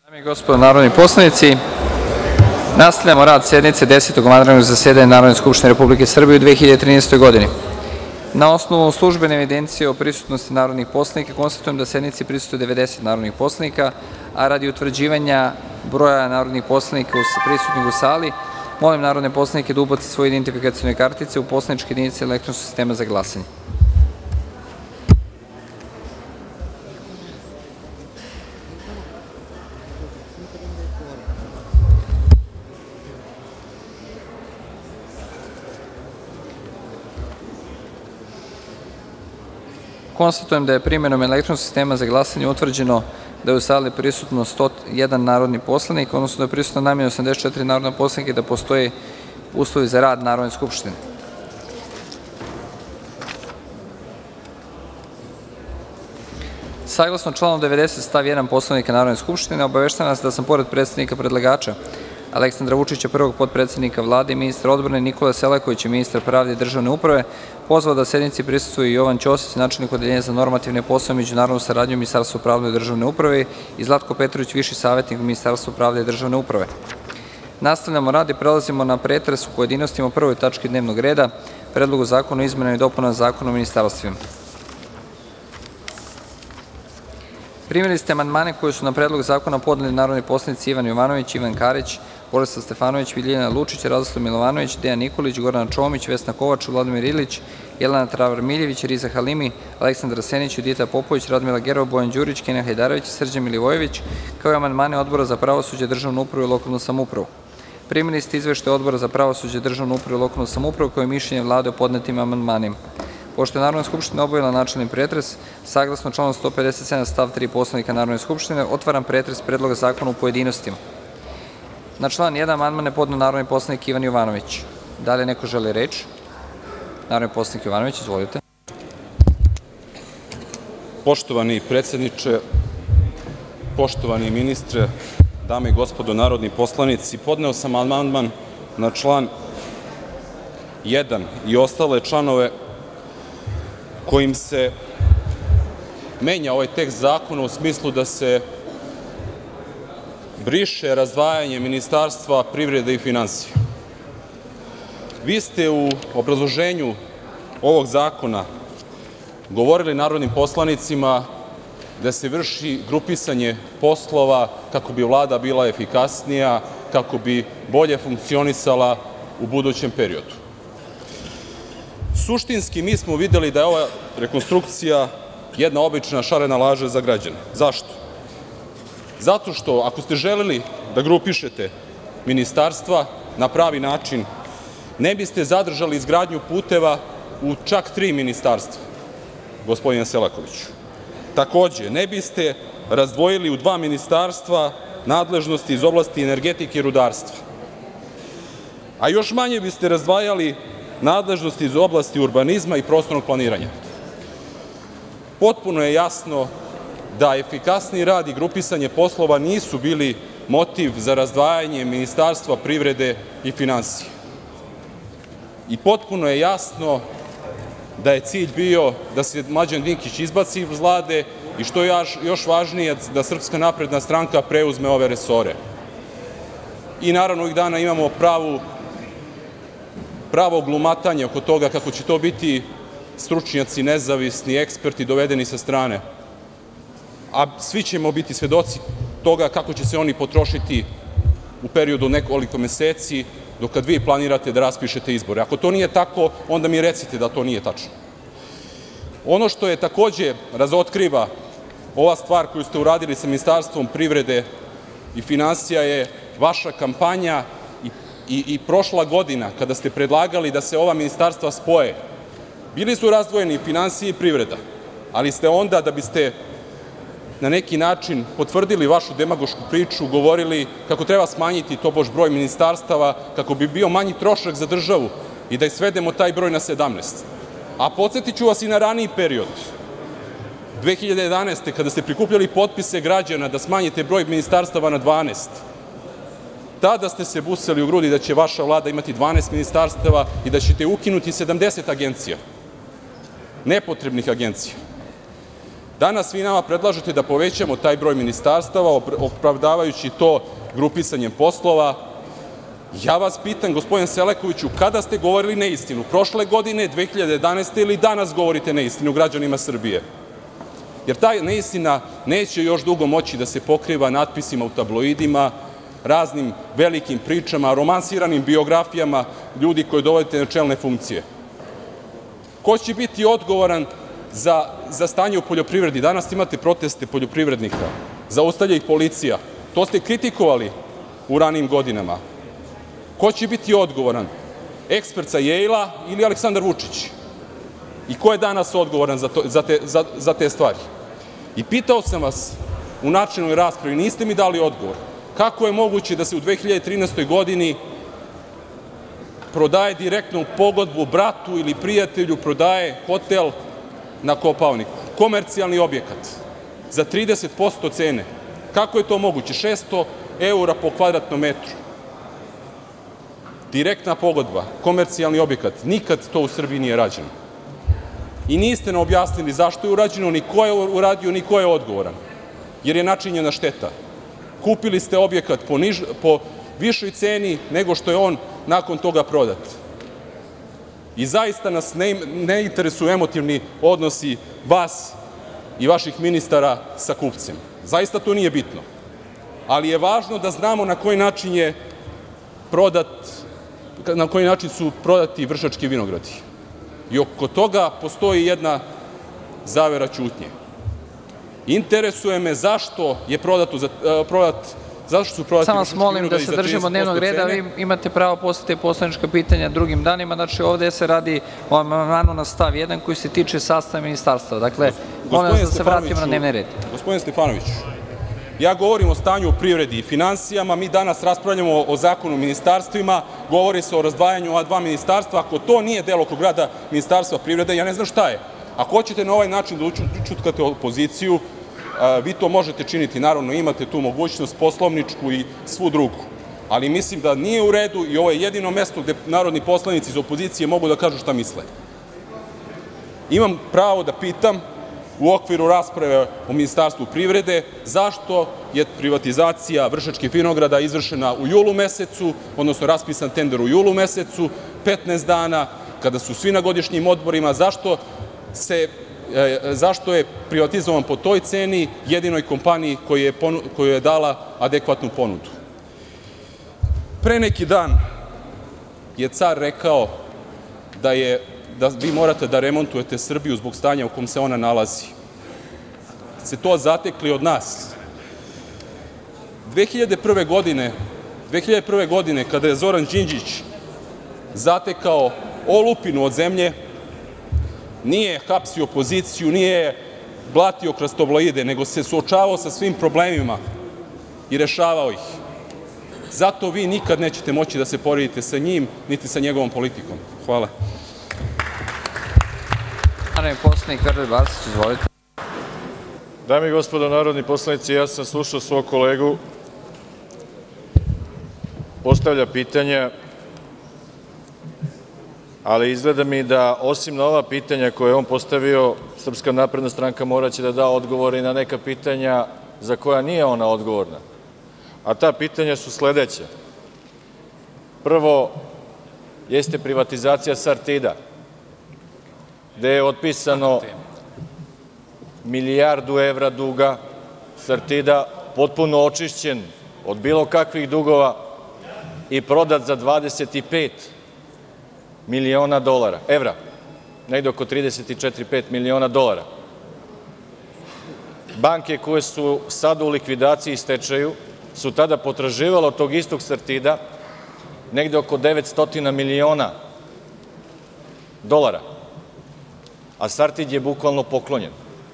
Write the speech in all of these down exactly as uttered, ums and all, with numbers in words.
Dame i gospodo narodni poslanici, nastavljamo rad sednice Desetog vanrednog zasedanja Narodne skupštine Republike Srbije u dve hiljade trinaestoj godini. Na osnovu službene evidencije o prisutnosti narodnih poslanika, konstatujem da sednici prisustvuje devedeset narodnih poslanika, a radi utvrđivanja broja narodnih poslanika prisutnih u sali, molim narodne poslanike da ubace svoje identifikacione kartice u poslaničke jedinice elektronskog sistema za glasanje. Konstatujem da je primenom elektronskog sistema za glasanje utvrđeno da je u sali prisutno sto jedan narodni poslanik, odnosno da je prisutno najmanje osamdeset četiri narodna poslanika i da postoje uslovi za rad Narodne skupštine. Saglasno članu devedeset stav jedan Poslovnika Narodne skupštine, obaveštavam vas da sam pored predstavnika predlagača Aleksandra Vučića, prvog potpredsednika Vlade i ministra odbrane, Nikole Selakovića, ministra pravde i državne uprave, pozvao da sednici prisustvuje i Jovan Ćosić, načelnik Odeljenja za normativne poslove i međunarodnu saradnju u Ministarstvu pravde i državne uprave i Zlatko Petrović, viši savetnik u Ministarstvu pravde i državne uprave. Nastavljamo rad i prelazimo na pretres u pojedinostima o prvoj tački dnevnog reda, Predlogu zakona o izmenama i dopunama Zakona o ministarstvima. Primili ste amandmane koje su na Predlog zakona podneli narodni poslanici Ivan Jovanović, Ivan Karić, Borislav Stefanović, Ljiljana Lučić, Radoslav Milovanović, Dejan Nikolić, Gordana Čomić, Vesna Kovač, Vladimir Ilić, Jelena Travar Miljević, Riza Halimi, Aleksandar Senić, Judita Popović, Radmila Gerov, Bojan Đurić, Kenan Hajdarević i Srđan Milivojević, kao i amandmane Odbora za pravosuđe, državnu upravu i lokalnu samoupravu. Primili ste izveštaje Odbora za pravosuđe, državnu upravu i lokalnu samoupravu, kao i mišljenje Vlade o podnetim amandmanima. Pošto je Narodna skupština obavila načelni pretres, saglasno članu sto pedeset sedam stav tri Poslovnika Narodne skupštine, otvaram pretres Predloga zakona u pojedinostima. Na član jedan amandman je podneo narodni poslanik Ivan Jovanović. Da li neko želi reč? Narodni poslanik Jovanović, izvolite. Poštovani predsedniče, poštovani ministre, dame i gospodo narodni poslanici, podneo sam amandman na član jedan i ostale članove kojim se menja ovaj tekst zakona u smislu da se briše razdvajanje Ministarstva privrede i finansija. Vi ste u obrazloženju ovog zakona govorili narodnim poslanicima da se vrši grupisanje poslova kako bi Vlada bila efikasnija, kako bi bolje funkcionisala u budućem periodu. Suštinski, mi smo videli da je ova rekonstrukcija jedna obična šarena laža za građane. Zašto? Zato što ako ste želeli da grupišete ministarstva na pravi način, ne biste zadržali izgradnju puteva u čak tri ministarstva, gospodine Selakoviću. Takođe, ne biste razdvojili u dva ministarstva nadležnosti iz oblasti energetike i rudarstva. A još manje biste razdvajali nadležnosti iz oblasti urbanizma i prostornog planiranja. Potpuno je jasno da efikasniji rad i grupisanje poslova nisu bili motiv za razdvajanje Ministarstva privrede i finansija. I potpuno je jasno da je cilj bio da se Mlađan Dinkić izbaci iz Vlade i, što je još važnije, da Srpska napredna stranka preuzme ove resore. I naravno ovih dana imamo pravu pravo glumatanje oko toga kako će to biti stručnjaci, nezavisni, eksperti dovedeni sa strane. A svi ćemo biti svedoci toga kako će se oni potrošiti u periodu nekoliko meseci, dok kad vi planirate da raspišete izbore. Ako to nije tako, onda mi recite da to nije tačno. Ono što je takođe razotkriva ova stvar koju ste uradili sa Ministarstvom privrede i finansija je vaša kampanja i, i prošla godina kada ste predlagali da se ova ministarstva spoje. Bili su razdvojeni finansije i privreda, ali ste onda, da biste na neki način potvrdili vašu demagošku priču, govorili kako treba smanjiti tobož broj ministarstava, kako bi bio manji trošak za državu i da svedemo taj broj na sedamnaest. A podsjetiću vas i na raniji period, dve hiljade jedanaeste. kada ste prikupljali potpise građana da smanjite broj ministarstava na dvanaest. Tada ste se busali u grudi da će vaša Vlada imati dvanaest ministarstava i da ćete ukinuti sedamdeset agencija, nepotrebnih agencija. Danas vi nama predlažete da povećamo taj broj ministarstava, opravdavajući to grupisanjem poslova. Ja vas pitam, gospodine Selakoviću, kada ste govorili neistinu? Prošle godine, dve hiljade jedanaeste ili danas govorite neistinu građanima Srbije? Jer ta neistina neće još dugo moći da se pokriva natpisima u tabloidima, raznim velikim pričama, romansiranim biografijama ljudi koje dovodite na čelne funkcije. Ko će biti odgovoran za, za stanje u poljoprivredi? Danas imate proteste poljoprivrednika, zaustavlja ih policija. To ste kritikovali u ranim godinama. Ko će biti odgovoran? Ekspert sa Yale-a ili Aleksandar Vučić? I ko je danas odgovoran za, to, za, te, za, za te stvari? I pitao sam vas u načelnoj raspravi, niste mi dali odgovor. Kako je moguće da se u dve hiljade trinaestoj godini prodaje direktnu pogodbu bratu ili prijatelju, prodaje hotel na Kopaoniku, komercijalni objekat, za trideset posto cene? Kako je to moguće? šesto eura po kvadratnom metru. Direktna pogodba, komercijalni objekat. Nikad to u Srbiji nije rađeno. I niste nam objasnili zašto je urađeno, ni ko je uradio, ni ko je odgovoran. Jer je načinjena šteta. Kupili ste objekat po, niž, po višoj ceni nego što je on nakon toga prodat. I zaista nas ne, ne interesuju emotivni odnosi vas i vaših ministara sa kupcem. Zaista to nije bitno. Ali je važno da znamo na koji način je prodat, na koji način su prodati Vršački vinogradi. I oko toga postoji jedna zavera ćutnje. Interesuje me zašto je prodato za, uh, prodat, zašto su prodati Samo vas Vršački molim da vinogradi se za držimo dnevnog reda, vi imate pravo postaviti poslanička pitanja drugim danima, znači ovde se radi o amandmanu na stav jedan koji se tiče sastava ministarstva. Dakle, molim vas da se vratimo na dnevni red. Gospodine Stefanoviću, ja govorim o stanju u privredi i finansijama, mi danas raspravljamo o zakonu o ministarstvima, govori se o razdvajanju ova dva ministarstva. Ako to nije delokrug rada Ministarstva privrede, ja ne znam šta je. Ako hoćete na ovaj način da ućutkate opoziciju, vi to možete činiti, naravno imate tu mogućnost poslovničku i svu drugu. Ali mislim da nije u redu i ovo je jedino mesto gde narodni poslanici iz opozicije mogu da kažu šta misle. Imam pravo da pitam u okviru rasprave o Ministarstvu privrede zašto je privatizacija Vršačkih vinograda izvršena u julu mesecu, odnosno raspisan tender u julu mesecu, petnaest dana, kada su svi na godišnjim odborima, zašto se zašto je privatizovan po toj ceni jedinoj kompaniji koju je dala adekvatnu ponudu. Pre neki dan je car rekao da, je, da vi morate da remontujete Srbiju zbog stanja u kom se ona nalazi. Se to zatekli od nas. dve hiljade prve godine, dve hiljade prve godine kada je Zoran Đinđić zatekao olupinu od zemlje, nije hapsio opoziciju, nije blatio kroz tabloide, nego se suočavao sa svim problemima i rešavao ih. Zato vi nikad nećete moći da se poredite sa njim, niti sa njegovom politikom. Hvala. Narodni poslanik Veroljub Arsić, izvolite. Dame i gospodo narodni poslanici, ja sam slušao svog kolegu, postavlja pitanja, ali izgleda mi da osim na ova pitanja koje je on postavio, Srpska napredna stranka moraće da da odgovore i na neka pitanja za koja nije ona odgovorna. A ta pitanja su sledeća. Prvo, jeste privatizacija Sartida, gde je otpisano milijardu evra duga Sartida, potpuno očišćen od bilo kakvih dugova i prodat za dvadeset pet miliona dolara, evra, negde oko trideset četiri pet miliona dolara. Banke koje su sada u likvidaciji i stečaju su tada potraživale od tog istog Sartida negde oko devetsto miliona dolara, a Sartid je bukvalno poklonjen.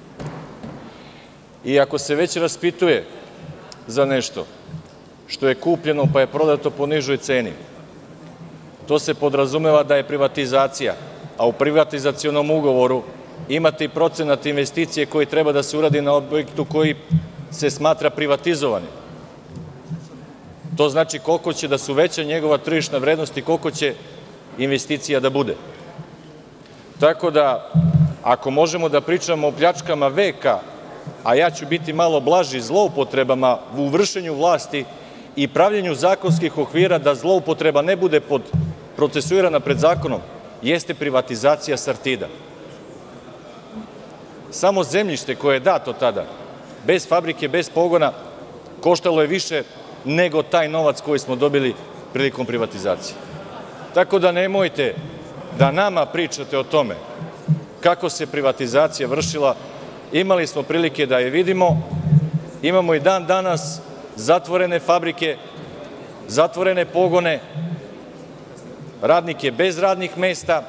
I ako se već raspituje za nešto što je kupljeno pa je prodato po nižoj ceni, to se podrazumeva da je privatizacija, a u privatizacionom ugovoru imate i procenat investicije koji treba da se uradi na objektu koji se smatra privatizovanim. To znači koliko će da se uveća njegova tržišna vrednost i koliko će investicija da bude. Tako da, ako možemo da pričamo o pljačkama veka a ja ću biti malo blaži, zloupotrebama u vršenju vlasti i pravljenju zakonskih okvira da zloupotreba ne bude procesuirana pred zakonom, jeste privatizacija „Sartida“. Samo zemljište koje je dato tada, bez fabrike, bez pogona, koštalo je više nego taj novac koji smo dobili prilikom privatizacije. Tako da nemojte da nama pričate o tome kako se privatizacija vršila. Imali smo prilike da je vidimo, imamo i dan danas zatvorene fabrike, zatvorene pogone, radnike bez radnih mesta,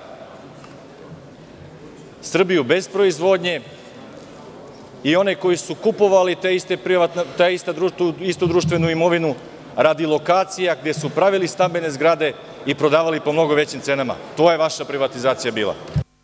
Srbiju bez proizvodnje i one koji su kupovali te istu društvenu imovinu radi lokacija gde su pravili stambene zgrade i prodavali po mnogo većim cenama. To je vaša privatizacija bila.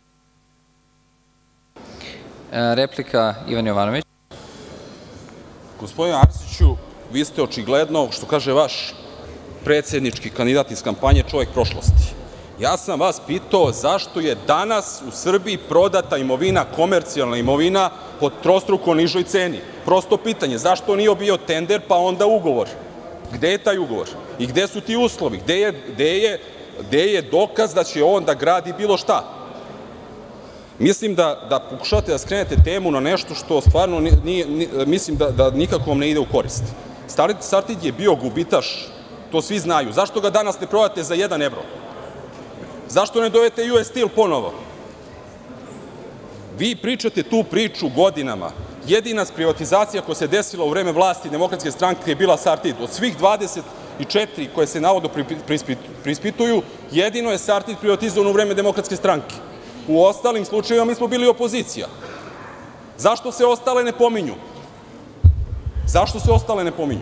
Replika, Ivan Jovanović. Gospodine Arsiću, vi ste očigledno, što kaže vaš predsjednički kandidat iz kampanje, čovjek prošlosti. Ja sam vas pitao zašto je danas u Srbiji prodata imovina, komercijalna imovina, po trostruko nižoj ceni. Prosto pitanje, zašto nije bio tender pa onda ugovor? Gde je taj ugovor? I gde su ti uslovi? Gde je dokaz da će on da gradi bilo šta? Mislim da pokušate da skrenete temu na nešto što stvarno mislim da nikako vam ne ide u korist. „Sartid“ je bio gubitaš, to svi znaju. Zašto ga danas ne prodate za jedan evro? Zašto ne dovete U S Steel ponovo? Vi pričate tu priču godinama. Jedina privatizacija koja se desila u vreme vlasti Demokratske stranke je bila „Sartid“. Od svih dvadeset četiri koje se navodno preispituju, jedino je „Sartid“ privatizovan u vreme Demokratske stranke. U ostalim slučajevima mi smo bili opozicija. Zašto se ostale ne pominju? Zašto se ostale ne pominju?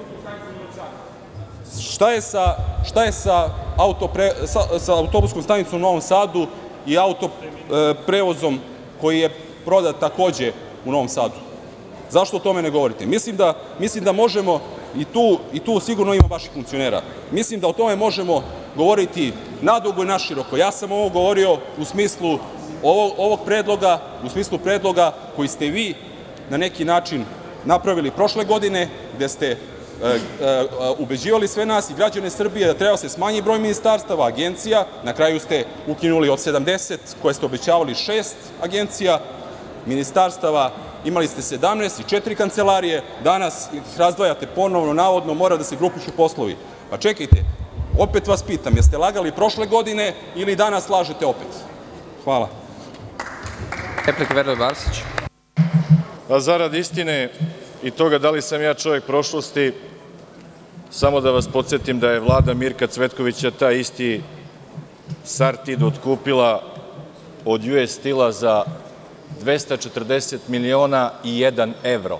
Šta je sa autobuskom stanicom u Novom Sadu i autoprevozom koji je prodat takođe u Novom Sadu? Zašto o tome ne govorite? Mislim da možemo, i tu sigurno ima vaših funkcionera, mislim da o tome možemo govoriti nadugo i naširoko. Ja sam ovo govorio u smislu ovog predloga, u smislu predloga koji ste vi na neki način napravili prošle godine, gde ste ubeđivali sve nas i građane Srbije da treba se smanji broj ministarstava, agencija. Na kraju ste ukinuli od sedamdeset koje ste obećavali šest agencija, ministarstava imali ste sedamnaest i četiri kancelarije, danas ih razdvajate ponovno, navodno mora da se grupišu poslovi. Pa čekajte, opet vas pitam, jeste lagali prošle godine ili danas lažete opet? Hvala. Replika, Veroljub Arsić. Zarad istine i toga da li sam ja čovjek prošlosti, samo da vas podsjetim da je Vlada Mirka Cvetkovića taj isti „Sartid“ otkupila od U S Steel-a za dvesta četrdeset miliona i jedan evro.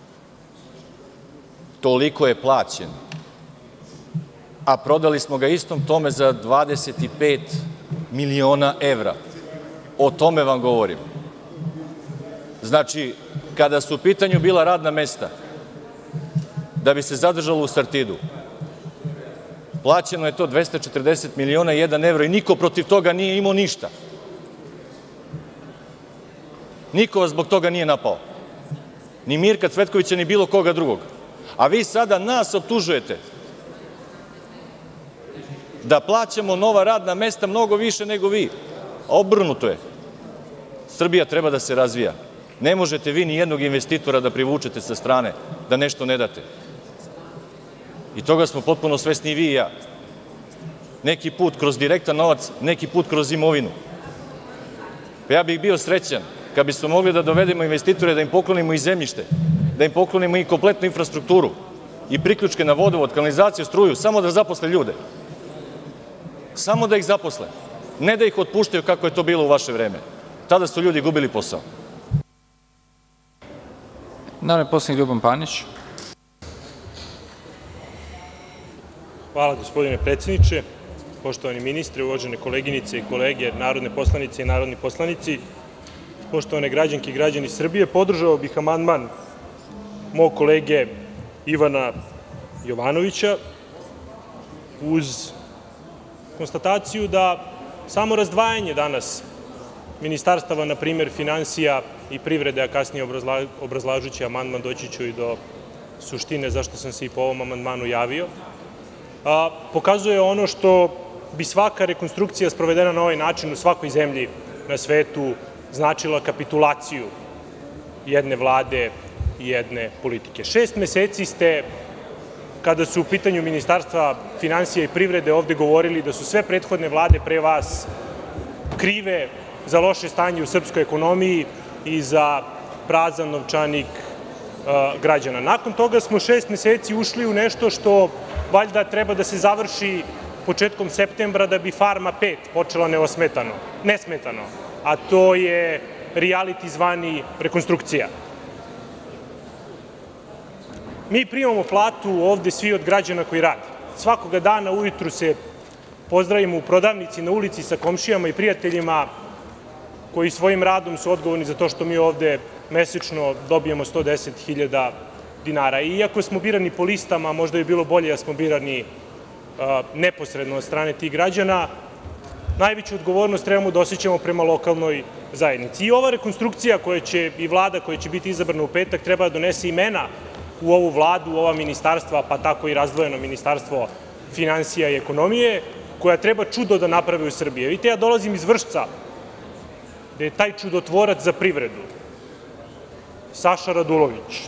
Toliko je plaćen. A prodali smo ga istom tome za dvadeset pet miliona evra. O tome vam govorim. Znači, kada su u pitanju bila radna mesta, da bi se zadržalo u „Sartidu“, plaćeno je to dvesta četrdeset miliona i jedan evro i niko protiv toga nije imao ništa. Niko vas zbog toga nije napao. Ni Mirka Cvetkovića, ni bilo koga drugog. A vi sada nas optužujete da plaćamo nova radna mesta mnogo više nego vi. Obrnuto je. Srbija treba da se razvija. Ne možete vi ni jednog investitora da privučete sa strane, da nešto ne date. I toga smo potpuno svesni i vi i ja. Neki put kroz direktan novac, neki put kroz imovinu. Ja bih bio srećan kad bismo mogli da dovedemo investitore, da im poklonimo i zemljište, da im poklonimo i kompletnu infrastrukturu, i priključke na vodovod, kanalizaciju, struju, samo da zaposle ljude. Samo da ih zaposle. Ne da ih otpuštaju kako je to bilo u vaše vreme. Tada su ljudi gubili posao. Narodni poslanik Ljuban Panić. Hvala, gospodine predsjedniče. Poštovani ministre, uvažene koleginice i kolege, narodne poslanice i narodni poslanici, poštovane građanke i građani Srbije, podržao bih amandman mog kolege Ivana Jovanovića uz konstataciju da samo razdvajanje danas ministarstava, na primer finansija i privrede, a kasnije obrazlažući amandman doći ću i do suštine zašto sam se i po ovom amandmanu javio, pokazuje ono što bi svaka rekonstrukcija sprovedena na ovaj način u svakoj zemlji na svetu značila kapitulaciju jedne vlade i jedne politike. Šest meseci ste, kada su u pitanju Ministarstva finansija i privrede, ovde govorili da su sve prethodne vlade pre vas krive za loše stanje u srpskoj ekonomiji i za prazan novčanik građana. Nakon toga smo šest meseci ušli u nešto što valjda treba da se završi početkom septembra da bi Farma pet počela nesmetano, a to je rijaliti zvani rekonstrukcija. Mi primamo platu ovde svi od građana koji rade. Svakoga dana ujutru se pozdravimo u prodavnici, na ulici sa komšijama i prijateljima koji svojim radom su odgovorni za to što mi ovde mesečno dobijemo sto deset hiljada dinara. Iako smo birani po listama, možda bi bilo bolje da smo birani neposredno od strane tih građana, najveću odgovornost trebamo da osjećamo prema lokalnoj zajednici. I ova rekonstrukcija koja će, i vlada koja će biti izabrana u petak, treba da donese imena u ovu vladu, u ova ministarstva, pa tako i razdvojeno Ministarstvo finansija i ekonomije, koja treba čudo da napravi u Srbiji. Vidite, ja dolazim iz Vršca, gde je taj čudotvorac za privredu, Saša Radulović,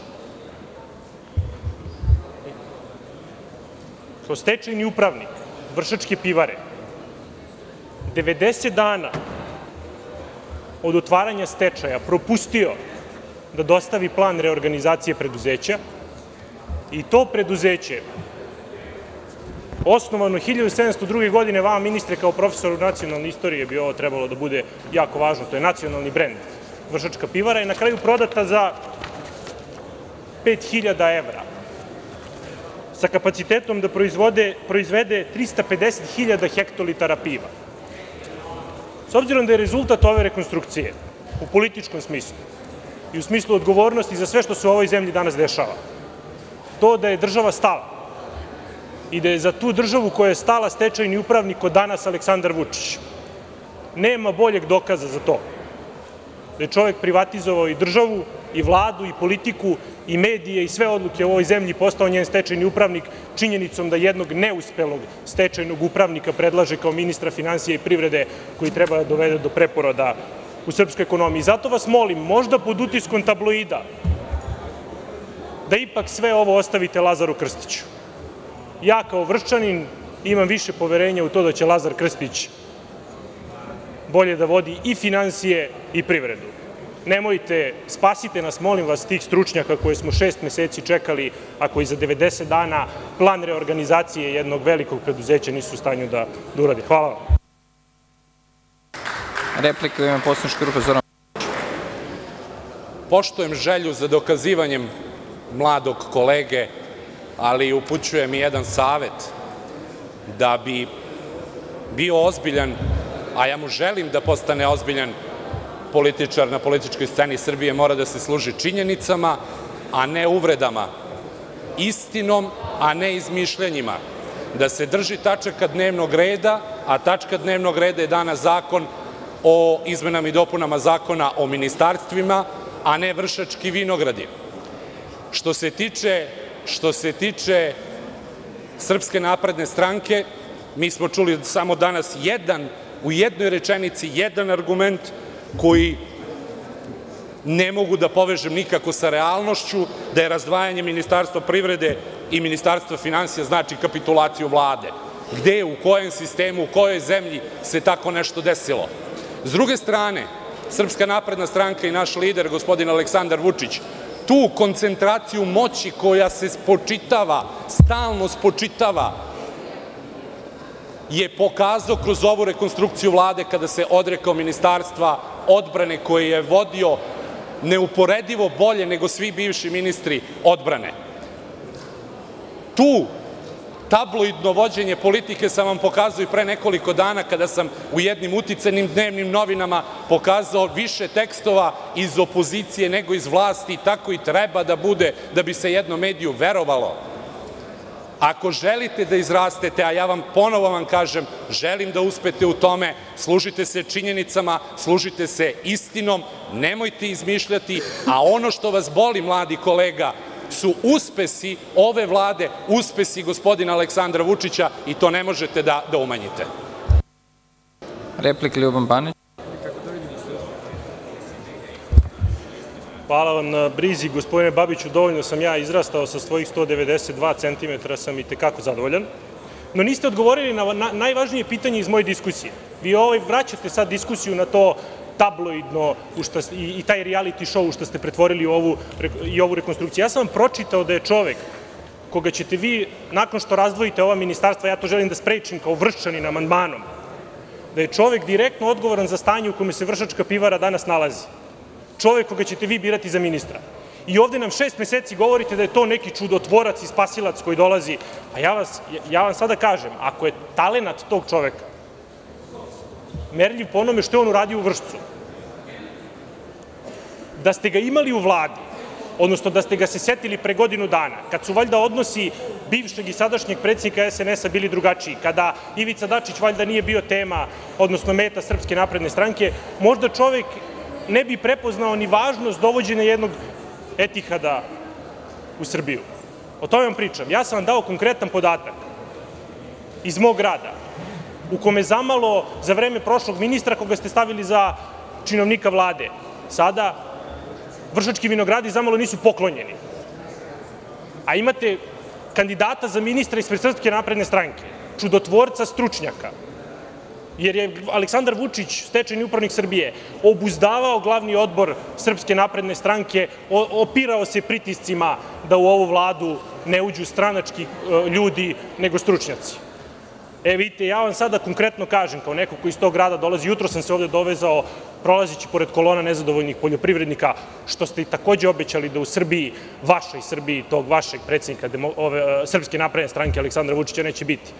kao stečajni upravnik Vršačke pivare, devedeset dana od otvaranja stečaja propustio da dostavi plan reorganizacije preduzeća i to preduzeće, osnovano hiljadu sedamsto druge. godine, vama ministre kao profesoru nacionalne istorije bi ovo trebalo da bude jako važno, to je nacionalni brend Vršačka pivara, je na kraju prodata za pet hiljada evra sa kapacitetom da proizvede trista pedeset hiljada hektolitara piva. S obzirom da je rezultat ove rekonstrukcije u političkom smislu i u smislu odgovornosti za sve što se u ovoj zemlji danas dešava, to da je država stala i da je za tu državu koja je stala stečajni upravnik od danas Aleksandar Vučić, nema boljeg dokaza za to da je čovek privatizovao i državu i vladu i politiku i medije i sve odluke u ovoj zemlji, postao njen stečajni upravnik činjenicom da jednog neuspelog stečajnog upravnika predlaže kao ministra finansija i privrede koji treba da dovede do preporoda u srpskoj ekonomiji. Zato vas molim, možda pod utiskom tabloida, da ipak sve ovo ostavite Lazaru Krstiću. Ja kao Vrščanin imam više poverenja u to da će Lazar Krstić bolje da vodi i finansije i privredu. Nemojte, spasite nas, molim vas, tih stručnjaka koje smo šest meseci čekali, a koji za devedeset dana plan reorganizacije jednog velikog preduzeća nisu u stanju da urade. Hvala vam. Replika u ime poslaničke grupe Zoran. Poštujem želju za dokazivanjem mladog kolege, ali upućujem i jedan savet da bi bio ozbiljan, a ja mu želim da postane ozbiljan političar na političkoj sceni Srbije, mora da se služi činjenicama, a ne uvredama, istinom, a ne izmišljanjima, da se drži tačaka dnevnog reda, a tačka dnevnog reda je danas Zakon o izmenama i dopunama Zakona o ministarstvima, a ne Vršački vinogradi. Što se tiče Što se tiče Srpske napredne stranke, mi smo čuli samo danas jedan, u jednoj rečenici, jedan argument koji ne mogu da povežem nikako sa realnošću, da je razdvajanje Ministarstva privrede i Ministarstva finansija znači kapitulaciju Vlade. Gde, u kojem sistemu, u kojoj zemlji se tako nešto desilo? S druge strane, Srpska napredna stranka i naš lider, gospodin Aleksandar Vučić, tu koncentraciju moći koja se spočitava, stalno spočitava, je pokazao kroz ovu rekonstrukciju Vlade kada se odrekao Ministarstva odbrane koje je vodio neuporedivo bolje nego svi bivši ministri odbrane. Tu tabloidno vođenje politike sam vam pokazao i pre nekoliko dana kada sam u jednim uticajnim dnevnim novinama pokazao više tekstova iz opozicije nego iz vlasti, tako i treba da bude da bi se jednom mediju verovalo. Ako želite da izrastete, a ja vam ponovo vam kažem, želim da uspete u tome, služite se činjenicama, služite se istinom, nemojte izmišljati, a ono što vas boli, mladi kolega, su uspesi ove Vlade, uspesi gospodina Aleksandra Vučića i to ne možete da, da umanjite. Replika Ljuban Panić. Hvala vam na brizi, gospodine Babiću, dovoljno sam ja izrastao sa svojih sto devedeset dva centimetra, sam i tekako zadovoljan. No niste odgovorili na, na najvažnije pitanje iz moje diskusije. Vi ovaj vraćate sad diskusiju na to tabloidno u šta, i, i taj reality show u što ste pretvorili ovu, i ovu rekonstrukciju. Ja sam vam pročitao da je čovek koga ćete vi, nakon što razdvojite ova ministarstva, ja to želim da sprečim kao Vrščanin amandmanom, da je čovek direktno odgovoran za stanje u kome se Vršačka pivara danas nalazi. Čovek koga ćete vi birati za ministra. I ovde nam šest meseci govorite da je to neki čudotvorac i spasilac koji dolazi. A ja, vas, ja vam sada kažem, ako je talenat tog čoveka merljiv po onome što je on uradio u Vršcu, da ste ga imali u Vladi, odnosno da ste ga se setili pre godinu dana, kad su valjda odnosi bivšeg i sadašnjeg predsjednika es en es a bili drugačiji, kada Ivica Dačić valjda nije bio tema, odnosno meta Srpske napredne stranke, možda čovek ne bi prepoznao ni važnost dovođenja jednog Etihada u Srbiju. O tome vam pričam. Ja sam vam dao konkretan podatak iz mog grada, u kome zamalo za vreme prošlog ministra koga ste stavili za činovnika Vlade. Sada Vršački vinogradi zamalo nisu poklonjeni. A imate kandidata za ministra ispred Srpske napredne stranke, čudotvorca stručnjaka, jer je Aleksandar Vučić, stečajni upravnik Srbije, obuzdavao glavni odbor Srpske napredne stranke, opirao se pritiscima da u ovu Vladu ne uđu stranački ljudi, nego stručnjaci. E, vidite, ja vam sada konkretno kažem, kao neko ko iz tog grada dolazi, jutro sam se ovde dovezao, prolazići pored kolona nezadovoljnih poljoprivrednika, što ste i takođe obećali da u Srbiji, vašoj Srbiji, tog vašeg predsjednika ove, Srpske napredne stranke Aleksandra Vučića neće biti.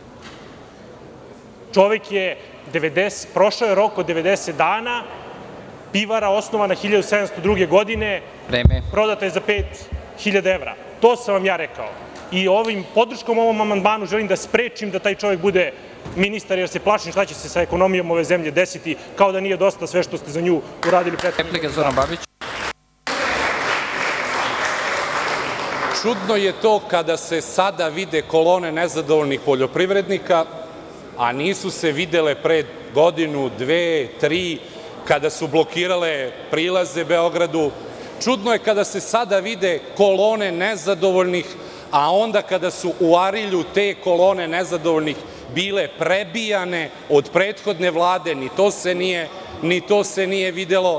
Čovek je, devedeset, prošao je rok od devedeset dana, pivara osnovana hiljadu sedamsto druge. godine, Vreme. Prodata je za pet hiljada evra. To sam vam ja rekao. I ovim podrškom ovom amandmanu želim da sprečim da taj čovek bude ministar, jer se plašim šta će se sa ekonomijom ove zemlje desiti, kao da nije dosta sve što ste za nju uradili prethodno. Replika Zoran Babić. Čudno je to kada se sada vide kolone nezadovoljnih poljoprivrednika, a nisu se videle pre godinu, dve, tri, kada su blokirale prilaze Beogradu. Čudno je kada se sada vide kolone nezadovoljnih, a onda kada su u Arilju te kolone nezadovoljnih bile prebijane od prethodne Vlade, ni to se nije, ni to se nije videlo.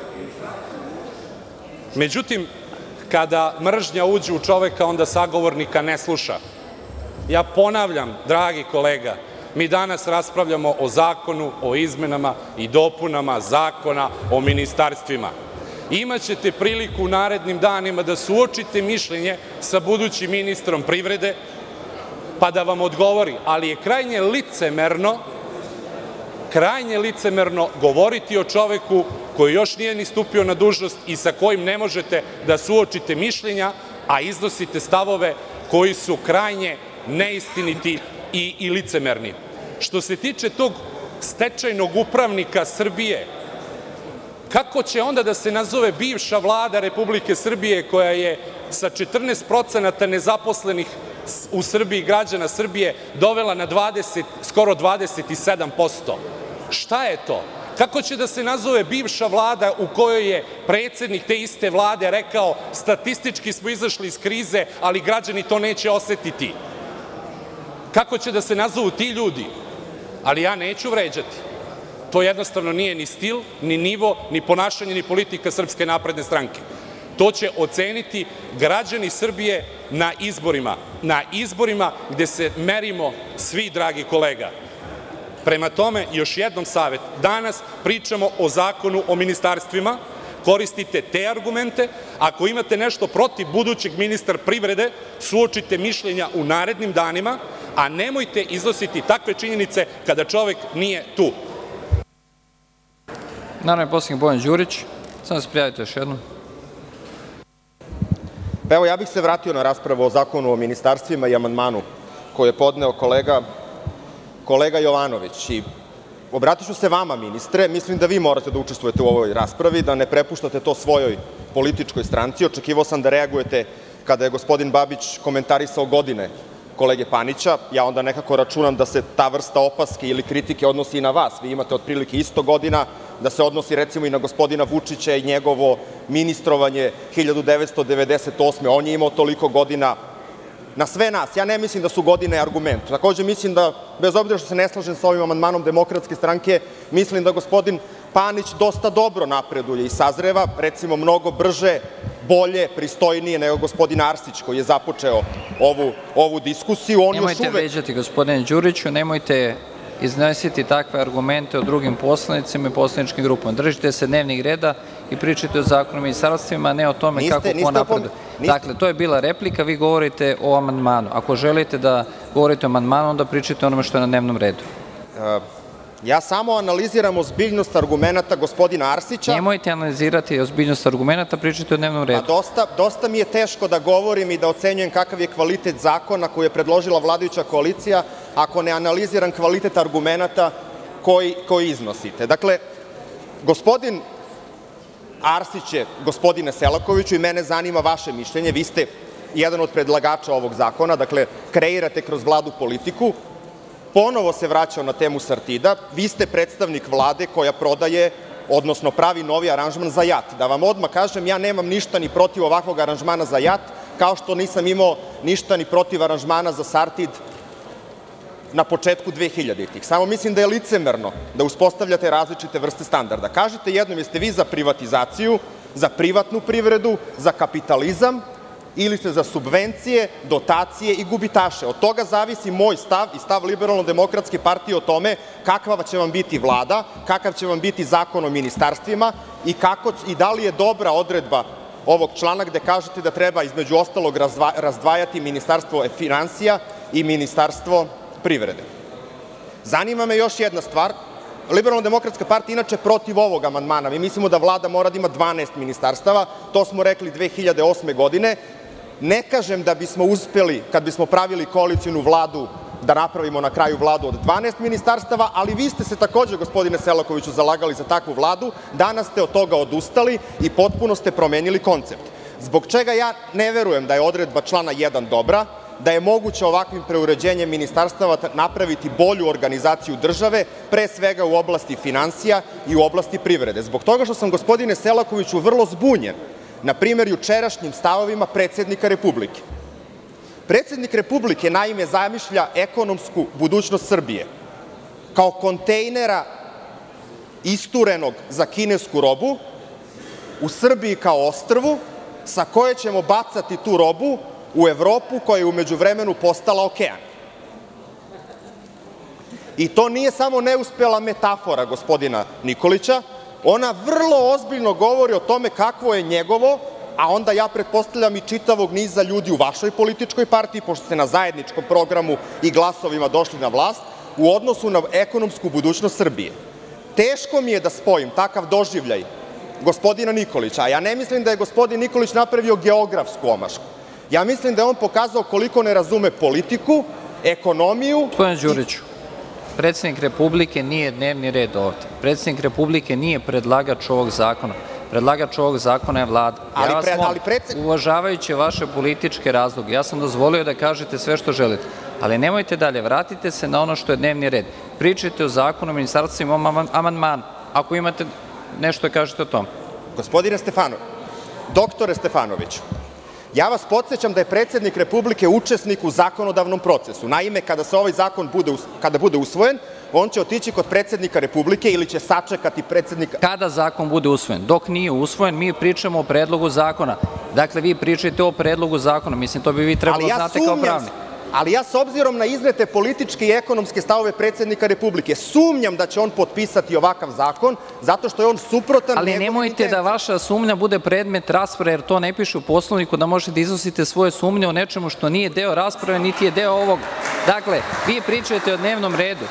Međutim, kada mržnja uđe u čoveka, onda sagovornika ne sluša. Ja ponavljam, dragi kolega, mi danas raspravljamo o zakonu, o izmenama i dopunama Zakona o ministarstvima. Imaćete priliku u narednim danima da suočite mišljenje sa budućim ministrom privrede, pa da vam odgovori, ali je krajnje licemerno, krajnje licemerno govoriti o čoveku koji još nije ni stupio na dužnost i sa kojim ne možete da suočite mišljenja, a iznosite stavove koji su krajnje neistiniti i, i licemerni. Što se tiče tog stečajnog upravnika Srbije, kako će onda da se nazove bivša Vlada Republike Srbije koja je sa četrnaest procenata nezaposlenih u Srbiji, građana Srbije, dovela na dvadeset, skoro dvadeset sedam posto? Šta je to? Kako će da se nazove bivša Vlada u kojoj je predsednik te iste Vlade rekao statistički smo izašli iz krize, ali građani to neće osetiti? Kako će da se nazovu ti ljudi? Ali ja neću vređati. To jednostavno nije ni stil, ni nivo, ni ponašanje, ni politika Srpske napredne stranke. To će oceniti građani Srbije na izborima. Na izborima gde se merimo svi, dragi kolega. Prema tome, još jednom savet. Danas pričamo o Zakonu o ministarstvima. Koristite te argumente. Ako imate nešto protiv budućeg ministra privrede, suočite mišljenja u narednim danima, a nemojte iznositi takve činjenice kada čovek nije tu. Narodni poslanik Bojan Đurić. Samo se prijavite još jednom. Pa evo, ja bih se vratio na raspravu o Zakonu o ministarstvima i amandmanu koji je podneo kolega Jovanović. Obratiću se vama, ministre, mislim da vi morate da učestvujete u ovoj raspravi, da ne prepuštate to svojoj političkoj stranci. Očekivao sam da reagujete kada je gospodin Babić komentarisao godine kolege Panića. Ja onda nekako računam da se ta vrsta opaske ili kritike odnosi i na vas. Vi imate otprilike isto godina, da se odnosi recimo i na gospodina Vučića i njegovo ministrovanje hiljadu devetsto devedeset osme. On je imao toliko godina. Na sve nas, ja ne mislim da su godine argument. Takođe mislim da, bez obzira što se ne slažem sa ovim amandmanom Demokratske stranke, mislim da gospodin Panić dosta dobro napreduje i sazreva, recimo mnogo brže, bolje, pristojnije nego gospodin Arsić koji je započeo ovu diskusiju. Nemojte vređati, gospodine Đuriću, nemojte iznositi takve argumente o drugim poslanicima i poslaničkim grupama. Držite se dnevnih reda i pričajte o zakonu o ministarstvima, a ne o tome kako ko napreduje. Dakle, to je bila replika, vi govorite o amandmanu. Ako želite da govorite o amandmanu, onda pričajte o onome što je na dnevnom redu. Ja samo analiziram ozbiljnost argumenata gospodina Arsića. Nemojte analizirati ozbiljnost argumenata, pričajte o dnevnom redu. Dosta mi je teško da govorim i da ocenjujem kakav je kvalitet zakona koji je predložila vladajuća koalicija, ako ne analiziram kvalitet argumenata koji iznosite. Dakle, gospodin Arsić je, gospodine Selakoviću, i mene zanima vaše mišljenje, vi ste jedan od predlagača ovog zakona, dakle, kreirate kroz Vladu politiku, ponovo se vraćao na temu Sartida, vi ste predstavnik Vlade koja prodaje, odnosno pravi novi aranžman za JAT. Da vam odmah kažem, ja nemam ništa ni protiv ovakvog aranžmana za JAT, kao što nisam imao ništa ni protiv aranžmana za Sartid na početku dvehiljaditih. Samo mislim da je licemerno da uspostavljate različite vrste standarda. Kažite jednom, jeste vi za privatizaciju, za privatnu privredu, za kapitalizam, ili ste za subvencije, dotacije i gubitaše. Od toga zavisi moj stav i stav Liberalno-demokratske partije o tome kakva će vam biti Vlada, kakav će vam biti zakon o ministarstvima i da li je dobra odredba ovog člana gde kažete da treba između ostalog razdvajati Ministarstvo finansija i Ministarstvo privrede. Zanima me još jedna stvar. Liberalno-demokratska partija inače protiv ovog amandmana. Mi mislimo da Vlada mora da ima dvanaest ministarstava. To smo rekli dve hiljade osme godine. Ne kažem da bismo uspeli, kad bismo pravili koalicionu vladu, da napravimo na kraju vladu od dvanaest ministarstava, ali vi ste se takođe, gospodine Selakoviću, zalagali za takvu vladu. Danas ste od toga odustali i potpuno ste promenili koncept. Zbog čega ja ne verujem da je odredba člana jedan dobra, da je moguće ovakvim preuređenjem ministarstava napraviti bolju organizaciju države, pre svega u oblasti finansija i u oblasti privrede. Zbog toga što sam, gospodine Selakoviću, vrlo zbunjen, na primer, jučerašnjim stavovima predsednika Republike. Predsednik Republike, naime, zamišlja ekonomsku budućnost Srbije kao kontejnera isturenog za kinesku robu, u Srbiji kao ostrvu, sa koje ćemo bacati tu robu u Evropu koja je u međuvremenu postala okean. I to nije samo neuspela metafora gospodina Nikolića, ona vrlo ozbiljno govori o tome kakvo je njegovo, a onda ja pretpostavljam i čitavog niza ljudi u vašoj političkoj partiji, pošto ste na zajedničkom programu i glasovima došli na vlast, u odnosu na ekonomsku budućnost Srbije. Teško mi je da spojim takav doživljaj gospodina Nikolića, a ja ne mislim da je gospodin Nikolić napravio geografsku omašku. Ja mislim da je on pokazao koliko ne razume politiku, ekonomiju. Gospodine Đuriću, predsednik Republike nije dnevni red ovde. Predsednik Republike nije predlagač ovog zakona. Predlagač ovog zakona je Vlada. Ja vas molim, uvažavajući vaše političke razloge, ja sam dozvolio da kažete sve što želite, ali nemojte dalje, vratite se na ono što je dnevni red. Pričajte o zakonu o ministarstvima, o amandmanu, ako imate nešto da kažete o tom. Gospodine Stefanoviću, doktore Stefanoviću, ja vas podsećam da je predsednik Republike učesnik u zakonodavnom procesu. Naime, kada se ovaj zakon bude usvojen, on će otići kod predsednika Republike ili će sačekati predsednika... Kada zakon bude usvojen? Dok nije usvojen, mi pričamo o predlogu zakona. Dakle, vi pričajte o predlogu zakona. Mislim, to bi vi trebalo znate kao pravnik. Ali ja, s obzirom na iznete političke i ekonomske stavove predsednika Republike, sumnjam da će on potpisati ovakav zakon, zato što je on suprotan... Ali nemojte da vaša sumnja bude predmet rasprave, jer to ne piše u Poslovniku, da možete da iznosite svoje sumnje o nečemu što nije deo rasprave, niti je deo ovog. Dakle, vi pričajte o dnevnom redu.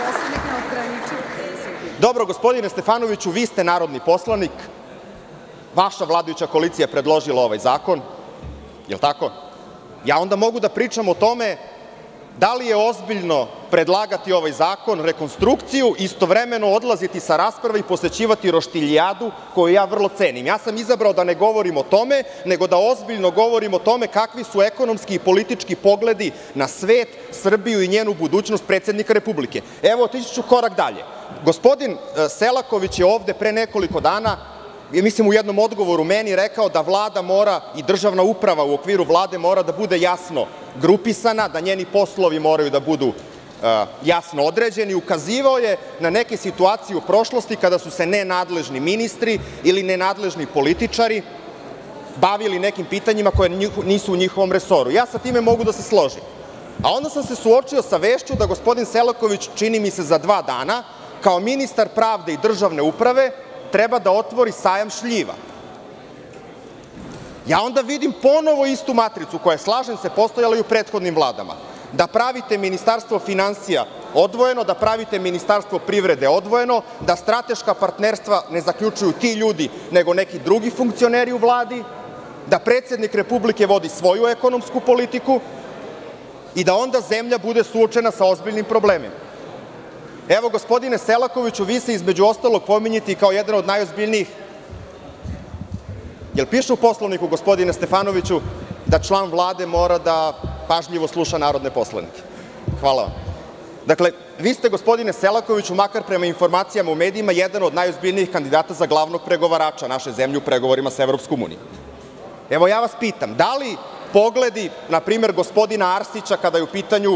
Dobro, gospodine Stefanoviću, vi ste narodni poslanik. vaša vladajuća koalicija je predložila ovaj zakon, je li tako? Ja onda mogu da pričam o tome da li je ozbiljno predlagati ovaj zakon, rekonstrukciju, istovremeno odlaziti sa rasprave i posećivati roštiljijadu, koju ja vrlo cenim. Ja sam izabrao da ne govorim o tome, nego da ozbiljno govorim o tome kakvi su ekonomski i politički pogledi na svet, Srbiju i njenu budućnost predsednika Republike. Evo, otići ću korak dalje. Gospodin Selaković je ovde pre nekoliko dana, mislim u jednom odgovoru meni, rekao da Vlada mora i državna uprava u okviru Vlade mora da bude jasno grupisana, da njeni poslovi moraju da budu jasno određeni. Ukazivao je na neke situacije u prošlosti kada su se nenadležni ministri ili nenadležni političari bavili nekim pitanjima koje nisu u njihovom resoru. Ja sa time mogu da se složim. A onda sam se suočio sa vešću da gospodin Selaković, čini mi se za dva dana, kao ministar pravde i državne uprave, treba da otvori sajam šljiva. Ja onda vidim ponovo istu matricu koja je, slažem se, postojala i u prethodnim vladama. Da pravite ministarstvo finansija odvojeno, da pravite ministarstvo privrede odvojeno, da strateška partnerstva ne zaključuju ti ljudi, nego neki drugi funkcioneri u Vladi, da predsednik Republike vodi svoju ekonomsku politiku i da onda zemlja bude suočena sa ozbiljnim problemima. Evo, gospodine Selakoviću, vi se između ostalog pominjete kao jedan od najozbiljnijih. Jel piše u Poslovniku, gospodine Stefanoviću, da član Vlade mora da pažljivo sluša narodne poslanike? Hvala vam. Dakle, vi ste, gospodine Selakoviću, makar prema informacijama u medijima, jedan od najozbiljnijih kandidata za glavnog pregovarača naše zemlje u pregovorima sa Evropskom unijom. Evo, ja vas pitam, da li pogledi, na primer, gospodina Arsića, kada je u pitanju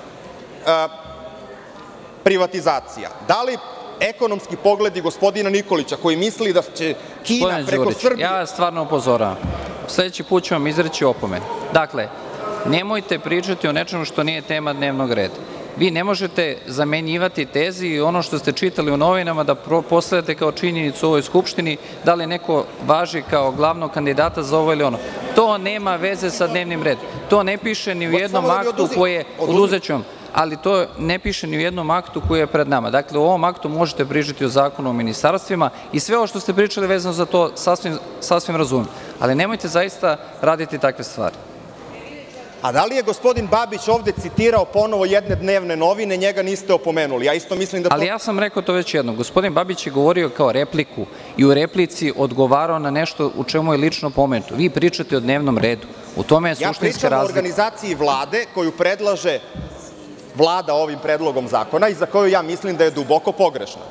privatizacija, da li ekonomski pogledi gospodina Nikolića, koji misli da će Kina preko Srbije... Ja vas stvarno upozoravam. Sledeći put ću vam izreći opomenu. Dakle, nemojte pričati o nečemu što nije tema dnevnog reda. Vi ne možete zamenjivati tezi i ono što ste čitali u novinama da postavljate kao činjenicu u ovoj Skupštini, da li neko važi kao glavnog kandidata za ovo ili ono. To nema veze sa dnevnim redom. To ne piše ni u jednom aktu koji je... Oduzeću vam. Ali to ne piše ni u jednom aktu koji je pred nama. Dakle, u ovom aktu možete pričati o Zakonu o ministarstvima i sve ovo što ste pričali vezano za to sasvim razumem. Ali nemojte zaista raditi takve stvari. A da li je gospodin Babić ovde citirao ponovo jedne dnevne novine, njega niste opomenuli? Ja isto mislim da to... Ali ja sam rekao to već jednom. Gospodin Babić je govorio kao repliku i u replici odgovarao na nešto u čemu je lično pomenuto. Vi pričate o dnevnom redu. U tome je suštinska razlika. Ja pričam o organizaciji Vlade koju predlaže Vlada ovim predlogom zakona i za koju ja mislim da je duboko pogrešna.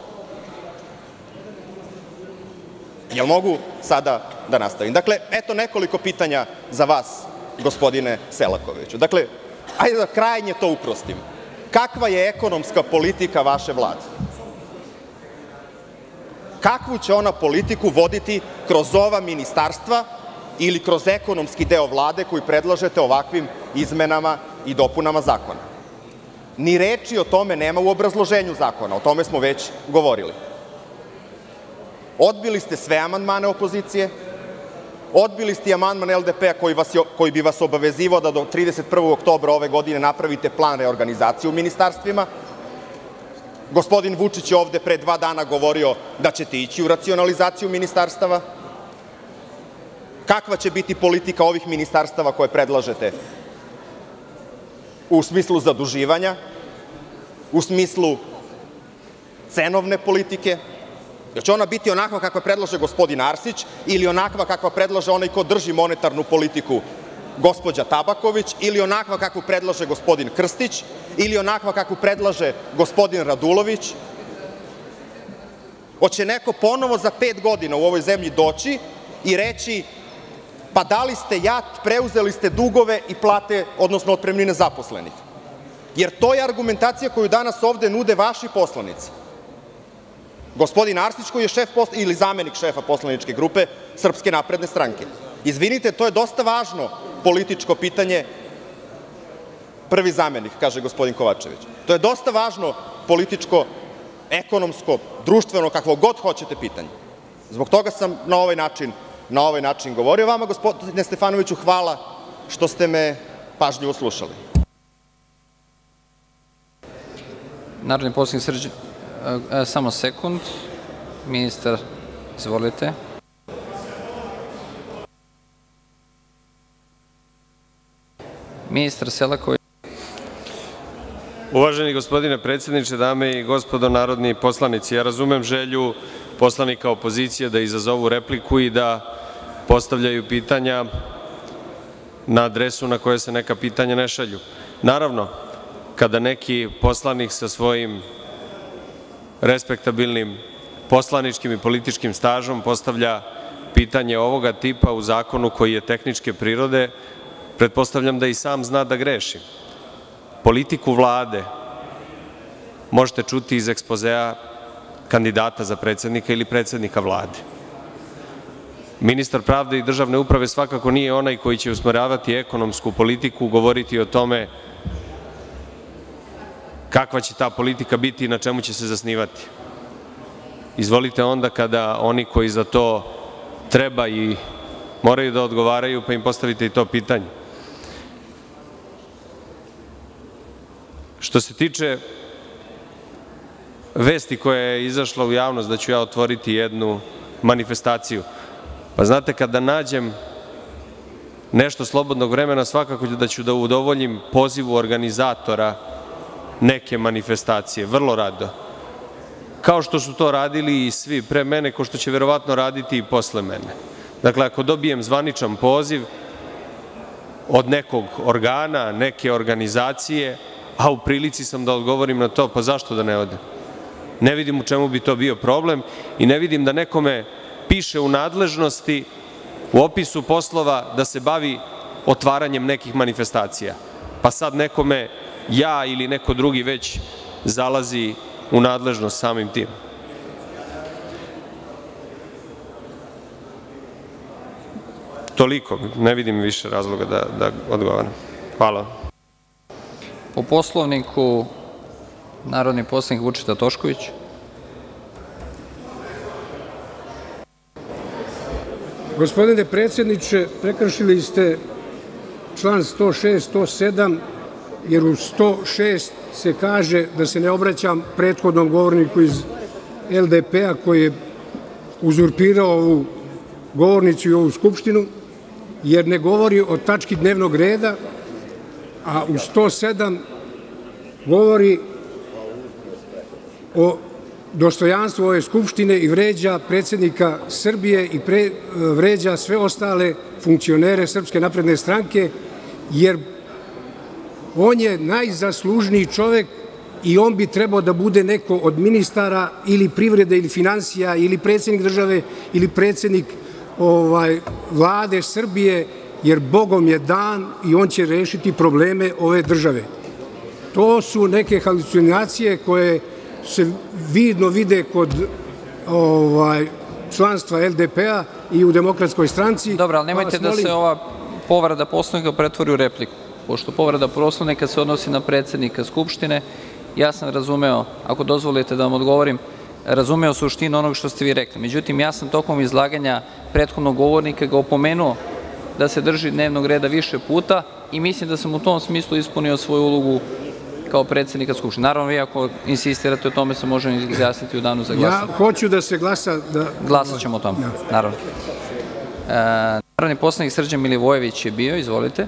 Jel mogu sada da nastavim? Dakle, eto nekoliko pitanja za vas, gospodine Selakoviću. Dakle, ajde da krajnje to uprostim. Kakva je ekonomska politika vaše Vlade? Kakvu će ona politiku voditi kroz ova ministarstva ili kroz ekonomski deo Vlade koji predlažete ovakvim izmenama i dopunama zakona? Ni reči o tome nema u obrazloženju zakona, o tome smo već govorili. Odbili ste sve amandmane opozicije, odbili ste i amandman L D P-a koji bi vas obavezivao da do trideset prvog oktobra ove godine napravite plan reorganizacije u ministarstvima. Gospodin Vučić je ovde pre dva dana govorio da ćete ići u racionalizaciju ministarstava. Kakva će biti politika ovih ministarstava koje predlažete u smislu zaduživanja, u smislu cenovne politike? Jer će ona biti onakva kakva predlaže gospodin Arsić ili onakva kakva predlaže onaj ko drži monetarnu politiku, gospođa Tabaković, ili onakva kakvu predlaže gospodin Krstić, ili onakva kakvu predlaže gospodin Radulović? Hoće neko ponovo za pet godina u ovoj zemlji doći i reći pa dali ste JAT, preuzeli ste dugove i plate, odnosno otpremnine zaposlenih? Jer to je argumentacija koju danas ovde nude vaši poslanici. Gospodin Arsić koji je šef ili zamenik šefa poslaničke grupe Srpske napredne stranke. Izvinite, to je dosta važno političko pitanje. Prvi zamenik, kaže gospodin Kovačević. To je dosta važno političko, ekonomsko, društveno, kakvo god hoćete pitanje. Zbog toga sam na ovaj način na ovaj način govorio. Vama, gospodine Stefanoviću, hvala što ste me pažljivo slušali. Narodni poslanik Srđan, samo sekund. Ministar, izvolite. Ministar Selaković. Uvaženi gospodine predsedniče, dame i gospodo narodni poslanici, ja razumem želju poslanika opozicije da izazovu repliku i da postavljaju pitanja na adresu na koje se neka pitanja ne šalju. Naravno, kada neki poslanik sa svojim respektabilnim poslaničkim i političkim stažom postavlja pitanje ovoga tipa u zakonu koji je tehničke prirode, pretpostavljam da i sam zna da greši. Politiku Vlade možete čuti iz ekspozea kandidata za predsednika ili predsednika Vlade. Ministar pravde i državne uprave svakako nije onaj koji će usmeravati ekonomsku politiku, govoriti o tome kakva će ta politika biti i na čemu će se zasnivati. Izvolite onda kada oni koji za to treba i moraju da odgovaraju, pa im postavite i to pitanje. Što se tiče vesti koja je izašla u javnost da ću ja otvoriti jednu manifestaciju, pa znate, kada nađem nešto slobodnog vremena, svakako da ću da udovoljim pozivu organizatora neke manifestacije, vrlo rado. Kao što su to radili i svi pre mene, kao što će verovatno raditi i posle mene. Dakle, ako dobijem zvaničan poziv od nekog organa, neke organizacije, a u prilici sam da odgovorim na to, pa zašto da ne odem? Ne vidim u čemu bi to bio problem i ne vidim da nekome piše u nadležnosti, u opisu poslova, da se bavi otvaranjem nekih manifestacija. Pa sad nekome ja ili neko drugi već zalazi u nadležnost samim tim. Toliko, ne vidim više razloga da, da odgovaram. Hvala. Po Poslovniku, narodni poslanik Vučeta Tošković. Gospodine predsedniče, prekršili ste član sto šest, sto sedam, jer u sto šest se kaže da se ne obraćam prethodnom govorniku iz L D P-a koji je uzurpirao ovu govornicu i ovu skupštinu, jer ne govori o tački dnevnog reda, a u sto sedam govori o dostojanstvu ove skupštine i vređa predsednika Srbije i pre, vređa sve ostale funkcionere Srpske napredne stranke, jer on je najzaslužniji čovek i on bi trebao da bude neko od ministara ili privrede ili finansija ili predsednik države ili predsednik ovaj, Vlade Srbije, jer Bogom je dan i on će rešiti probleme ove države. To su neke halucinacije koje se vidno vide kod ovaj, članstva L D P-a i u Demokratskoj stranci. Dobro, ali nemojte da se ova povreda Poslovnika pretvori u repliku. Pošto povreda Poslovnika se odnosi na predsednika Skupštine, ja sam razumeo, ako dozvolite da vam odgovorim, razumeo suštinu onog što ste vi rekli. Međutim, ja sam tokom izlaganja prethodnog govornika ga opomenuo da se drži dnevnog reda više puta i mislim da sam u tom smislu ispunio svoju ulogu kao predsednika Skupštine. Naravno, vi ako insistirate o tome se možemo izglasiti u danu za glasanje. Ja hoću da se glasa... Da... Glasat ćemo o tome, naravno. E, narodni poslanik Srđan Milivojević je bio, izvolite.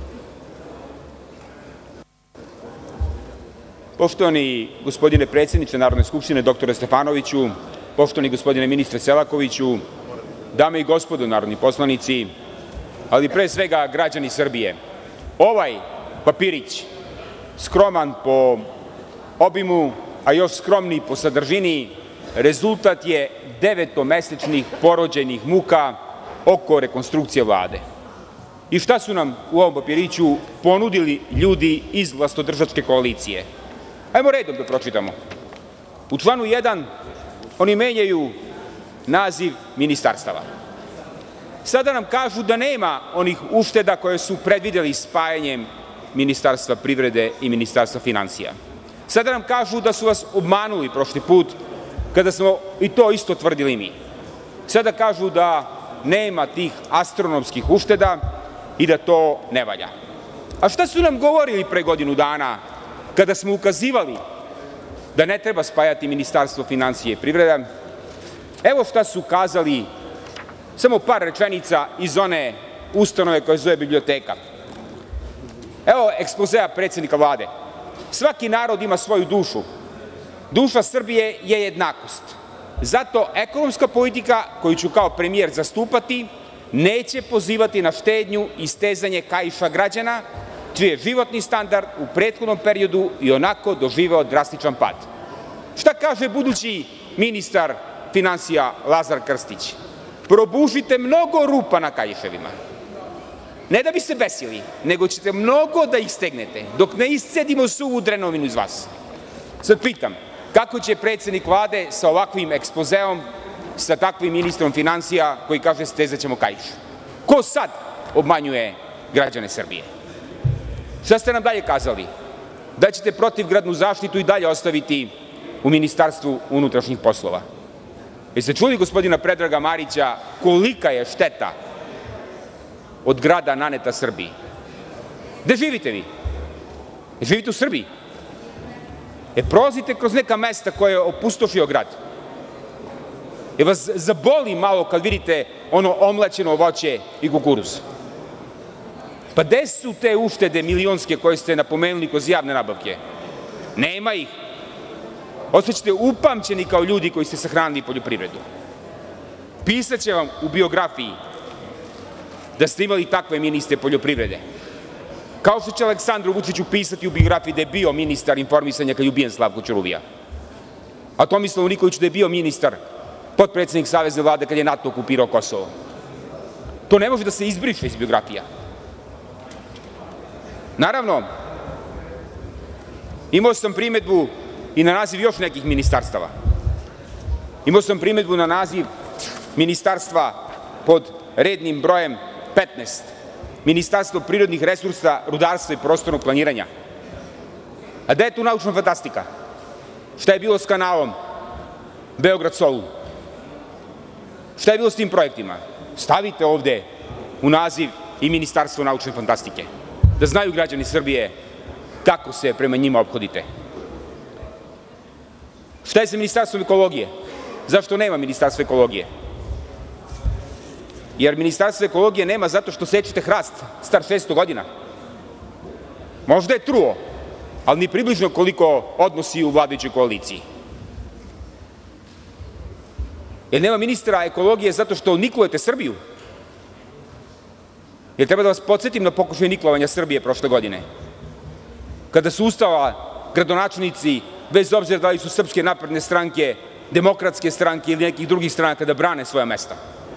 Poštovani gospodine predsedniče Narodne skupštine, doktore Stefanoviću, poštovani gospodine ministre Selakoviću, dame i gospodo narodni poslanici, ali pre svega građani Srbije, ovaj papirić, skroman po obimu, a još skromniji po sadržini, rezultat je devetomesečnih porođajnih muka oko rekonstrukcije Vlade. I šta su nam u ovom papiriću ponudili ljudi iz vlastodržačke koalicije? Hajmo redom da pročitamo. U članu jedan oni menjaju naziv ministarstava. Sada nam kažu da nema onih ušteda koje su predvideli spajanjem Ministarstva privrede i Ministarstva finansija. Sada nam kažu da su vas obmanuli prošli put kada smo i to isto tvrdili mi. Sada kažu da nema tih astronomskih ušteda i da to ne valja. A šta su nam govorili pre godinu dana kada smo ukazivali da ne treba spajati Ministarstvo finansija i privrede? Evo šta su kazali, samo par rečenica iz one ustanove koja se zove biblioteka. Evo ekspozea predsednika Vlade. Svaki narod ima svoju dušu. Duša Srbije je jednakost. Zato ekonomska politika koju ću kao premijer zastupati neće pozivati na štednju i stezanje kaiša građana, čiji je životni standard u prethodnom periodu i onako doživeo drastičan pad. Šta kaže budući ministar finansija Lazar Krstić? Probušite mnogo rupa na kaiševima. Ne da bi se besili, nego ćete mnogo da ih stegnete, dok ne iscedimo suvu drenovinu iz vas. Sad pitam, kako će predsednik Vlade sa ovakvim ekspozeom, sa takvim ministrom finansija koji kaže stezaćemo kaiš? Ko sad obmanjuje građane Srbije? Šta ste nam dalje kazali? Da ćete protivgradnu zaštitu i dalje ostaviti u Ministarstvu unutrašnjih poslova. Jeste čuli gospodina Predraga Marića kolika je šteta od grada naneta Srbiji? Gde živite vi? Živite u Srbiji? E, prolazite kroz neka mesta koje je opustošio grad. Je vas zaboli malo kad vidite ono omlaćeno voće i kukuruz? Pa gde su te uštede milionske koje ste napomenuli kroz javne nabavke? Nema ih. Ostaćete upamćeni kao ljudi koji ste sahranili poljoprivredu. Pisaće vam u biografiji da ste imali takve ministre poljoprivrede. Kao što će Aleksandru Vučiću pisati u biografiji da je bio ministar informisanja kad je ubijen Slavko Ćuruvija. A Tomislavu Nikoliću da je bio ministar, potpredsednik Savezne vlade kad je NATO okupirao Kosovo. To ne može da se izbriše iz biografija. Naravno, imao sam primedbu i na naziv još nekih ministarstava. Imao sam primedbu na naziv ministarstva pod rednim brojem petnaest. Ministarstvo prirodnih resursa, rudarstva i prostornog planiranja. A gde je tu naučna fantastika? Šta je bilo s kanalom Beograd-Solun? Šta je bilo s tim projektima? Stavite ovde u naziv i Ministarstvo naučne fantastike. Da znaju građani Srbije kako se prema njima ophodite. Šta je sa Ministarstvom ekologije? Zašto nema Ministarstva ekologije? Jer Ministarstvo ekologije nema zato što sečete hrast star šesto godina. Možda je truo, ali ni približno koliko odnosi u vladajućoj koaliciji. Jer nema ministra ekologije zato što niklujete Srbiju. Jer treba da vas podsjetim na pokušaj niklovanja Srbije prošle godine. Kada su ustala gradonačelnici, bez obzira da li su Srpske napredne stranke, Demokratske stranke ili nekih drugih stranaka, da brane svoja mesta.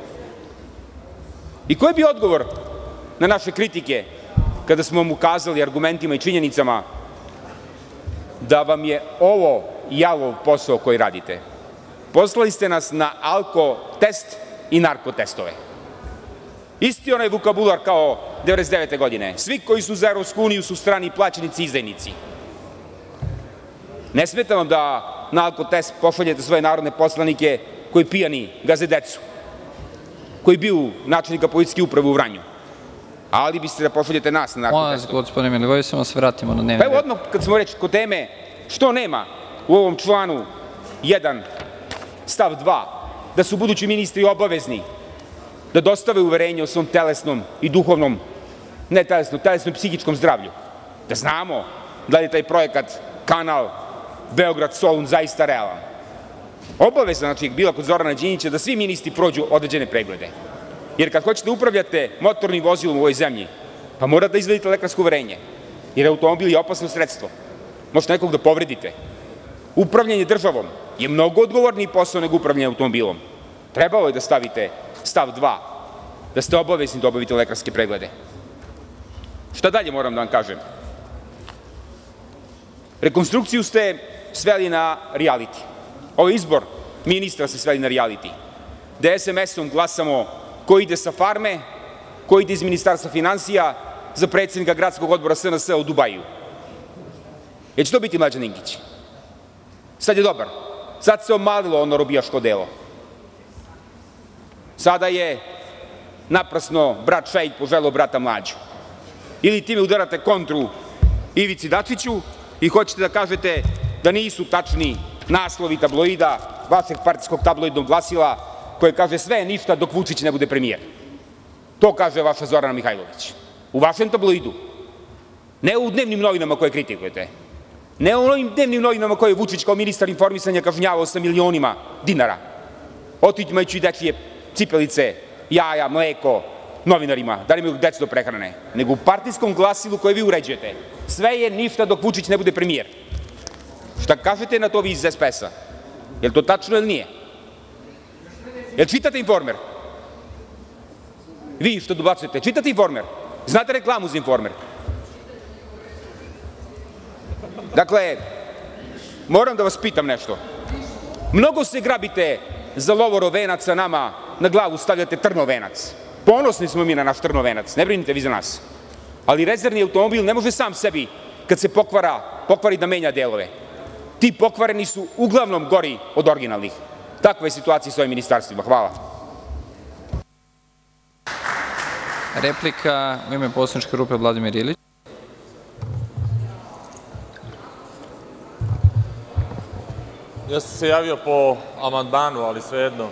I koji bi odgovor na naše kritike kada smo vam ukazali argumentima i činjenicama da vam je ovo jalov posao koji radite? Poslali ste nas na alko test i narko testove. Isti onaj vokabular kao devedeset devete godine. Svi koji su za Evropsku uniju su strani plaćenici i izdajnici. Ne smeta vam da na alko test pošaljete svoje narodne poslanike koji pijani gaze decu, koji bio načelnika policijske uprave u Vranju. Ali biste da pošaljete nas na narko Molim vas, testu. gospodine Milivojeviću, samo se vratimo na dnevni Pa evo red. odmah kad smo reći kod teme, što nema u ovom članu jedan stav dva, da su budući ministri obavezni da dostave uverenje o svom telesnom i duhovnom, ne telesnom, telesnom i psihičkom zdravlju. Da znamo da li je taj projekat kanal Beograd-Solun zaista realan. Obaveza, znači, bila kod Zorana Đinđića da svi ministri prođu određene preglede. Jer kad hoćete upravljate motornim vozilom u ovoj zemlji, pa morate da izvedite lekarsko uverenje. Jer automobil je opasno sredstvo. Možete nekog da povredite. Upravljanje državom je mnogo odgovorniji posao nego upravljanje automobilom. Trebalo je da stavite stav dva, da ste obavezni da obavite lekarske preglede. Šta dalje moram da vam kažem? Rekonstrukciju ste sveli na reality. Ovaj izbor ministra se sveli na reality. Da es em esom glasamo ko ide sa farme, ko ide iz Ministarstva finansija za predsednika gradskog odbora es en es u Dubaju. Jer će to biti Mlađan Dinkić. Sad je dobar. Sad se omalilo ono robijaško delo. Sada je naprasno brat Šeik poželeo brata Mlađu. Ili time udarate kontru Ivici Dačiću i hoćete da kažete da nisu tačni naslovi tabloida, vašeg partijskog tabloidnog glasila, koje kaže sve je ništa dok Vučić ne bude premijer. To kaže vaša Zorana Mihajlović. U vašem tabloidu. Ne u dnevnim novinama koje kritikujete. Ne u ovim dnevnim novinama koje je Vučić kao ministar informisanja kažnjavao sa milionima dinara, otimajući dečije cipelice, jaja, mleko novinarima, da li imaju decu do prehrane, nego u partijskom glasilu koje vi uređujete. Sve je ništa dok Vučić ne bude premijer. Šta kažete na to vi iz S P S-a? Je li to tačno ili nije? Jel čitate Informer? Vi što dobacujete, čitate Informer? Znate reklamu za Informer? Dakle, moram da vas pitam nešto. Mnogo se grabite za lovorov venac, a nama na glavu stavljate trnov venac. Ponosni smo mi na naš trnov venac, ne brinite vi za nas. Ali rezervni automobil ne može sam sebi, kad se pokvara, pokvari da menja delove. Ti pokvareni su uglavnom gori od originalnih. Takva je situacija s ovim ministarstvima. Hvala. Replika u ime poslaničke grupe Vladimir Ilić. Ja sam se javio po amandmanu, ali svejedno.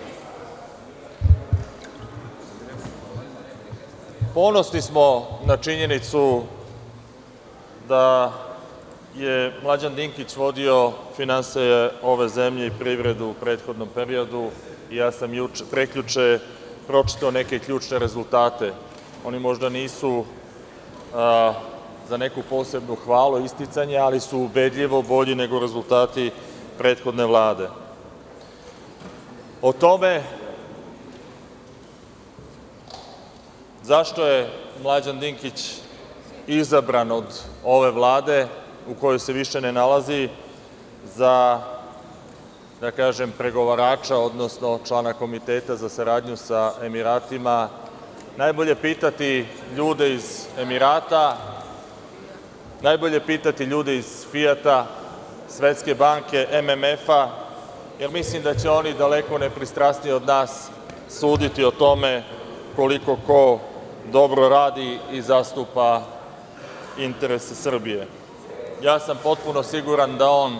Ponosni smo na činjenicu da je Mlađan Dinkić vodio finansije ove zemlje i privredu u prethodnom periodu i ja sam prekjuče pročitao neke ključne rezultate. Oni možda nisu a, za neku posebnu hvalu isticanje, ali su ubedljivo bolji nego rezultati prethodne vlade. O tome zašto je Mlađan Dinkić izabran od ove vlade u kojoj se više ne nalazi za, da kažem, pregovarača, odnosno člana komiteta za saradnju sa Emiratima, najbolje pitati ljude iz Emirata, najbolje pitati ljude iz Fijata, Svetske banke, M M F-a, jer mislim da će oni daleko nepristrasniji od nas suditi o tome koliko ko dobro radi i zastupa interese Srbije. Ja sam potpuno siguran da on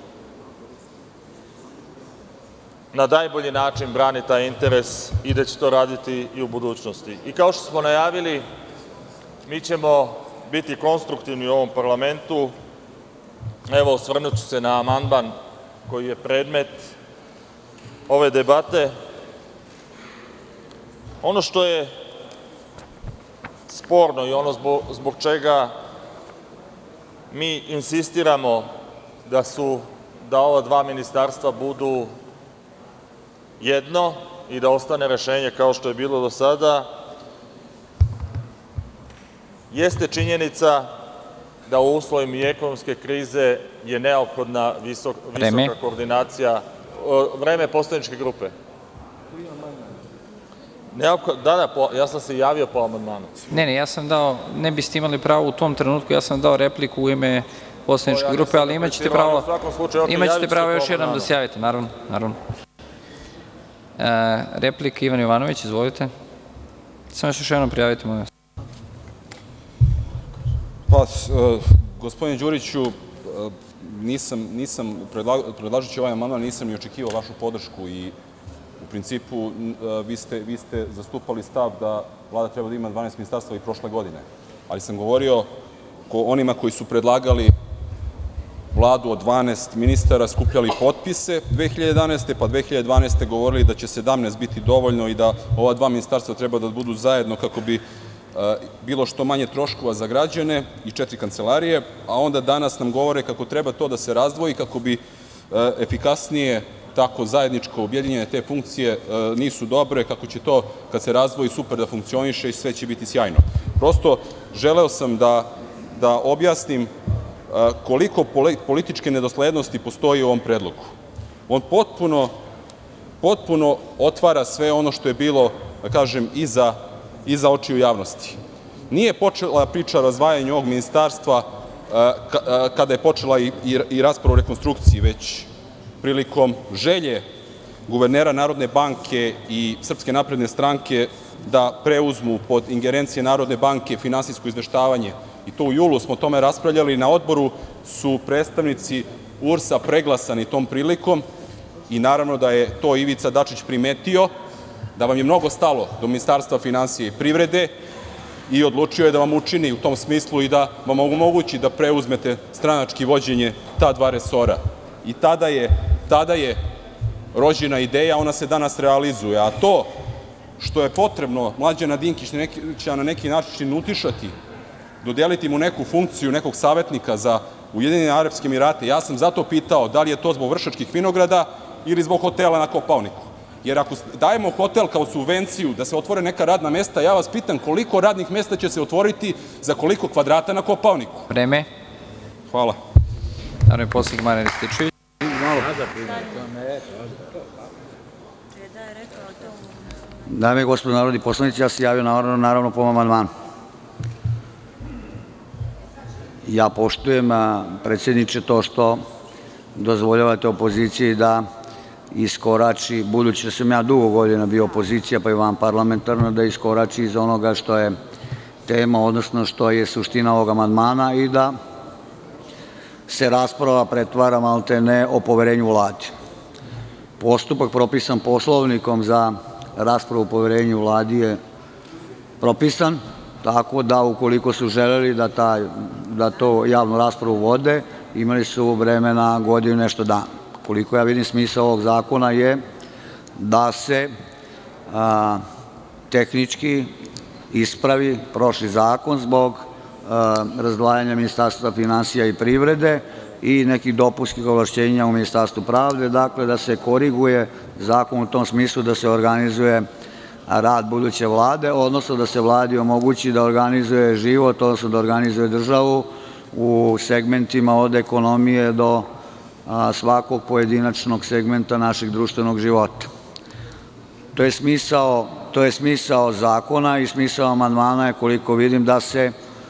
na najbolji način brani taj interes i da će to raditi i u budućnosti. I kao što smo najavili, mi ćemo biti konstruktivni u ovom parlamentu. Evo, osvrnut ću se na amandman koji je predmet ove debate. Ono što je sporno i ono zbog, zbog čega mi insistiramo da su da ova dva ministarstva budu jedno i da ostane rešenje kao što je bilo do sada, jeste činjenica da u uslovima i ekonomske krize je neophodna visok, visoka koordinacija. Vreme poslaničke grupe. Neophodno, da, da, po, ja sam se javio po amandmanu. Ne, ne, ja sam dao, ne biste imali pravo u tom trenutku, ja sam dao repliku u ime poslaničke grupe, ali imaćete pravo, imaćete pravo još jednom da se javite, naravno, naravno. E, replika Ivan Jovanović, izvolite. Samo još jednom prijavite, molim vas. Pa, gospodine Đuriću, nisam, nisam predlažući ovaj amandman, nisam ni očekivao vašu podršku i u principu vi ste, vi ste zastupali stav da vlada treba da ima dvanaest ministarstva i prošle godine. Ali sam govorio o onima koji su predlagali vladu od dvanaest ministara, skupljali potpise dve hiljade jedanaeste. pa dve hiljade dvanaeste. govorili da će sedamnaest biti dovoljno i da ova dva ministarstva treba da budu zajedno kako bi bilo što manje troškova za građane i četiri kancelarije, a onda danas nam govore kako treba to da se razdvoji, kako bi efikasnije tako zajedničko objedinjene te funkcije nisu dobre, kako će to kad se razdvoji super da funkcioniše i sve će biti sjajno. Prosto želeo sam da, da objasnim koliko političke nedoslednosti postoji u ovom predlogu. On potpuno, potpuno otvara sve ono što je bilo, da kažem, iza iza očiju javnosti. Nije počela priča o razdvajanju ovog ministarstva kada je počela i, i, i rasprava o rekonstrukciji, već prilikom želje guvernera Narodne banke i Srpske napredne stranke da preuzmu pod ingerencije Narodne banke finansijsko izveštavanje. I to u julu smo o tome raspravljali. Na odboru su predstavnici U R S-a preglasani tom prilikom i naravno da je to Ivica Dačić primetio, da vam je mnogo stalo do Ministarstva finansija i privrede i odlučio je da vam učini u tom smislu i da vam omogući da preuzmete stranački vođenje ta dva resora. I tada je, tada je rođena ideja, ona se danas realizuje. A to što je potrebno Mlađana Dinkića na neki način utišati, dodeliti mu neku funkciju, nekog savjetnika za Ujedinjene Arapske Emirate, ja sam zato pitao da li je to zbog Vršačkih vinograda ili zbog hotela na Kopaoniku. Jer ako dajemo hotel kao subvenciju da se otvore neka radna mesta, ja vas pitam koliko radnih mesta će se otvoriti za koliko kvadrata na Kopaoniku? Vreme. Hvala. Narodni poslanik Marijan Rističević. Dame i gospodo narodni poslanici, ja se javio naravno, naravno po amandmanu. Ja poštujem, predsjedniče, to što dozvoljavate opoziciji da iskorači, budući da sam ja dugo godina bio opozicija, pa i vanparlamentarno, da iskorači iz onoga što je tema, odnosno što je suština ovog amandmana i da se rasprava pretvara maltene o poverenju Vladi. Postupak propisan Poslovnikom za raspravu o poverenju Vladi je propisan, tako da ukoliko su želeli da, taj, da to javnu raspravu vode, imali su vremena godinu nešto dana. Koliko ja vidim, smisao ovog zakona je da se a, tehnički ispravi prošli zakon zbog a, razdvajanja Ministarstva finansija i privrede i nekih dopunskih ovlašćenja u Ministarstvu pravde, dakle da se koriguje zakon u tom smislu da se organizuje rad buduće vlade, odnosno da se vladi omogući da organizuje život, odnosno da organizuje državu u segmentima od ekonomije do a, svakog pojedinačnog segmenta našeg društvenog života. To je smisao, to je smisao zakona i smisao amandmana je, koliko vidim, da se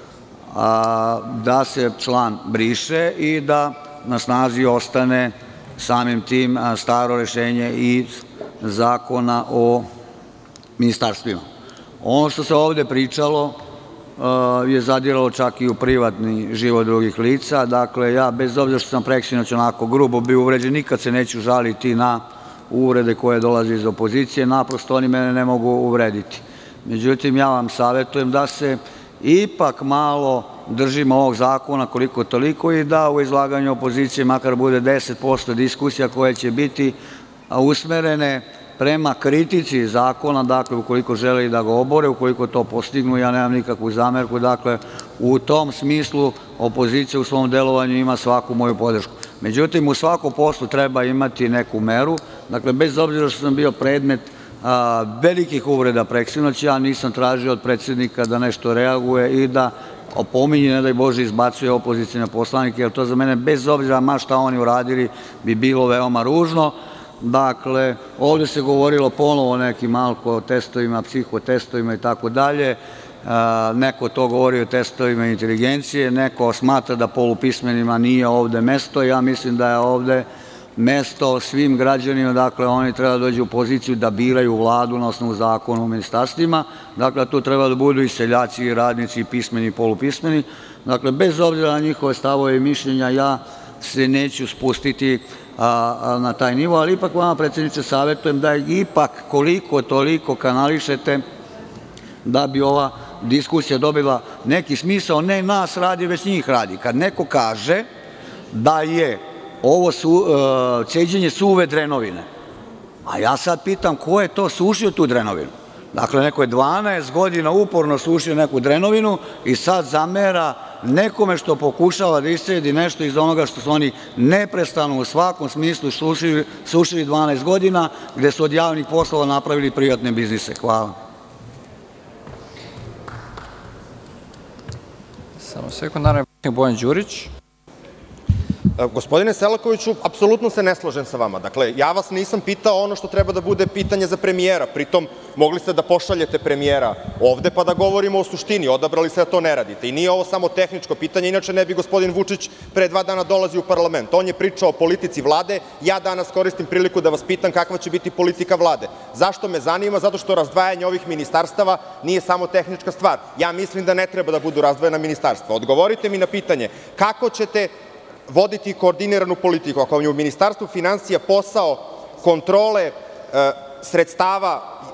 a, da se član briše i da na snazi ostane samim tim a, staro rešenje iz Zakona o ministarstvima. Ono što se ovde pričalo uh, je zadiralo čak i u privatni život drugih lica. Dakle, ja bez obzira što sam preksinoć onako grubo bio uvređen, nikad se neću žaliti na uvrede koje dolaze iz opozicije, naprosto oni mene ne mogu uvrediti. Međutim, ja vam savjetujem da se ipak malo držimo ovog zakona koliko toliko i da u izlaganju opozicije makar bude deset posto diskusija koje će biti usmerene prema kritici zakona, dakle, ukoliko žele da ga obore, ukoliko to postignu, ja nemam nikakvu zamerku, dakle, u tom smislu opozicija u svom delovanju ima svaku moju podršku. Međutim, u svakom poslu treba imati neku meru, dakle, bez obzira što sam bio predmet a, velikih uvreda preksinoć, ja nisam tražio od predsjednika da nešto reaguje i da opominje, ne daj Bože, izbacuje opozicijne poslanike, jer to za mene, bez obzira ma šta oni uradili, bi bilo veoma ružno. Dakle, ovde se govorilo ponovo o nekim alko-testovima, psihotestovima i tako dalje. Neko to govori o testovima inteligencije, neko smatra da polupismenima nije ovde mesto. Ja mislim da je ovde mesto svim građanima, dakle, oni treba da dođu u poziciju da biraju vladu na osnovu zakona o ministarstvima. Dakle, tu treba da budu i seljaci, i radnici, i pismeni, i polupismeni. Dakle, bez obzira na njihove stavove i mišljenja, ja se neću spustiti A, a, na taj nivo, ali ipak vama, predsjedniče, savjetujem da ipak koliko toliko kanališete da bi ova diskusija dobila neki smisao, ne nas radi, već njih radi. Kad neko kaže da je ovo su, uh, ceđenje suve drenovine, a ja sad pitam ko je to sušio tu drenovinu? Dakle, neko je dvanaest godina uporno sušio neku drenovinu i sad zamera nekome što pokušava da iscedi nešto iz onoga što su oni neprestano u svakom smislu sušili, sušili dvanaest godina, gde su od javnih poslova napravili privatne biznise. Hvala. Samo sekund, naravno, Bojan Đurić. Gospodine Selakoviću, apsolutno se ne slažem sa vama. Dakle, ja vas nisam pitao ono što treba da bude pitanje za premijera. Pritom, mogli ste da pošaljete premijera ovde pa da govorimo o suštini. Odabrali ste da to ne radite. I nije ovo samo tehničko pitanje, inače ne bi gospodin Vučić pre dva dana dolazio u parlament. On je pričao o politici vlade. Ja danas koristim priliku da vas pitam kakva će biti politika vlade. Zašto me zanima? Zato što razdvajanje ovih ministarstava nije samo tehnička stvar. Ja mislim da ne treba da budu razdvojena ministarstva. Odgovorite mi na pitanje kako ćete voditi koordiniranu politiku, ako vam je u Ministarstvu finansija posao kontrole e, sredstava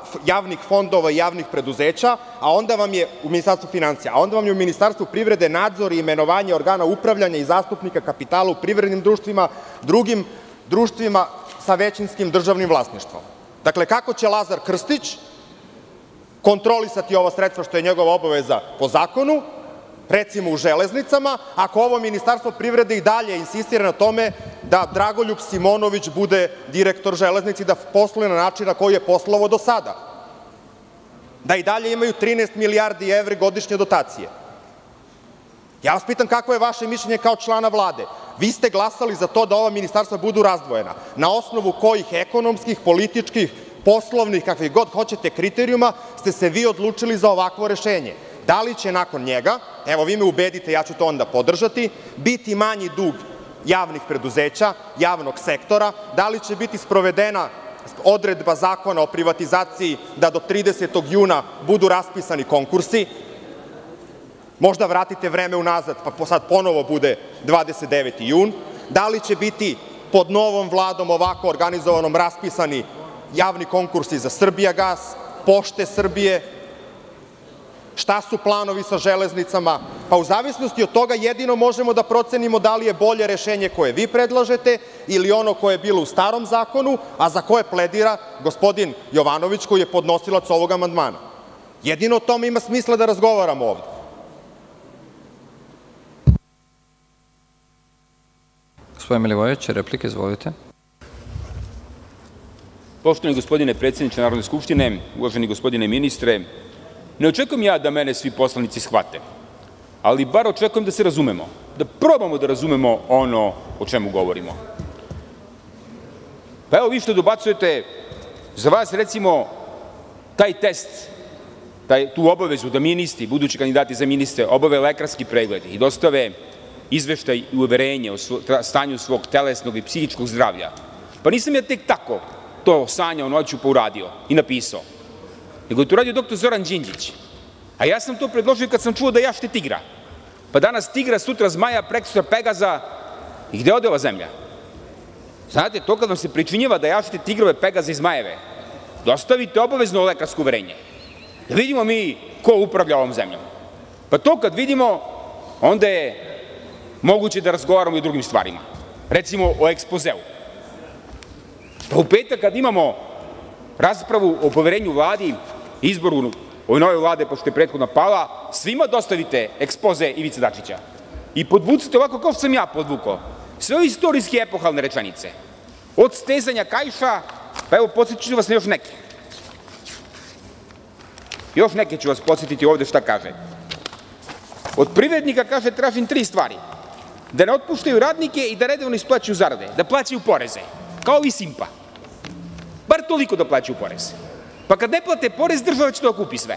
javnih fondova i javnih preduzeća, a onda vam je u Ministarstvu finansija, a onda vam je u Ministarstvu privrede nadzor i imenovanje organa upravljanja i zastupnika kapitala u privrednim društvima, drugim društvima sa većinskim državnim vlasništvom. Dakle, kako će Lazar Krstić kontrolisati ova sredstva, što je njegova obaveza po zakonu, recimo u Železnicama, ako ovo Ministarstvo privrede i dalje insistira na tome da Dragoljub Simonović bude direktor Železnice i da posluje na način na koji je poslovao do sada, da i dalje imaju trinaest milijardi evra godišnje dotacije. Ja vas pitam kakvo je vaše mišljenje kao člana Vlade? Vi ste glasali za to da ova ministarstva budu razdvojena. Na osnovu kojih ekonomskih, političkih, poslovnih, kakvih god hoćete kriterijuma ste se vi odlučili za ovakvo rešenje? Da li će nakon njega, evo vi me ubedite, ja ću to onda podržati, biti manji dug javnih preduzeća, javnog sektora, da li će biti sprovedena odredba Zakona o privatizaciji da do tridesetog juna budu raspisani konkursi, možda vratite vreme unazad pa sad ponovo bude dvadeset deveti jun, da li će biti pod novom Vladom ovako organizovanom raspisani javni konkursi za Srbijagas, Pošte Srbije, šta su planovi sa Železnicama, pa u zavisnosti od toga jedino možemo da procenimo da li je bolje rešenje koje vi predlažete ili ono koje je bilo u starom zakonu, a za koje pledira gospodin Jovanović koji je podnosilac ovog amandmana. Jedino o tome ima smisla da razgovaramo ovde. Gospodin Milivojević, replike, izvolite. Poštovani gospodine predsedniče Narodne skupštine, uvaženi gospodine ministre, ne očekujem ja da mene svi poslanici shvate, ali bar očekujem da se razumemo, da probamo da razumemo ono o čemu govorimo. Pa evo vi što dobacujete, za vas recimo taj test, tu obavezu da ministri, budući kandidati za ministre, obave lekarski pregled i dostave izveštaj i uverenje o stanju svog telesnog i psihičkog zdravlja, pa nisam ja tek tako to sanjao noću pa uradio i napisao, nego je to radio doktor Zoran Đinđić. A ja sam to predložio kad sam čuo da jašte tigra. Pa danas tigra, sutra zmaja, prekosutra Pegaza. I gde ode ova zemlja? Znate, to kad vam se pričinjava da jašete tigrove, Pegaze i zmajeve, dostavite obavezno lekarsko uverenje. Da vidimo mi ko upravlja ovom zemljom. Pa to kad vidimo, onda je moguće da razgovaramo i o drugim stvarima. Recimo o ekspozeu. Pa u petak kad imamo raspravu o poverenju Vladi, izboru ove nove Vlade, pošto je prethodna pala, svima dostavite ekspoze Ivice Dačića. I podvucite ovako kao što sam ja podvukao. Sve ove istorijske epohalne rečenice. Od stezanja kaiša, pa evo podsjetit ću vas na još neke. Još neke ću vas podsjetiti ovde šta kaže. Od privrednika, kaže, tražim tri stvari. Da ne otpuštaju radnike i da redovno isplaćuju zarade, da plaćaju poreze, kao i Simpa. Bar toliko da plaćaju porez. Pa kad ne plate porez, država će to kupi sve.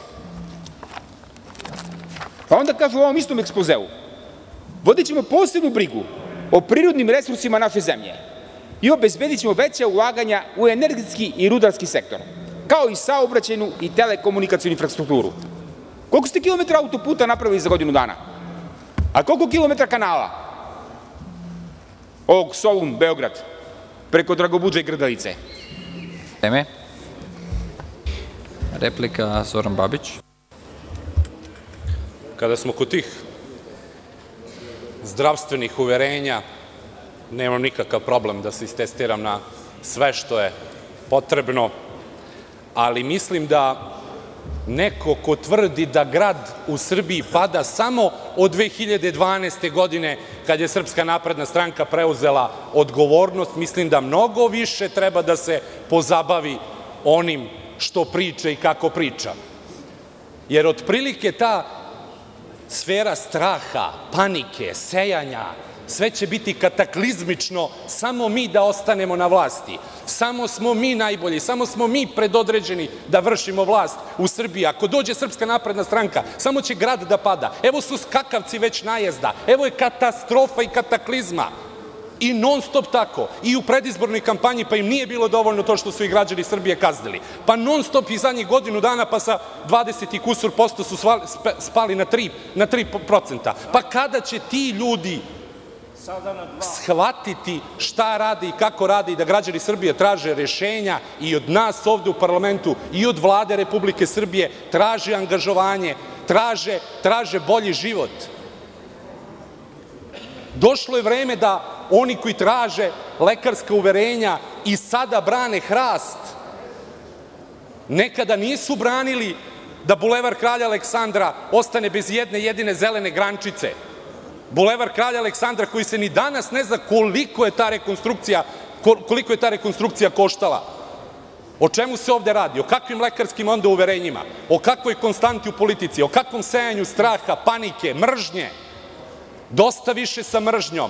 Pa onda kažu u ovom istom ekspozeu, vodit ćemo posebnu brigu o prirodnim resursima naše zemlje i obezbedit ćemo veća ulaganja u energetski i rudarski sektor, kao i saobraćajnu i telekomunikacionu infrastrukturu. Koliko ste kilometra autoputa napravili za godinu dana? A koliko kilometra kanala? Ovog Solun-Beograd, preko Dragobudža i Grdelice. Vreme. Replika Zoran Babić. Kada smo kod tih zdravstvenih uverenja, nemam nikakav problem da se istestiram na sve što je potrebno, ali mislim da neko ko tvrdi da grad u Srbiji pada samo od dve hiljade dvanaeste. godine, kad je Srpska napredna stranka preuzela odgovornost, mislim da mnogo više treba da se pozabavi onim što priča i kako priča. Jer otprilike ta sfera straha, panike, sejanja, sve će biti kataklizmično, samo mi da ostanemo na vlasti. Samo smo mi najbolji, samo smo mi predodređeni da vršimo vlast u Srbiji. Ako dođe Srpska napredna stranka, samo će grad da pada. Evo su skakavci već najezda, evo je katastrofa i kataklizma. I non stop tako. I u predizbornoj kampanji, pa im nije bilo dovoljno to što su i građani Srbije kaznili. Pa non stop i zadnjih godinu dana, pa sa dvadeset i kusur posto su spali na tri procenta. Pa kada će ti ljudi shvatiti šta radi i kako radi i da građani Srbije traže rešenja i od nas ovde u parlamentu i od Vlade Republike Srbije, traže angažovanje, traže, traže bolji život. Došlo je vreme da oni koji traže lekarska uverenja i sada brane hrast, nekada nisu branili da Bulevar Kralja Aleksandra ostane bez jedne jedine zelene grančice. Bulevar Kralja Aleksandra koji se ni danas ne zna koliko je ta rekonstrukcija, koliko je ta rekonstrukcija koštala. O čemu se ovde radi? O kakvim lekarskim onda uverenjima? O kakvoj konstanti u politici? O kakvom sejanju straha, panike, mržnje? Dosta više sa mržnjom.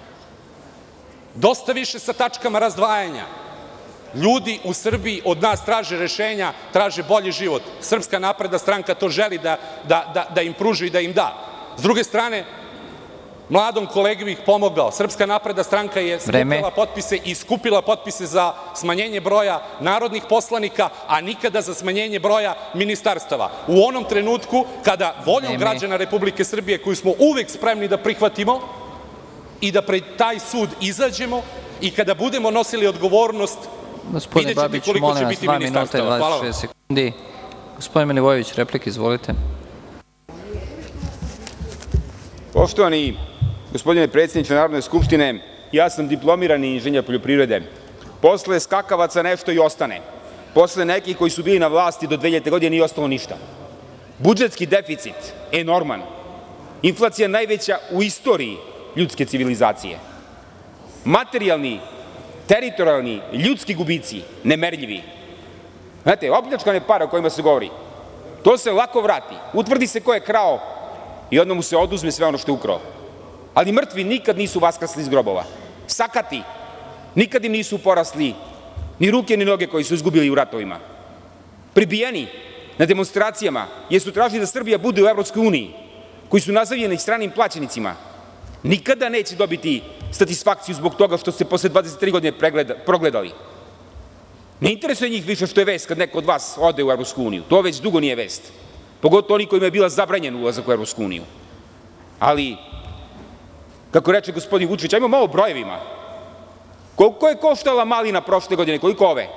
Dosta više sa tačkama razdvajanja. Ljudi u Srbiji od nas traže rešenja, traže bolji život. Srpska napredna stranka to želi da, da, da, da im pruži i da im da. S druge strane, mladom kolegi bih pomogao. Srpska napredna stranka je skupila potpise i skupila potpise za smanjenje broja narodnih poslanika, a nikada za smanjenje broja ministarstava. U onom trenutku kada voljom građana Republike Srbije, koju smo uvek spremni da prihvatimo i da pred taj sud izađemo i kada budemo nosili odgovornost, Gospodine Babić, molim vas, dva minuta i dvadeset šest sekundi. Gospodin Milivojević, replika, izvolite. Poštovani gospodine predsjedniče Narodne skupštine, ja sam diplomirani inženjer poljoprivrede. Posle skakavaca nešto i ostane. Posle nekih koji su bili na vlasti do dve hiljadite. godine nije ostalo ništa. Budžetski deficit enorman. Inflacija najveća u istoriji ljudske civilizacije. Materijalni, teritorijalni, ljudski gubici, nemerljivi. Znate, opljačkane pare o kojima se govori, to se lako vrati. Utvrdi se ko je krao i onda mu se oduzme sve ono što je ukrao. Ali mrtvi nikad nisu vaskrsli iz grobova. Sakati nikad im nisu porasli ni ruke ni noge koji su izgubili u ratovima. Pribijeni na demonstracijama jer su tražili da Srbija bude u Evropskoj uniji, koji su nazavljeni stranim plaćenicima, nikada neće dobiti satisfakciju zbog toga što ste posle dvadeset tri godine progledali. Ne interesuje njih više što je vest kad neko od vas ode u Evropsku uniju. To već dugo nije vest. Pogotovo oni kojima je bila zabranjen ulazak u Evropsku uniju. Ali, kako reče gospodin Vučić, ajmo malo brojevima. Koliko je koštala malina prošle godine, koliko ove?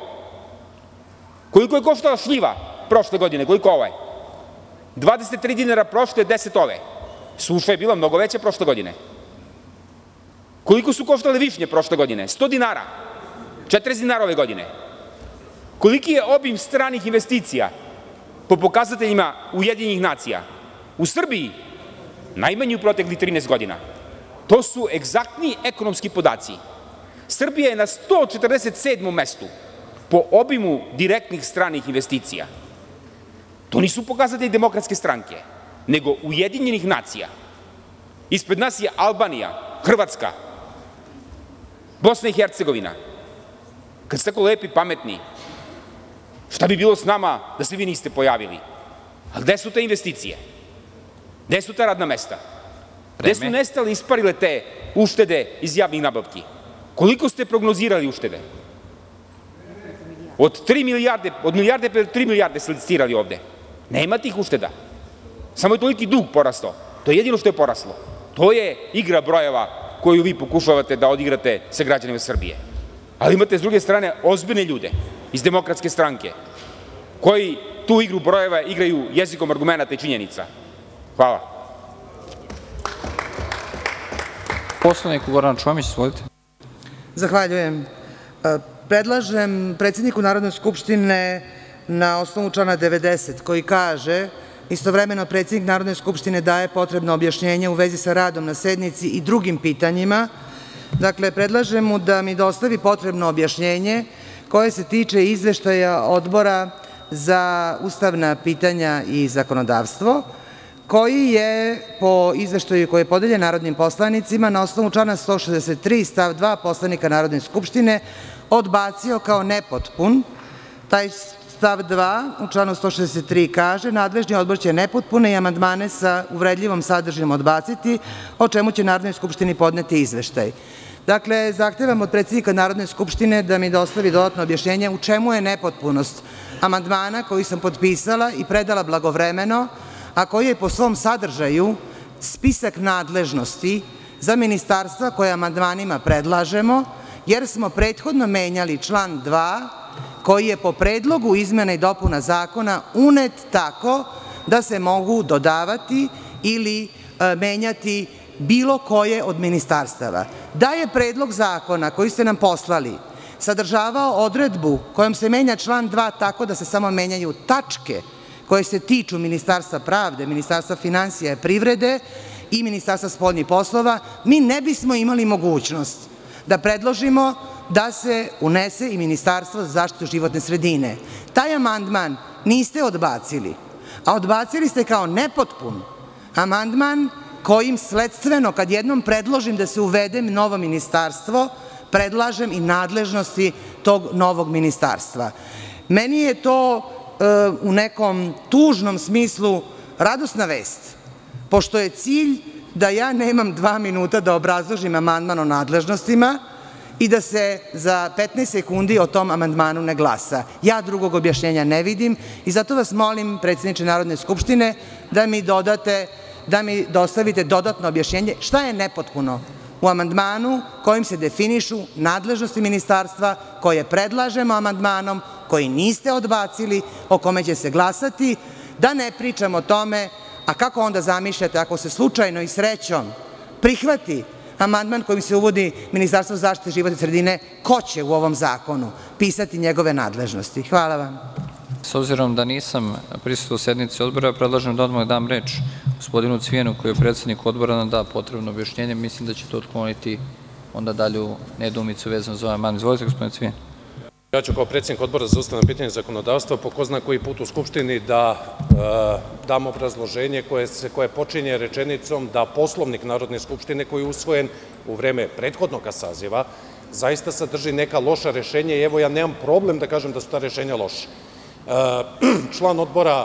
Koliko je koštala šljiva prošle godine, koliko ove? dvadeset tri dinara prošle, deset ove. Suša je bila mnogo veća prošle godine. Koliko su koštale višnje prošle godine? sto dinara. četrdeset dinara ove godine. Koliki je obim stranih investicija po pokazateljima Ujedinjenih nacija? U Srbiji najmanji u proteklih trinaest godina. To su egzaktni ekonomski podaci. Srbija je na sto četrdeset sedmom mestu po obimu direktnih stranih investicija. To nisu pokazatelji Demokratske stranke, nego Ujedinjenih nacija. Ispred nas je Albanija, Hrvatska, Bosna i Hercegovina. Kad ste tako lepi, pametni, šta bi bilo s nama da se vi niste pojavili? Ali gde su te investicije? Gde su ta radna mesta? Gde su nestale, isparile te uštede iz javnih nabavki? Koliko ste prognozirali uštede? Od tri milijarde, od milijarde do tri milijarde ste licitirali ovde. Nema tih ušteda. Samo je toliki dug porastao. To je jedino što je poraslo. To je igra brojeva koju vi pokušavate da odigrate sa građanima Srbije. Ali imate s druge strane ozbiljne ljude iz Demokratske stranke koji tu igru brojeva igraju jezikom argumenata i činjenica. Hvala. Poslanik Goran Čomić, izvolite. Zahvaljujem. Predlažem predsedniku Narodne skupštine na osnovu člana devedeset koji kaže: istovremeno predsednik Narodne skupštine daje potrebno objašnjenje u vezi sa radom na sednici i drugim pitanjima. Dakle, predlažem mu da mi dostavi potrebno objašnjenje koje se tiče izveštaja Odbora za ustavna pitanja i zakonodavstvo, koji je po izveštaju koji je podeljen narodnim poslanicima na osnovu člana sto šezdeset tri stav dva Poslovnika Narodne skupštine odbacio kao nepotpun. Taj stav dva u članu sto šezdeset tri kaže: nadležni odbor će nepotpune i amandmane sa uvredljivom sadržinom odbaciti, o čemu će Narodnoj skupštini podneti izveštaj. Dakle, zahtevam od predsednika Narodne skupštine da mi dostavi dodatno objašnjenje u čemu je nepotpunost amandmana koji sam potpisala i predala blagovremeno, a koji je po svom sadržaju spisak nadležnosti za ministarstva koje amandmanima predlažemo, jer smo prethodno menjali član dva, koji je po predlogu izmena i dopuna zakona unet tako da se mogu dodavati ili menjati bilo koje od ministarstava. Da je predlog zakona koji ste nam poslali sadržavao odredbu kojom se menja član dva tako da se samo menjaju tačke koje se tiču Ministarstva pravde, Ministarstva finansija i privrede i Ministarstva spoljnih poslova, mi ne bismo imali mogućnost da predložimo da se unese i Ministarstvo za zaštitu životne sredine. Taj amandman niste odbacili, a odbacili ste kao nepotpun amandman kojim sledstveno, kad jednom predložim da se uvede novo ministarstvo, predlažem i nadležnosti tog novog ministarstva. Meni je to u nekom tužnom smislu radosna vest, pošto je cilj da ja nemam dva minuta da obrazložim amandman o nadležnostima i da se za petnaest sekundi o tom amandmanu ne glasa. Ja drugog objašnjenja ne vidim i zato vas molim, predsedniče Narodne skupštine, da mi dodate, da mi dostavite dodatno objašnjenje šta je nepotpuno u amandmanu kojim se definišu nadležnosti ministarstva koje predlažemo amandmanom, koji niste odbacili, o kome će se glasati, da ne pričamo o tome, a kako onda zamišljate ako se slučajno i srećom prihvati amandman kojim se uvodi Ministarstvo zaštite životne sredine, ko će u ovom zakonu pisati njegove nadležnosti? Hvala vam. S obzirom da nisam prisutovao sednici odbora, predlažem da odmah dam reč gospodinu Cvijanu, koji je predsednik odbora, da da potrebno objašnjenje. Mislim da će to otkloniti onda dalju nedoumicu vezano za ovaj amandman. Izvolite, gospodine Cvijan. Ja ću kao predsednik Odbora za ustavna pitanja i zakonodavstvo po ko zna koji put u Skupštini da dam obrazloženje koje počinje rečenicom da Poslovnik Narodne skupštine, koji je usvojen u vreme prethodnog saziva, zaista sadrži neka loša rešenja i evo ja nemam problem da kažem da su ta rešenja loša. Član Odbora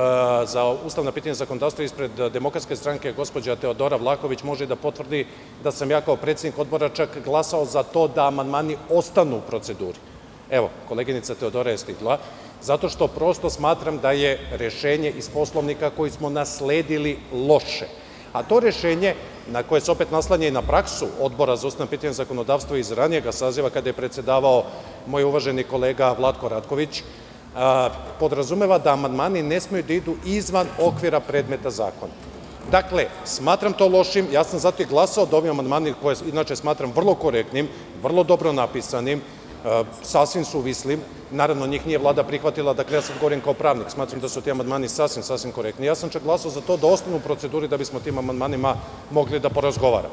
za ustavna pitanja i zakonodavstvo ispred Demokratske stranke, gospođa Teodora Vlahović, može da potvrdi da sam ja kao predsednik Odbora čak glasao za to da amandmani ostanu u proceduri. Evo, koleginica Teodora je stigla, zato što prosto smatram da je rešenje iz Poslovnika koji smo nasledili loše. A to rešenje, na koje se opet naslanja i na praksu Odbora za ustavna pitanja i zakonodavstvo iz ranijeg saziva, kada je predsedavao moj uvaženi kolega Vlatko Ratković, podrazumeva da amandmani ne smeju da idu izvan okvira predmeta zakona. Dakle, smatram to lošim, ja sam zato i glasao da ovi amandmani, koje inače smatram vrlo korektnim, vrlo dobro napisanim, sasvim suvislim, naravno njih nije Vlada prihvatila, dakle ja sad govorim kao pravnik, smatram da su ti amandmani sasvim, sasvim korektni. Ja sam čak glasao za to da ostanu u proceduri da bismo tim amandmanima mogli da porazgovaramo.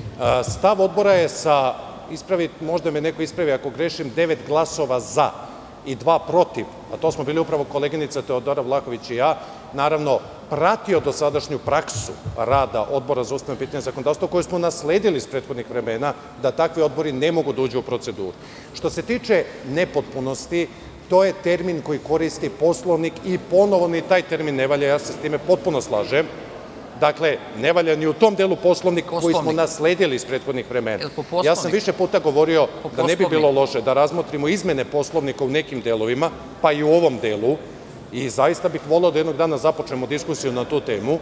Stav Odbora je sa, možda me neko ispravi ako grešim, devet glasova za i dva protiv, a to smo bili upravo koleginica Teodora Vlahović i ja, naravno pratio dosadašnju praksu rada Odbora za ustavna pitanja i zakonodavstvo, koju smo nasledili iz prethodnih vremena, da takvi odbori ne mogu da uđu u proceduru. Što se tiče nepotpunosti, to je termin koji koristi Poslovnik i ponovo ni taj termin ne valja, ja se s time potpuno slažem. Dakle, ne valja ni u tom delu Poslovnik koji smo nasledili iz prethodnih vremena. Ja sam više puta govorio da ne bi bilo loše da razmotrimo izmene Poslovnika u nekim delovima, pa i u ovom delu, i zaista bih voleo da jednog dana započnemo diskusiju na tu temu,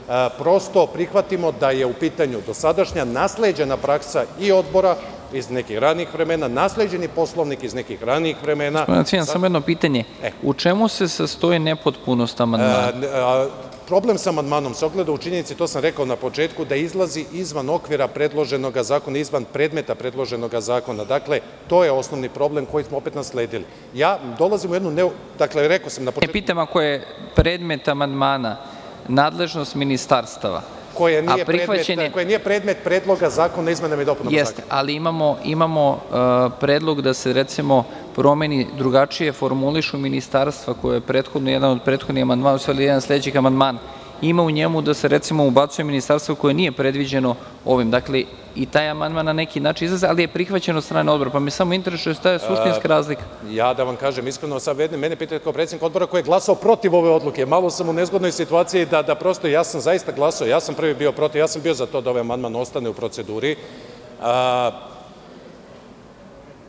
prosto prihvatimo da je u pitanju dosadašnja nasleđena praksa i Odbora iz nekih ranijih vremena, nasleđeni Poslovnik iz nekih ranijih vremena. Gospodine Cvijan, samo jedno pitanje. U čemu se sastoji nepotpunost amandmana? Problem sa amandmanom se ogleda u činjenici, to sam rekao na početku, da izlazi izvan okvira predloženog zakona, izvan predmeta predloženog zakona. Dakle, to je osnovni problem koji smo opet nasledili. Ja dolazim u jednu, dakle, rekao sam na početku... Pitam ako je predmet amandmana nadležnost ministarstava, koje nije predmet predloga zakona izmenama i dopunama zakona. Jeste, ali imamo predlog da se recimo promeni, drugačije formulišu ministarstva koje je prethodno, jedan od prethodnih amandmana, ili jedan sledećih amandmana, ima u njemu da se recimo ubacuje ministarstvo koje nije predviđeno ovim. Dakle, i taj amandman na neki način izlazi, ali je prihvaćen od strane Odbora, pa me samo interesuje šta je suštinska razlika. Ja da vam kažem iskreno, sad mene pitate kao predsednik Odbora koji je glasao protiv ove odluke, malo sam u nezgodnoj situaciji da prosto ja sam zaista glasao, ja sam prvi bio protiv, ja sam bio za to da ovaj amandman ostane u proceduri.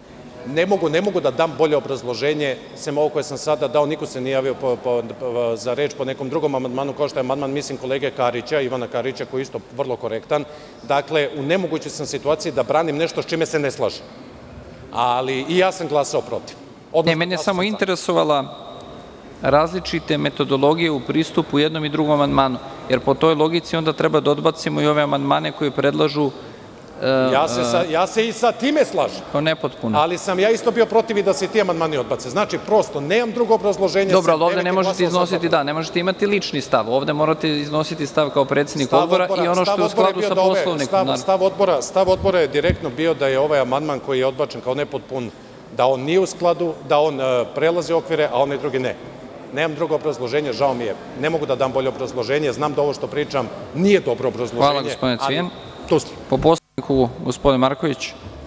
ne mogu, ne mogu da dam bolje obrazloženje, sem ovo koje sam sada dao, niko se nije javio po, po, po, za reč po nekom drugom amandmanu, kao što je amandman, mislim, kolege Karića, Ivana Karića, koji je isto vrlo korektan. Dakle, u nemogućoj sam situaciji da branim nešto s čime se ne slažem. Ali i ja sam glasao protiv. Odnosno, ne, mene je samo interesovala različite metodologije u pristupu jednom i drugom amandmanu, jer po toj logici onda treba da odbacimo i ove amandmane koje predlažu Ja se, sa, ja se i sa time slažem. Kao nepotpuno. Ali sam ja isto bio protiv i da se ti amandmani odbace. Znači, prosto, nemam drugo obrazloženje. Dobro, ali ovde ne možete iznositi, da, ne možete imati lični stav. Ovde morate iznositi stav kao predsednik odbora i ono što je u skladu sa Poslovnikom. Stav odbora, stav odbora je direktno bio da je ovaj amandman koji je odbačen kao nepotpun, da on nije u skladu, da on prelazi okvire, a onaj drugi ne. Nemam drugo obrazloženje, žao mi je. Ne mogu da dam bolje obrazloženje, znam da ovo što pričam nije dobro obrazloženje. Hvala, gospodine Cvijan. Po Poslovniku, gospodin Marković.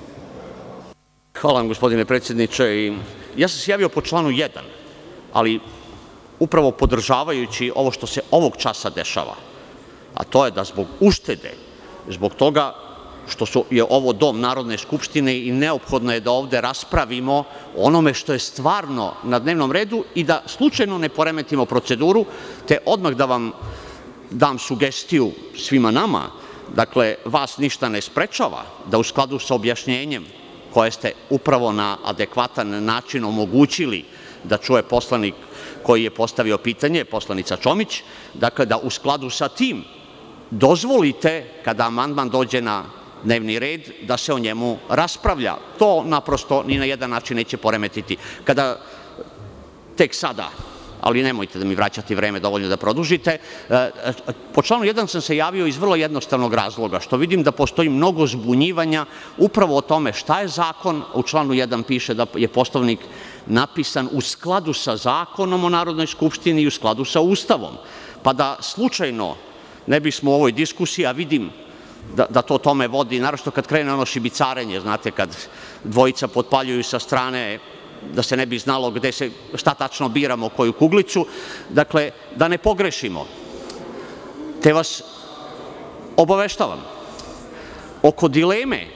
Hvala vam, gospodine predsjedniče. Ja sam se javio po članu jedan, ali upravo podržavajući ovo što se ovog časa dešava, a to je da zbog uštede, zbog toga što su, je ovo dom Narodne skupštine i neophodno je da ovde raspravimo onome što je stvarno na dnevnom redu i da slučajno ne poremetimo proceduru, te odmah da vam dam sugestiju svima nama. Dakle, vas ništa ne sprečava da u skladu sa objašnjenjem koje ste upravo na adekvatan način omogućili da čuje poslanik koji je postavio pitanje, poslanica Čomić, dakle da u skladu sa tim dozvolite kada amandman dođe na dnevni red da se o njemu raspravlja. To naprosto ni na jedan način neće poremetiti. Kada tek sada, ali nemojte da mi vraćate vreme dovoljno da produžite, po članu jedan sam se javio iz vrlo jednostavnog razloga, što vidim da postoji mnogo zbunjivanja upravo o tome šta je zakon. U članu jedan piše da je Poslovnik napisan u skladu sa Zakonom o Narodnoj skupštini i u skladu sa Ustavom, pa da slučajno ne bismo u ovoj diskusiji, a vidim da, da to tome vodi, naročito kad krene ono šibicarenje, znate, kad dvojica potpaljuju sa strane, da se ne bi znalo gde se, šta tačno biramo, koju kuglicu, dakle, da ne pogrešimo. Te vas obaveštavam, oko dileme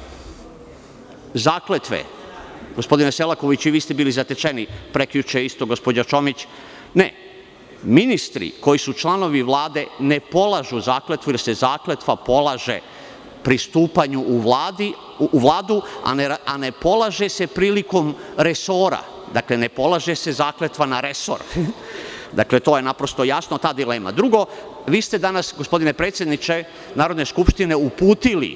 zakletve, gospodine Selakoviću, i vi ste bili zatečeni prekjuče, isto gospođa Čomić, ne, ministri koji su članovi Vlade ne polažu zakletvu, jer se zakletva polaže pri stupanju u, vladi, u, u vladu, a ne, a ne polaže se prilikom resora. Dakle, ne polaže se zakletva na resor. Dakle, to je naprosto jasno, ta dilema. Drugo, vi ste danas, gospodine predsjedniče Narodne skupštine, uputili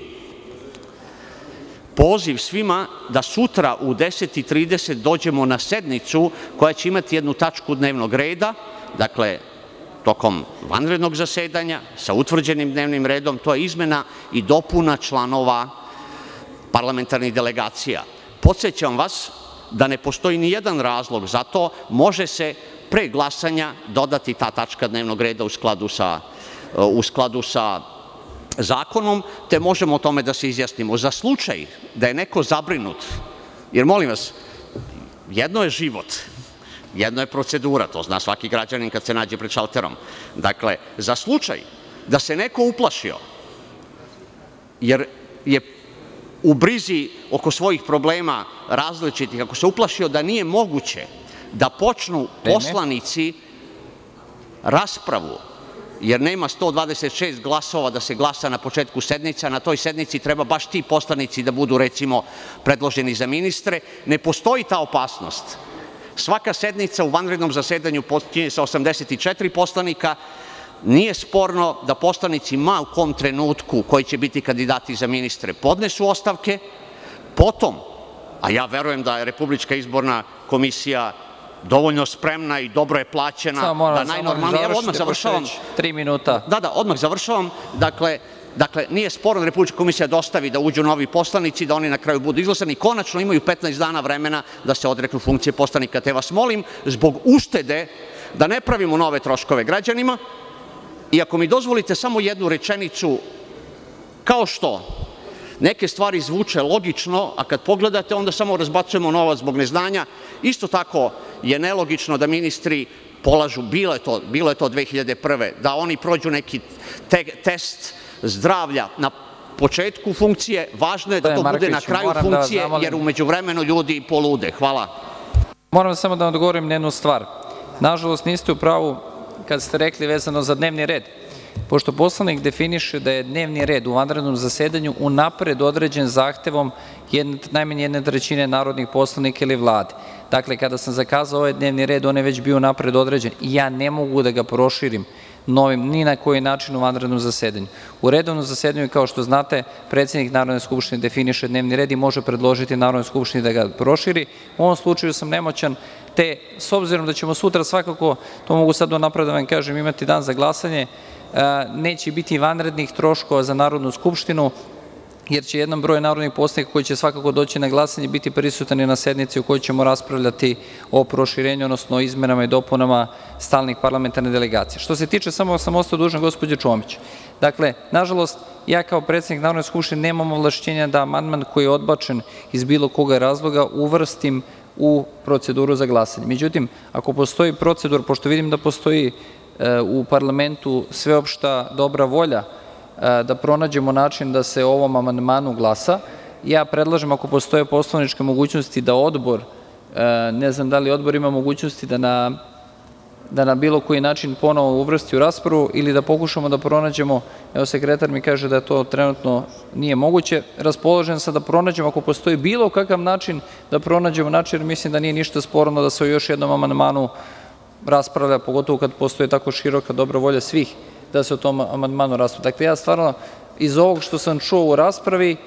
poziv svima da sutra u deset i trideset dođemo na sednicu koja će imati jednu tačku dnevnog reda, dakle, tokom vanrednog zasedanja, sa utvrđenim dnevnim redom, to je izmena i dopuna članova parlamentarnih delegacija. Podsećam vas da ne postoji ni jedan razlog za to, može se pre glasanja dodati ta tačka dnevnog reda u skladu sa, u skladu sa zakonom, te možemo o tome da se izjasnimo. Za slučaj da je neko zabrinut, jer molim vas, jedno je život, jedno je procedura, to zna svaki građanin kad se nađe pred šalterom. Dakle, za slučaj da se neko uplašio, jer je u brizi oko svojih problema različitih, ako se uplašio da nije moguće da počnu poslanici raspravu, jer nema sto dvadeset šest glasova da se glasa na početku sednice, a na toj sednici treba baš ti poslanici da budu, recimo, predloženi za ministre, ne postoji ta opasnost. Svaka sednica u vanrednom zasedanju počinje sa osamdeset četiri poslanika, nije sporno da poslanici ma u kom trenutku koji će biti kandidati za ministre podnesu ostavke, potom, a ja verujem da je Republička izborna komisija dovoljno spremna i dobro je plaćena, da najnormalnije, evo odmah završavam, tri minuta. Da, da, odmah završavam, dakle, Dakle, nije sporno da Republička komisija dostavi da uđu novi poslanici, da oni na kraju budu izglasani, konačno imaju petnaest dana vremena da se odreknu funkcije poslanika, te vas molim, zbog uštede, da ne pravimo nove troškove građanima. I ako mi dozvolite samo jednu rečenicu, kao što neke stvari zvuče logično, a kad pogledate onda samo razbacujemo novac zbog neznanja, isto tako je nelogično da ministri polažu, bilo je to, bilo je to dve hiljade prve, da oni prođu neki te, test zdravlja na početku funkcije, važno je da to bude na kraju funkcije, jer u međuvremenu ljudi polude. Hvala. Moram samo da odgovorim na jednu stvar. Nažalost, niste u pravu kad ste rekli vezano za dnevni red, pošto Poslovnik definiše da je dnevni red u vanrednom zasedanju unapred određen zahtevom najmanje jedne trećine narodnih poslanika ili Vlade. Dakle, kada sam zakazao ovaj dnevni red, on je već bio unapred određen i ja ne mogu da ga proširim novim, ni na koji način u vanrednom zasedanju. U redovnom zasedanju, kao što znate, predsednik Narodne skupštine definiše dnevni red i može predložiti Narodnoj skupštini da ga proširi. U ovom slučaju sam nemoćan, te s obzirom da ćemo sutra svakako, to mogu sad unapred da vam kažem, imati dan za glasanje, neće biti vanrednih troškova za Narodnu skupštinu, jer će jedan broj narodnih poslanika koji će svakako doći na glasanje biti prisutan i na sednici u kojoj ćemo raspravljati o proširenju, odnosno o izmenama i dopunama stalnih parlamentarnih delegacija. Što se tiče, samo sam ostao dužan gospođe Čomić. Dakle, nažalost, ja kao predsednik Narodne skupštine nemam ovlašćenja da amandman koji je odbačen iz bilo koga razloga uvrstim u proceduru za glasanje. Međutim, ako postoji procedura, pošto vidim da postoji u parlamentu sveopšta dobra volja da pronađemo način da se o ovom amandmanu glasa, ja predlažem, ako postoje poslovničke mogućnosti, da odbor, ne znam da li odbor ima mogućnosti da na da na bilo koji način ponovo uvrsti u raspravu ili da pokušamo da pronađemo, evo sekretar mi kaže da to trenutno nije moguće, raspoložen sam da pronađemo, ako postoji bilo kakav način, da pronađemo način, jer mislim da nije ništa sporno da se o još jednom amandmanu raspravlja, pogotovo kad postoji tako široka dobra volja svih da se o tom amandmanu raspravlja. Dakle, ja stvarno iz ovog što sam čuo u raspravi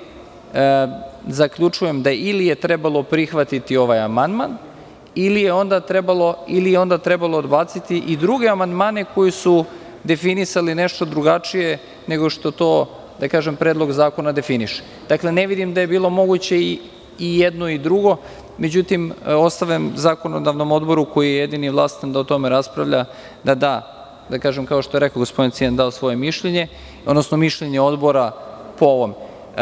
zaključujem da ili je trebalo prihvatiti ovaj amandman ili je onda trebalo ili je onda trebalo odbaciti i druge amandmane koji su definisali nešto drugačije nego što to, da kažem, predlog zakona definiše. Dakle, ne vidim da je bilo moguće i jedno i drugo, međutim, ostavljam zakonodavnom odboru koji je jedini vlastan da o tome raspravlja, da da, da kažem, kao što je rekao gospodin Cvijan, dao svoje mišljenje, odnosno mišljenje odbora po ovom.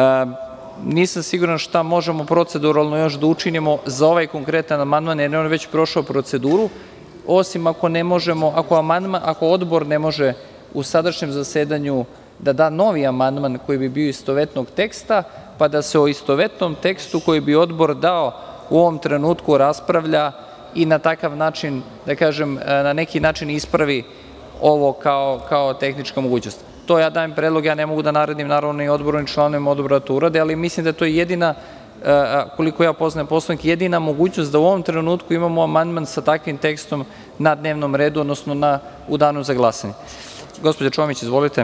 Nisam siguran šta možemo proceduralno još da učinimo za ovaj konkretan amandman, jer je on već prošao proceduru, osim ako ne možemo, ako odbor ne može u sadašnjem zasedanju da da novi amandman koji bi bio istovetnog teksta, pa da se o istovetnom tekstu koji bi odbor dao u ovom trenutku raspravlja i na takav način, da kažem, na neki način ispravi ovo kao tehnička mogućnost. To ja dajem predlog, ja ne mogu da naredim naravno i odboru ni članovima odbora to urade, ali mislim da to je jedina, koliko ja poznajem Poslovnik, jedina mogućnost da u ovom trenutku imamo amandman sa takvim tekstom na dnevnom redu, odnosno u danu za glasanje. Gospođo Čomić, izvolite.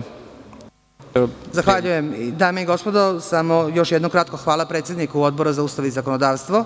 Zahvaljujem. Dame i gospodo, samo još jedno kratko hvala predsedniku Odbora za Ustav i zakonodavstvo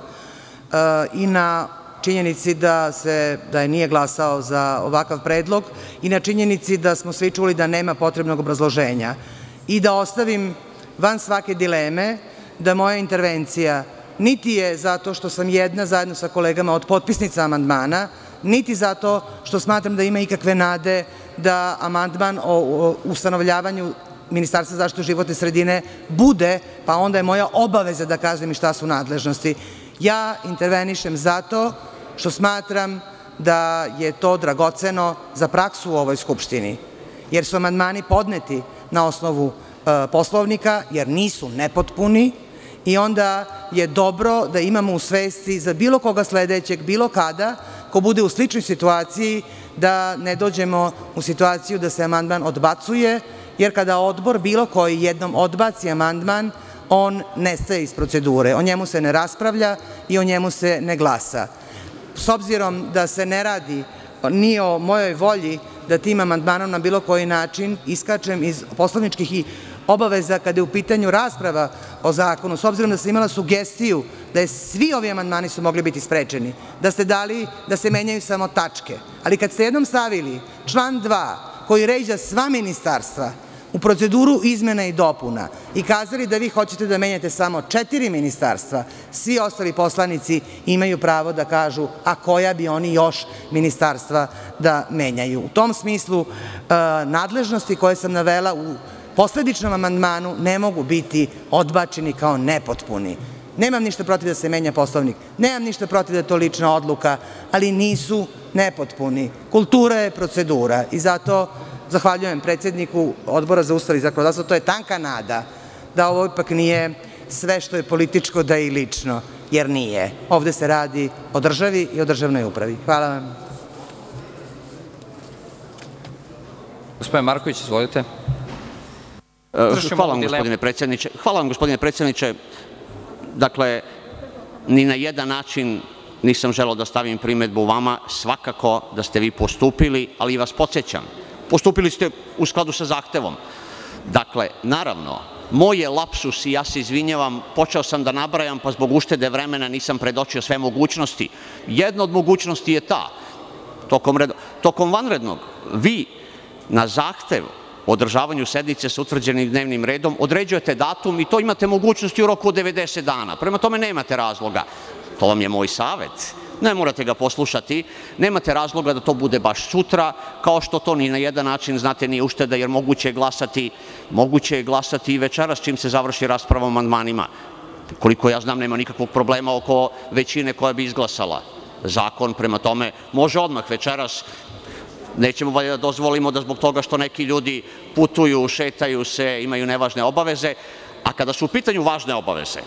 i na činjenici da nije glasao za ovakav predlog i na činjenici da smo svi čuli da nema potrebnog obrazloženja i da ostavim van svake dileme da moja intervencija niti je zato što sam jedna zajedno sa kolegama od potpisnica amandmana, niti zato što smatram da ima ikakve nade da amandman o ustanovljavanju Ministarstva za zaštitu životne sredine bude, pa onda je moja obaveza da kažem i šta su nadležnosti. Ja intervenišem zato što smatram da je to dragoceno za praksu u ovoj Skupštini, jer su amandmani podneti na osnovu Poslovnika, jer nisu nepotpuni i onda je dobro da imamo u svesti za bilo koga sledećeg, bilo kada, ko bude u sličnoj situaciji, da ne dođemo u situaciju da se amandman odbacuje, jer kada odbor bilo koji jednom odbaci amandman, on nestaje iz procedure, o njemu se ne raspravlja i o njemu se ne glasa. S obzirom da se ne radi ni o mojoj volji da tim amandmanom na bilo koji način iskačem iz poslovničkih i obaveza kada je u pitanju rasprava o zakonu, s obzirom da sam imala sugestiju da svi ovi amandmani su mogli biti sprečeni, da ste dali da se menjaju samo tačke, ali kad ste jednom stavili član dva koji ređa sva ministarstva u proceduru izmena i dopuna i kazali da vi hoćete da menjate samo četiri ministarstva, svi ostali poslanici imaju pravo da kažu a koja bi oni još ministarstva da menjaju. U tom smislu nadležnosti koje sam navela u posledičnom amandmanu ne mogu biti odbačeni kao nepotpuni. Nemam ništa protiv da se menja Poslovnik, nemam ništa protiv da je to lična odluka, ali nisu nepotpuni. Kultura je procedura i zato zahvaljujem predsedniku Odbora za Ustav i zakonodavstvo. To je tanka nada da ovo ipak nije sve što je političko da je i lično, jer nije. Ovde se radi o državi i o državnoj upravi. Hvala vam. Gospodin Marković, izvolite. Hvala vam, gospodine predsjedniče. Hvala vam, gospodine predsjedniče. Dakle, ni na jedan način nisam želeo da stavim primedbu vama, svakako da ste vi postupili, ali vas podsećam, postupili ste u skladu sa zahtevom. Dakle, naravno, moj je lapsus i ja se izvinjavam, počeo sam da nabrajam, pa zbog uštede vremena nisam predočio sve mogućnosti. Jedna od mogućnosti je ta, tokom vanrednog, vi na zahtev o održavanju sednice sa utvrđenim dnevnim redom određujete datum i to imate mogućnosti u roku od devedeset dana. Prema tome nemate razloga. To vam je moj savet. Ne morate ga poslušati. Nemate razloga da to bude baš sutra, kao što to ni na jedan način, znate, nije ušteda, jer moguće je glasati, moguće je glasati i večeras čim se završi rasprava o amandmanima. Koliko ja znam, nema nikakvog problema oko većine koja bi izglasala zakon. Prema tome, može odmah večeras. Nećemo valjda da dozvolimo da zbog toga što neki ljudi putuju, šetaju se, imaju nevažne obaveze. A kada su u pitanju važne obaveze,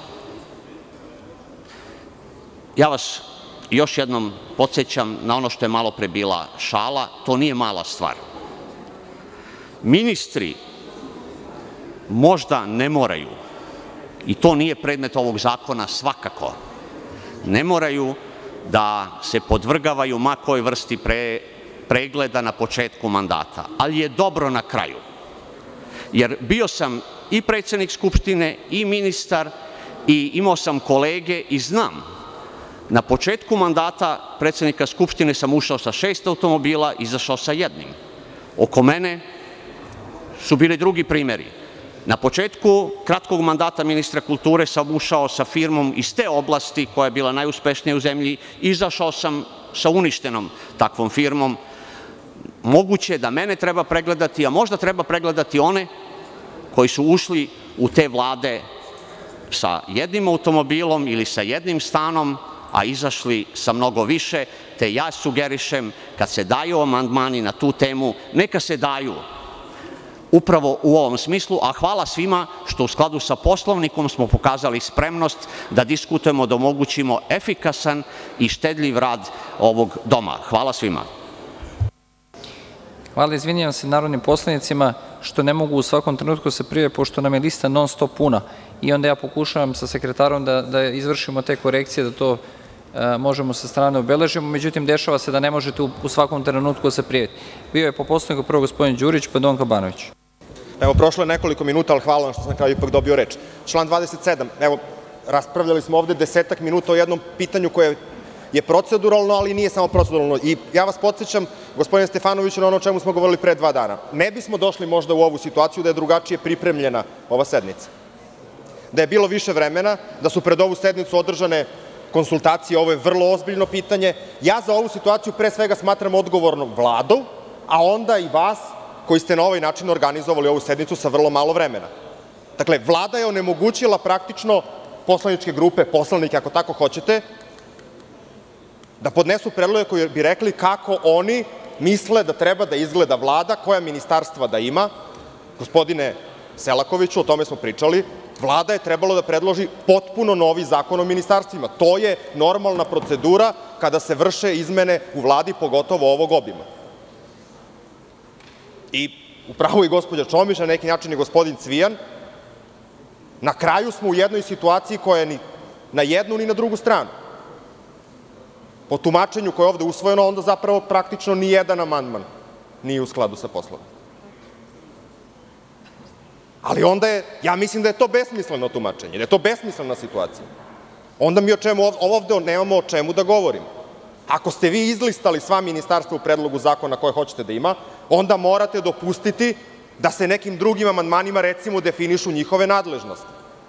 ja vas još jednom podsećam na ono što je malo pre bila šala, to nije mala stvar. Ministri možda ne moraju, i to nije predmet ovog zakona svakako, ne moraju da se podvrgavaju ma kojoj vrsti pregleda na početku mandata, ali je dobro na kraju. Jer bio sam i predsednik Skupštine i ministar i imao sam kolege i znam, na početku mandata predsednika Skupštine sam ušao sa šest automobila, izašao sa jednim. Oko mene su bili drugi primeri. Na početku kratkog mandata ministra kulture sam ušao sa firmom iz te oblasti koja je bila najuspešnija u zemlji, izašao sam sa uništenom takvom firmom. Moguće je da mene treba pregledati, a možda treba pregledati one koji su ušli u te vlade sa jednim automobilom ili sa jednim stanom, a izašli sa mnogo više, te ja sugerišem, kad se daju amandmani na tu temu, neka se daju upravo u ovom smislu, a hvala svima što u skladu sa Poslovnikom smo pokazali spremnost da diskutujemo, da omogućimo efikasan i štedljiv rad ovog doma. Hvala svima. Hvala, izvinjavam se narodnim poslanicima što ne mogu u svakom trenutku se prijave, pošto nam je lista non stop puna i onda ja pokušavam sa sekretarom da, da izvršimo te korekcije, da to e, možemo sa strane obeležimo, međutim dešava se da ne možete u, u svakom trenutku da se prijavite. Bio je po Poslovniku prvo gospodin Đurić, pa Donka Banović. Evo, prošlo je nekoliko minuta, ali hvala vam što sam kao ipak dobio reč. Član dvadeset sedam, evo, raspravljali smo ovde desetak minuta o jednom pitanju koje je proceduralno, ali nije samo proceduralno. I ja vas podsećam, gospodine Stefanoviću, na ono o čemu smo govorili pre dva dana. Ne bismo došli možda u ovu situaciju da je drugačije pripremljena ova sednica. Da je bilo više vremena, da su pred ovu sednicu održane konsultacije, ovo je vrlo ozbiljno pitanje. Ja za ovu situaciju pre svega smatram odgovornom Vladu, a onda i vas koji ste na ovaj način organizovali ovu sednicu sa vrlo malo vremena. Dakle, Vlada je onemogućila praktično poslaničke grupe, poslanike, ako tako hoćete, da podnesu predloge koji bi rekli kako oni misle da treba da izgleda Vlada, koja ministarstva da ima. Gospodine Selakoviću, o tome smo pričali, Vlada je trebalo da predloži potpuno novi zakon o ministarstvima. To je normalna procedura kada se vrše izmene u Vladi, pogotovo ovog obima. I upravo i gospođa Čomić, na neki način i gospodin Cvijan, na kraju smo u jednoj situaciji koja je ni na jednu ni na drugu stranu. Po tumačenju koje je ovde usvojeno, onda zapravo praktično ni jedan amandman nije u skladu sa Poslovnikom. Ali onda je, ja mislim da je to besmisleno tumačenje, da je to besmislena situacija. Onda mi o čemu, ovde nemamo o čemu da govorimo. Ako ste vi izlistali sva ministarstva u predlogu zakona koje hoćete da ima, onda morate dopustiti da se nekim drugim amandmanima, recimo, definišu njihove nadležnosti.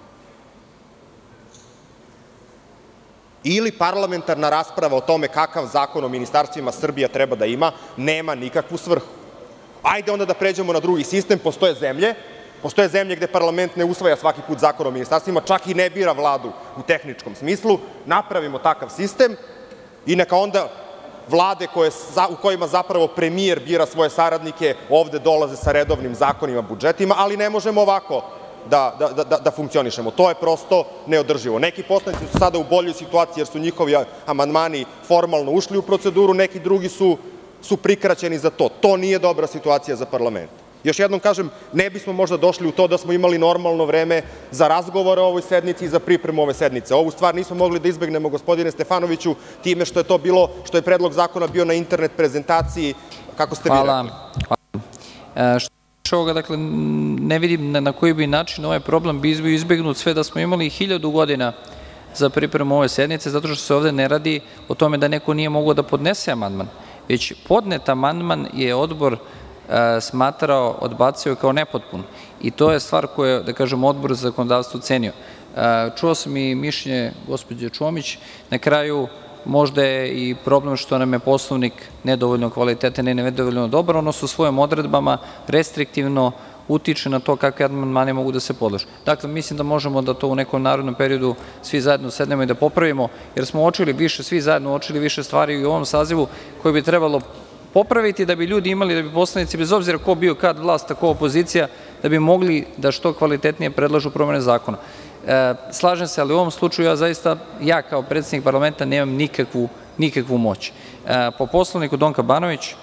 Ili parlamentarna rasprava o tome kakav zakon o ministarstvima Srbija treba da ima, nema nikakvu svrhu. Ajde onda da pređemo na drugi sistem. Postoje zemlje, postoje zemlje gde parlament ne usvaja svaki put zakon o ministarstvima, čak i ne bira Vladu u tehničkom smislu. Napravimo takav sistem i neka onda vlade koje, u kojima zapravo premijer bira svoje saradnike ovde dolaze sa redovnim zakonima, budžetima, ali ne možemo ovako da funkcionišemo. To je prosto neodrživo. Neki poslanici su sada u boljoj situaciji jer su njihovi amandmani formalno ušli u proceduru, neki drugi su prikraćeni za to. To nije dobra situacija za parlament. Još jednom kažem, ne bismo možda došli u to da smo imali normalno vreme za razgovore o ovoj sednici i za pripremu ove sednice. Ovu stvar nismo mogli da izbegnemo, gospodine Stefanoviću, time što je to bilo, što je predlog zakona bio na internet prezentaciji, kako ste vi rekli. Hvala. Što se ovoga, dakle, ne vidim na koji bi način ovaj problem bi izbegnut sve da smo imali hiljadu godina za pripremu ove sednice, zato što se ovde ne radi o tome da neko nije mogao da podnese amandman, već podnet amandman je odbor smatrao, odbacio kao nepotpun. I to je stvar koju, da kažem, Odbor za zakonodavstvo cenio. Čuo sam i mišljenje gospođe Čomić. Na kraju, možda je i problem što nam je Poslovnik nedovoljno kvalitetan i nedovoljno dobar, odnosno svojim odredbama restriktivno utiče na to kakve amandmani mogu da se podlože. Dakle, mislim da možemo da to u nekom narednom periodu svi zajedno sednemo i da popravimo, jer smo uočili više, svi zajedno uočili više stvari i u ovom sazivu koje bi trebalo popraviti da bi ljudi imali, da bi poslanici, bez obzira ko bio kad vlast, a ko opozicija, da bi mogli da što kvalitetnije predlažu promene zakona. Slažem se, ali u ovom slučaju ja zaista, ja kao predsednik parlamenta nemam nikakvu moć. Po Poslovniku, Donka Banović.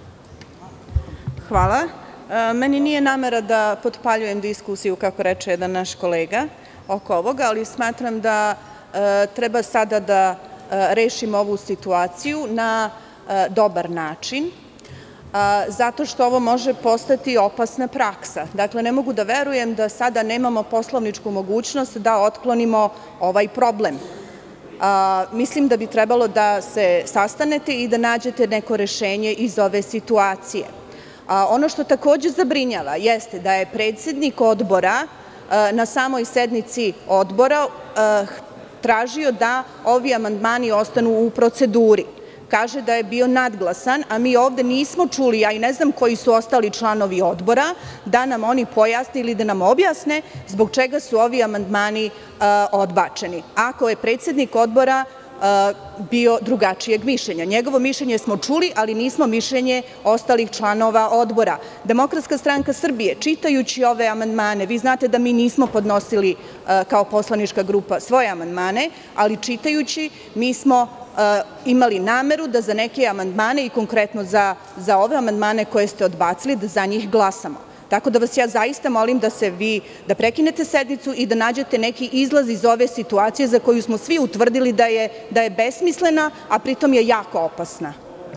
Hvala. Meni nije namera da potpaljujem diskusiju, kako reče jedan naš kolega, oko ovoga, ali smatram da treba sada da rešimo ovu situaciju na dobar način, zato što ovo može postati opasna praksa. Dakle, ne mogu da verujem da sada nemamo poslovničku mogućnost da otklonimo ovaj problem. Mislim da bi trebalo da se sastanete i da nađete neko rešenje iz ove situacije. Ono što takođe zabrinjava jeste da je predsednik odbora na samoj sednici odbora tražio da ovi amandmani ostanu u proceduri. Kaže da je bio nadglasan, a mi ovde nismo čuli, ja i ne znam koji su ostali članovi odbora, da nam oni pojasne ili da nam objasne zbog čega su ovi amandmani odbačeni. Ako je predsednik odbora bio drugačijeg mišljenja. Njegovo mišljenje smo čuli, ali nismo mišljenje ostalih članova odbora. Demokratska stranka Srbije, čitajući ove amandmane, vi znate da mi nismo podnosili kao poslanička grupa svoje amandmane, ali čitajući mi smo imali nameru da za neke amandmane i konkretno za ove amandmane koje ste odbacili, da za njih glasamo. Tako da vas ja zaista molim da se vi, da prekinete sednicu i da nađete neki izlaz iz ove situacije za koju smo svi utvrdili da je besmislena, a pritom je jako opasna.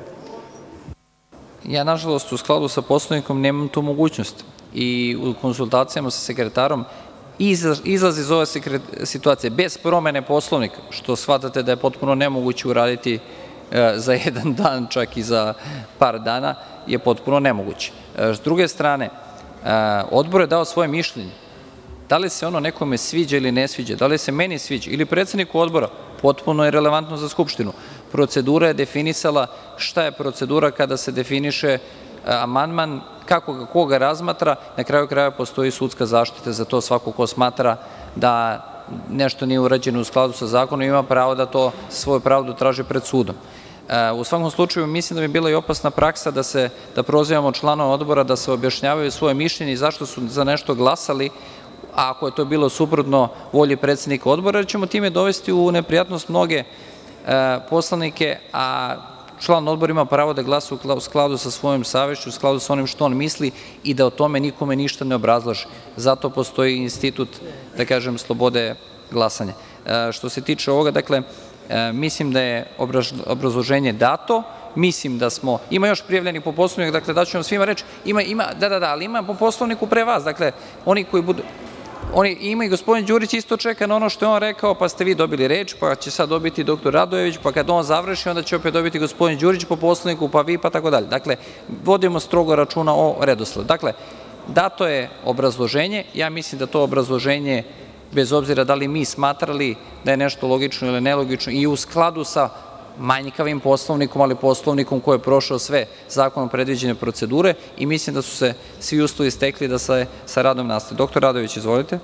Ja, nažalost, u skladu sa Poslovnikom nemam tu mogućnost i u konsultacijama sa sekretarom izlaz iz ove situacije bez promene Poslovnika, što shvatate da je potpuno nemoguće uraditi za jedan dan, čak i za par dana, je potpuno nemoguće. S druge strane, odbor je dao svoje mišljenje. Da li se ono nekome sviđa ili ne sviđa, da li se meni sviđa ili predsedniku odbora, potpuno je relevantno za Skupštinu. Procedura je definisala šta je procedura kada se definiše amandman, kako ga, ko ga razmatra, na kraju krajeva postoji sudska zaštita za to. Svako ko smatra da nešto nije urađeno u skladu sa zakonom ima pravo da to svoju pravdu traži pred sudom. U svakom slučaju mislim da bi bila i opasna praksa da se da prozivamo članove odbora da se objašnjavaju svoje mišljenje i zašto su za nešto glasali, a ako je to bilo suprotno volji predsednika odbora, jer ćemo time dovesti u neprijatnost mnoge poslanike, a član odbora ima pravo da glasa u skladu sa svojom savešću, u skladu sa onim što on misli i da o tome nikome ništa ne obrazlaže. Zato postoji institut, da kažem, slobode glasanja. Što se tiče ovoga, dakle, mislim da je obrazloženje dato, mislim da smo, ima još prijavljenih po Poslovniku, dakle, daću vam svima reč, ima, ima, da, da, da, ali ima po Poslovniku pre vas, dakle, oni koji budu, oni, ima i gospodin Đurić isto čeka na ono što je on rekao, pa ste vi dobili reč, pa će sad dobiti doktor Radojević, pa kad on završi, onda će opet dobiti gospodin Đurić po Poslovniku, pa vi, pa tako dalje. Dakle, vodimo strogo računa o redosledu. Dakle, dato je obrazloženje, ja mislim da to obrazloženje, bez obzira da li mi smatrali da je nešto logično ili nelogično i u skladu sa manjkavim Poslovnikom, ali Poslovnikom koji je prošao sve zakonom predviđene procedure i mislim da su se svi uslovi stekli da se sa radom nastavi. Doktor Radojević, izvolite.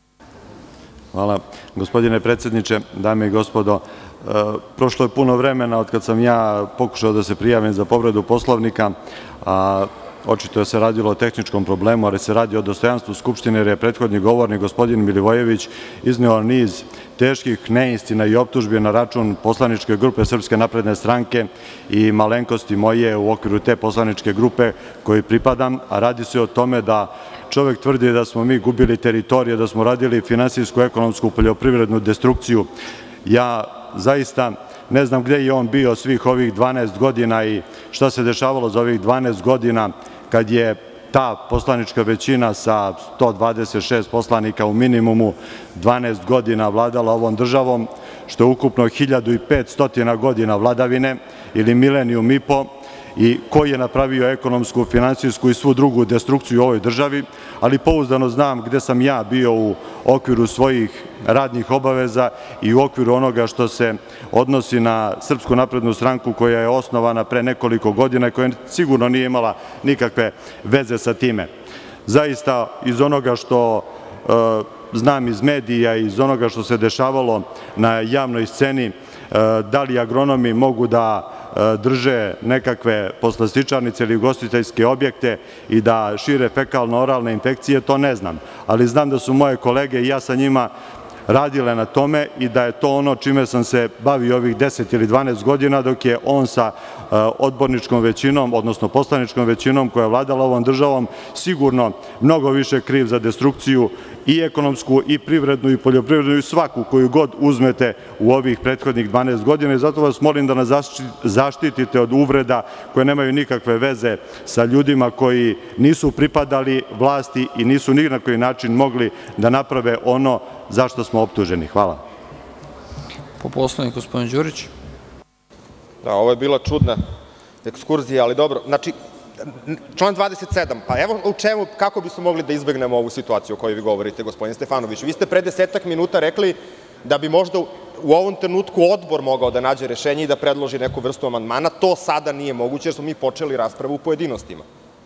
Hvala. Gospodine predsedniče, dame i gospodo, prošlo je puno vremena od kad sam ja pokušao da se prijavim za povredu Poslovnika, a očito je se radilo o tehničkom problemu, ali se radi o dostojanstvu Skupštine, jer je prethodni govornik, gospodin Milivojević, izneo niz teških neistina i optužbi na račun poslaničke grupe Srpske napredne stranke i malenkosti moje u okviru te poslaničke grupe kojoj pripadam, a radi se o tome da čovek tvrdi da smo mi gubili teritorije, da smo radili finansijsku, ekonomsku, poljoprivrednu destrukciju. Ja zaista ne znam gde je on bio svih ovih dvanaest godina i šta se dešavalo za ovih dvanaest godina kad je ta poslanička većina sa sto dvadeset šest poslanika u minimumu dvanaest godina vladala ovom državom, što je ukupno hiljadu petsto godina vladavine ili milenijum i po, i koji je napravio ekonomsku, finansijsku i svu drugu destrukciju u ovoj državi, ali pouzdano znam gde sam ja bio u okviru svojih radnih obaveza i u okviru onoga što se odnosi na Srpsku naprednu stranku koja je osnovana pre nekoliko godina i koja sigurno nije imala nikakve veze sa time. Zaista, iz onoga što e, znam iz medija, iz onoga što se dešavalo na javnoj sceni, e, da li agronomi mogu da drže nekakve poslastičarnice ili ugostiteljske objekte i da šire fekalno-oralne infekcije, to ne znam. Ali znam da su moje kolege i ja sa njima radile na tome i da je to ono čime sam se bavio ovih deset ili dvanaest godina, dok je on sa odborničkom većinom, odnosno poslaničkom većinom koja je vladala ovom državom, sigurno mnogo više kriv za destrukciju i ekonomsku, i privrednu, i poljoprivrednu, i svaku koju god uzmete u ovih prethodnih dvanaest godina. I zato vas molim da nas zaštitite od uvreda koje nemaju nikakve veze sa ljudima koji nisu pripadali vlasti i nisu ni na koji način mogli da naprave ono za što smo optuženi. Hvala. Po Poslovniku, gospodin Đurić. Da, ovo je bila čudna ekskurzija, ali dobro. Znači, član dvadeset sedam, pa evo u čemu, kako bismo mogli da izbegnemo ovu situaciju o kojoj vi govorite, gospodine Stefanoviću. Vi ste pre desetak minuta rekli da bi možda u ovom trenutku odbor mogao da nađe rešenje i da predloži neku vrstu amandmana. To sada nije moguće, jer smo mi počeli raspravu u pojedinostima.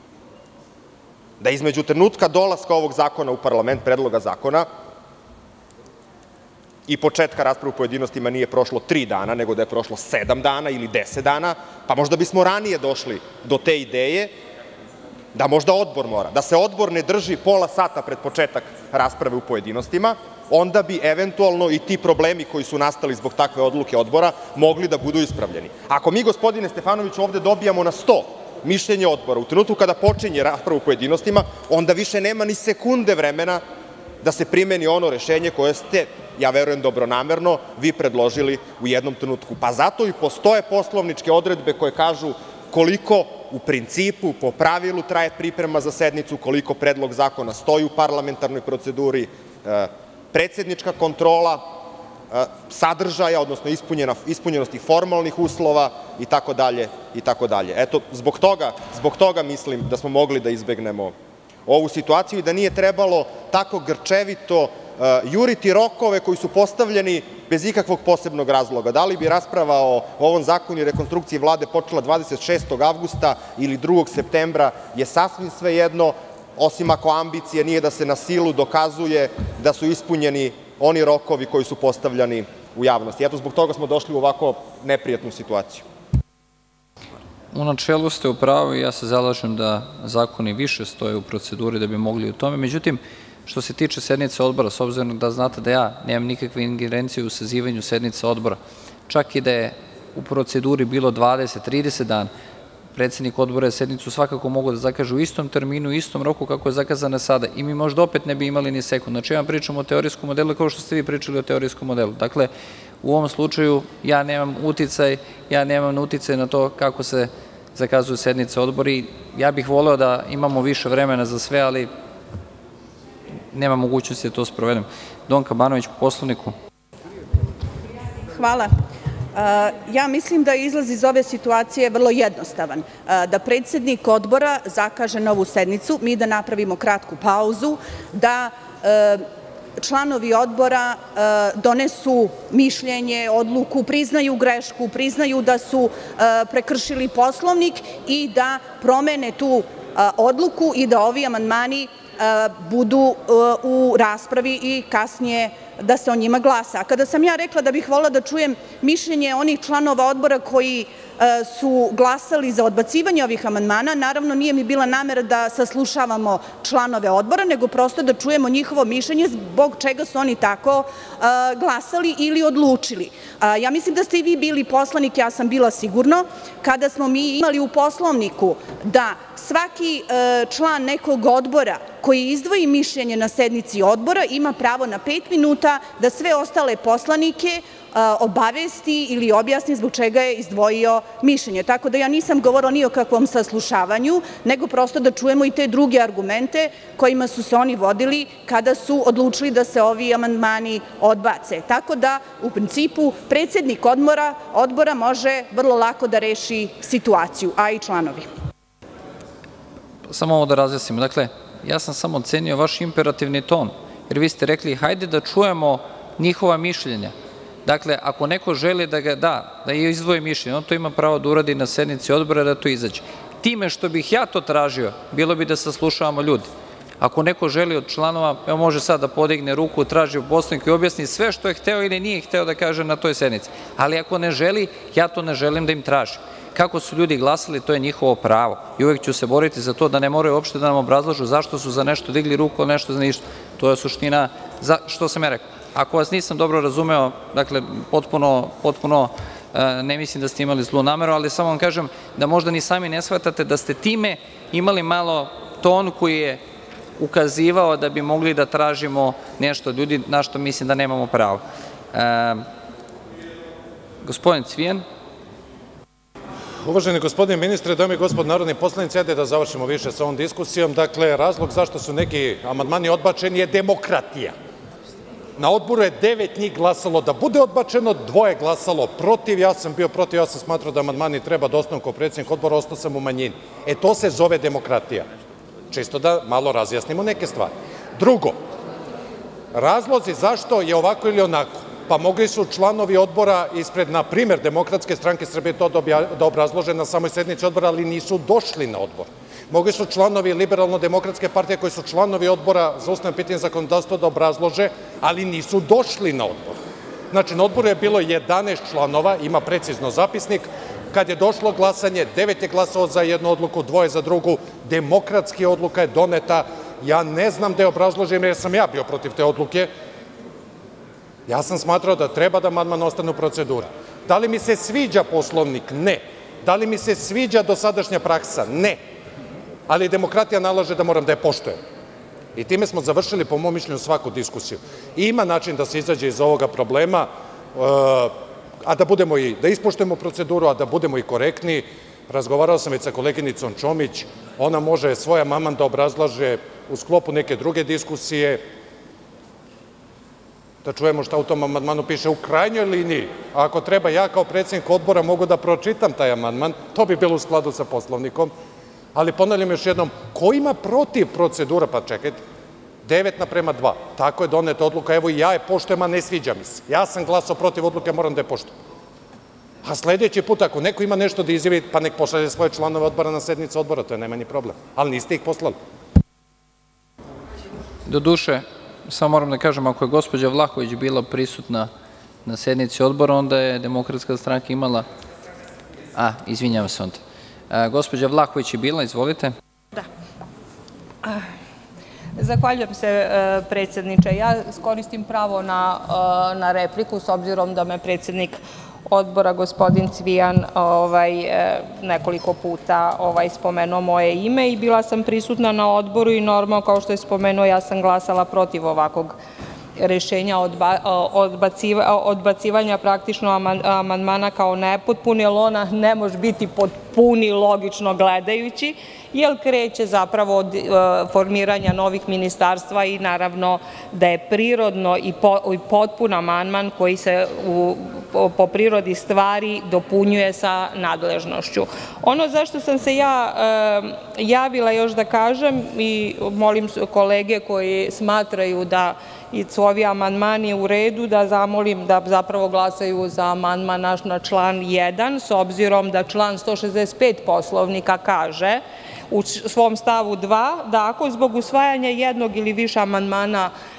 Da između trenutka dolaska ovog zakona u parlament, predloga zakona, i početka rasprave u pojedinostima nije prošlo tri dana, nego da je prošlo sedam dana ili deset dana, pa možda bismo ranije došli do te ideje da možda odbor mora, da se odbor ne drži pola sata pred početak rasprave u pojedinostima, onda bi eventualno i ti problemi koji su nastali zbog takve odluke odbora mogli da budu ispravljeni. Ako mi, gospodine Stefanoviću, ovde dobijamo na sto mišljenje odbora u trenutku kada počinje rasprava u pojedinostima, onda više nema ni sekunde vremena da se primeni ono rešenje koje ste, ja verujem dobronamerno, vi predložili u jednom trenutku. Pa zato i postoje poslovničke odredbe koje kažu koliko u principu, po pravilu traje priprema za sednicu, koliko predlog zakona stoji u parlamentarnoj proceduri, predsednička kontrola sadržaja, odnosno ispunjenosti formalnih uslova itd. itd. Eto, zbog toga, zbog toga mislim da smo mogli da izbegnemo ovu situaciju i da nije trebalo tako grčevito juriti rokove koji su postavljeni bez ikakvog posebnog razloga. Da li bi rasprava o ovom zakonu i rekonstrukciji Vlade počela dvadeset šestog avgusta ili drugog septembra je sasvim svejedno, osim ako ambicija nije da se na silu dokazuje da su ispunjeni oni rokovi koji su postavljani u javnosti. Eto, zbog toga smo došli u ovako neprijatnu situaciju. U načelu ste u pravu i ja se zalažem da zakoni više stoje u proceduri da bi mogli u tome. Međutim, što se tiče sednice odbora, s obzirom da znate da ja nemam nikakve ingerencije u sazivanju sednice odbora, čak i da je u proceduri bilo dvadeset, trideset dana, predsednik odbora je sednicu svakako mogu da zakaže u istom terminu, u istom roku kako je zakazana sada i mi možda opet ne bi imali ni sekund. Znači, ja vam pričam o teorijskom modelu kao što ste vi pričali o teorijskom modelu. Dakle, u ovom slučaju ja nemam uticaj, ja nemam uticaj na to kako se zakazuju sednice odbora i ja bih voleo da imamo više vremena za sve, ali nema mogućnosti da to sprovedem. Donka Banović, po Poslovniku. Hvala. Ja mislim da izlaz iz ove situacije vrlo jednostavan. Da predsednik odbora zakaže novu sednicu, mi da napravimo kratku pauzu, da članovi odbora donesu mišljenje, odluku, priznaju grešku, priznaju da su prekršili Poslovnik i da promene tu odluku i da ovi amandmani budu u raspravi i kasnije da se o njima glasa. A kada sam ja rekla da bih volela da čujem mišljenje onih članova odbora koji su glasali za odbacivanje ovih amandmana, naravno nije mi bila namera da saslušavamo članove odbora, nego prosto da čujemo njihovo mišljenje zbog čega su oni tako glasali ili odlučili. Ja mislim da ste i vi bili poslanik, ja sam bila sigurno, kada smo mi imali u Poslovniku da svaki član nekog odbora koji izdvoji mišljenje na sednici odbora ima pravo na pet minuta da sve ostale poslanike obavesti ili objasni zbog čega je izdvojio mišljenje. Tako da ja nisam govorila ni o kakvom saslušavanju, nego prosto da čujemo i te druge argumente kojima su se oni vodili kada su odlučili da se ovi amandmani odbace. Tako da, u principu, predsednik odbora, odbora može vrlo lako da reši situaciju, a i članovi. Samo ovo da razjasnimo. Dakle, ja sam samo ocenio vaš imperativni ton, jer vi ste rekli hajde da čujemo njihova mišljenja. Dakle, ako neko želi da ga da, da izdvoji mišljenje, on to ima pravo da uradi na sednici odbora da to izađe. Time što bih ja to tražio, bilo bi da saslušavamo ljudi. Ako neko želi od članova, evo može sad da podigne ruku, traži u Poslovniku i objasni sve što je hteo ili nije hteo da kaže na toj sednici. Ali ako ne želi, ja to ne želim da im tražim. Kako su ljudi glasali, to je njihovo pravo. I uvek ću se boriti za to da ne moraju uopšte da nam obrazlažu zašto su za nešto digli ruku, a nešto za ništa. To je suština što sam ja rekao. Ako vas nisam dobro razumeo, dakle, potpuno, potpuno ne mislim da ste imali zlu nameru, ali samo vam kažem da možda ni sami ne shvatate da ste time imali malo ton koji je ukazivao da bi mogli da tražimo nešto od ljudi, na što mislim da nemamo pravo. Gospodin Cvijan. Uvaženi gospodine ministre, dame i gospodo narodni poslanici, ajde da završimo više sa ovom diskusijom. Dakle, razlog zašto su neki amandmani odbačeni je demokratija. Na odboru je devet njih glasalo da bude odbačeno, dvoje glasalo protiv, ja sam bio protiv, ja sam smatrao da amandmani treba da ostanu kao predsednik odbora, ostao sam u manjini. E, to se zove demokratija. Čisto da malo razjasnimo neke stvari. Drugo, razlozi zašto je ovako ili onako, pa mogli su članovi odbora ispred, na primer, Demokratske stranke Srbije to da obrazlože na samoj sednici odbora, ali nisu došli na odbor. Mogli su članovi Liberalno-demokratske partije, koji su članovi odbora za ustavna pitanja i zakonodavstvo, da obrazlože, ali nisu došli na odbor. Znači, na odboru je bilo jedanaest članova, ima precizno zapisnik, kad je došlo glasanje, devet je glasalo za jednu odluku, dvoje za drugu, demokratski odluka je doneta, ja ne znam da je obrazložim, jer sam ja bio protiv te odluke, ja sam smatrao da treba da amandman ostane u proceduri. Da li mi se sviđa Poslovnik? Ne. Da li mi se sviđa dosadašnja praksa? Ne. Ali demokratija nalaže da moram da je poštujem. I time smo završili, po mom mišljenju, svaku diskusiju. I ima način da se izađe iz ovoga problema, a da budemo i, da ispoštujemo proceduru, a da budemo i korektni. Razgovarao sam već sa koleginicom Čomić, ona može svoj amandman da obrazlaže u sklopu neke druge diskusije, da čujemo šta u tom amandmanu piše u krajnjoj liniji. A ako treba, ja kao predsednik odbora mogu da pročitam taj amandman, to bi bilo u skladu sa Poslovnikom. Ali ponavljam još jednom, ko ima protiv procedura? Pa čekajte, devet naprema dva. Tako je doneta odluka, evo i ja je poštujem, a ne sviđa mi se. Ja sam glasao protiv odluke, moram da je poštujem. A sledeći put, ako neko ima nešto da izjavi, pa nek pošalje svoje članove odbora na sednicu odbora, to je najmanji problem. Ali niste ih poslali. Do duše, samo moram da kažem, ako je gospođa Vlahović bila prisutna na sednici odbora, onda je Demokratska stranka imala... A, izvinjavam se onda. Gospođa Vlahović je bila, izvolite. Da. Zahvaljujem se, predsedniče. Ja koristim pravo na repliku, s obzirom da me predsednik odbora, gospodin Cvijan, nekoliko puta spomenuo moje ime i bila sam prisutna na odboru i normalno, kao što je spomenuo, ja sam glasala protiv ovakvog rešenja odbacivanja praktično amandmana kao nepotpuni, jer ona ne može biti potpuni logično gledajući, jer kreće zapravo od formiranja novih ministarstva i naravno da je prirodno i potpun amandman koji se po prirodi stvari dopunjuje sa nadležnošću. Ono zašto sam se ja javila još da kažem i molim kolege koji smatraju da su ovi amandmani u redu, da zamolim da zapravo glasaju za amandman naš na član jedan, s obzirom da član sto šezdeset pet Poslovnika kaže u svom stavu dva da ako zbog usvajanja jednog ili više amandmana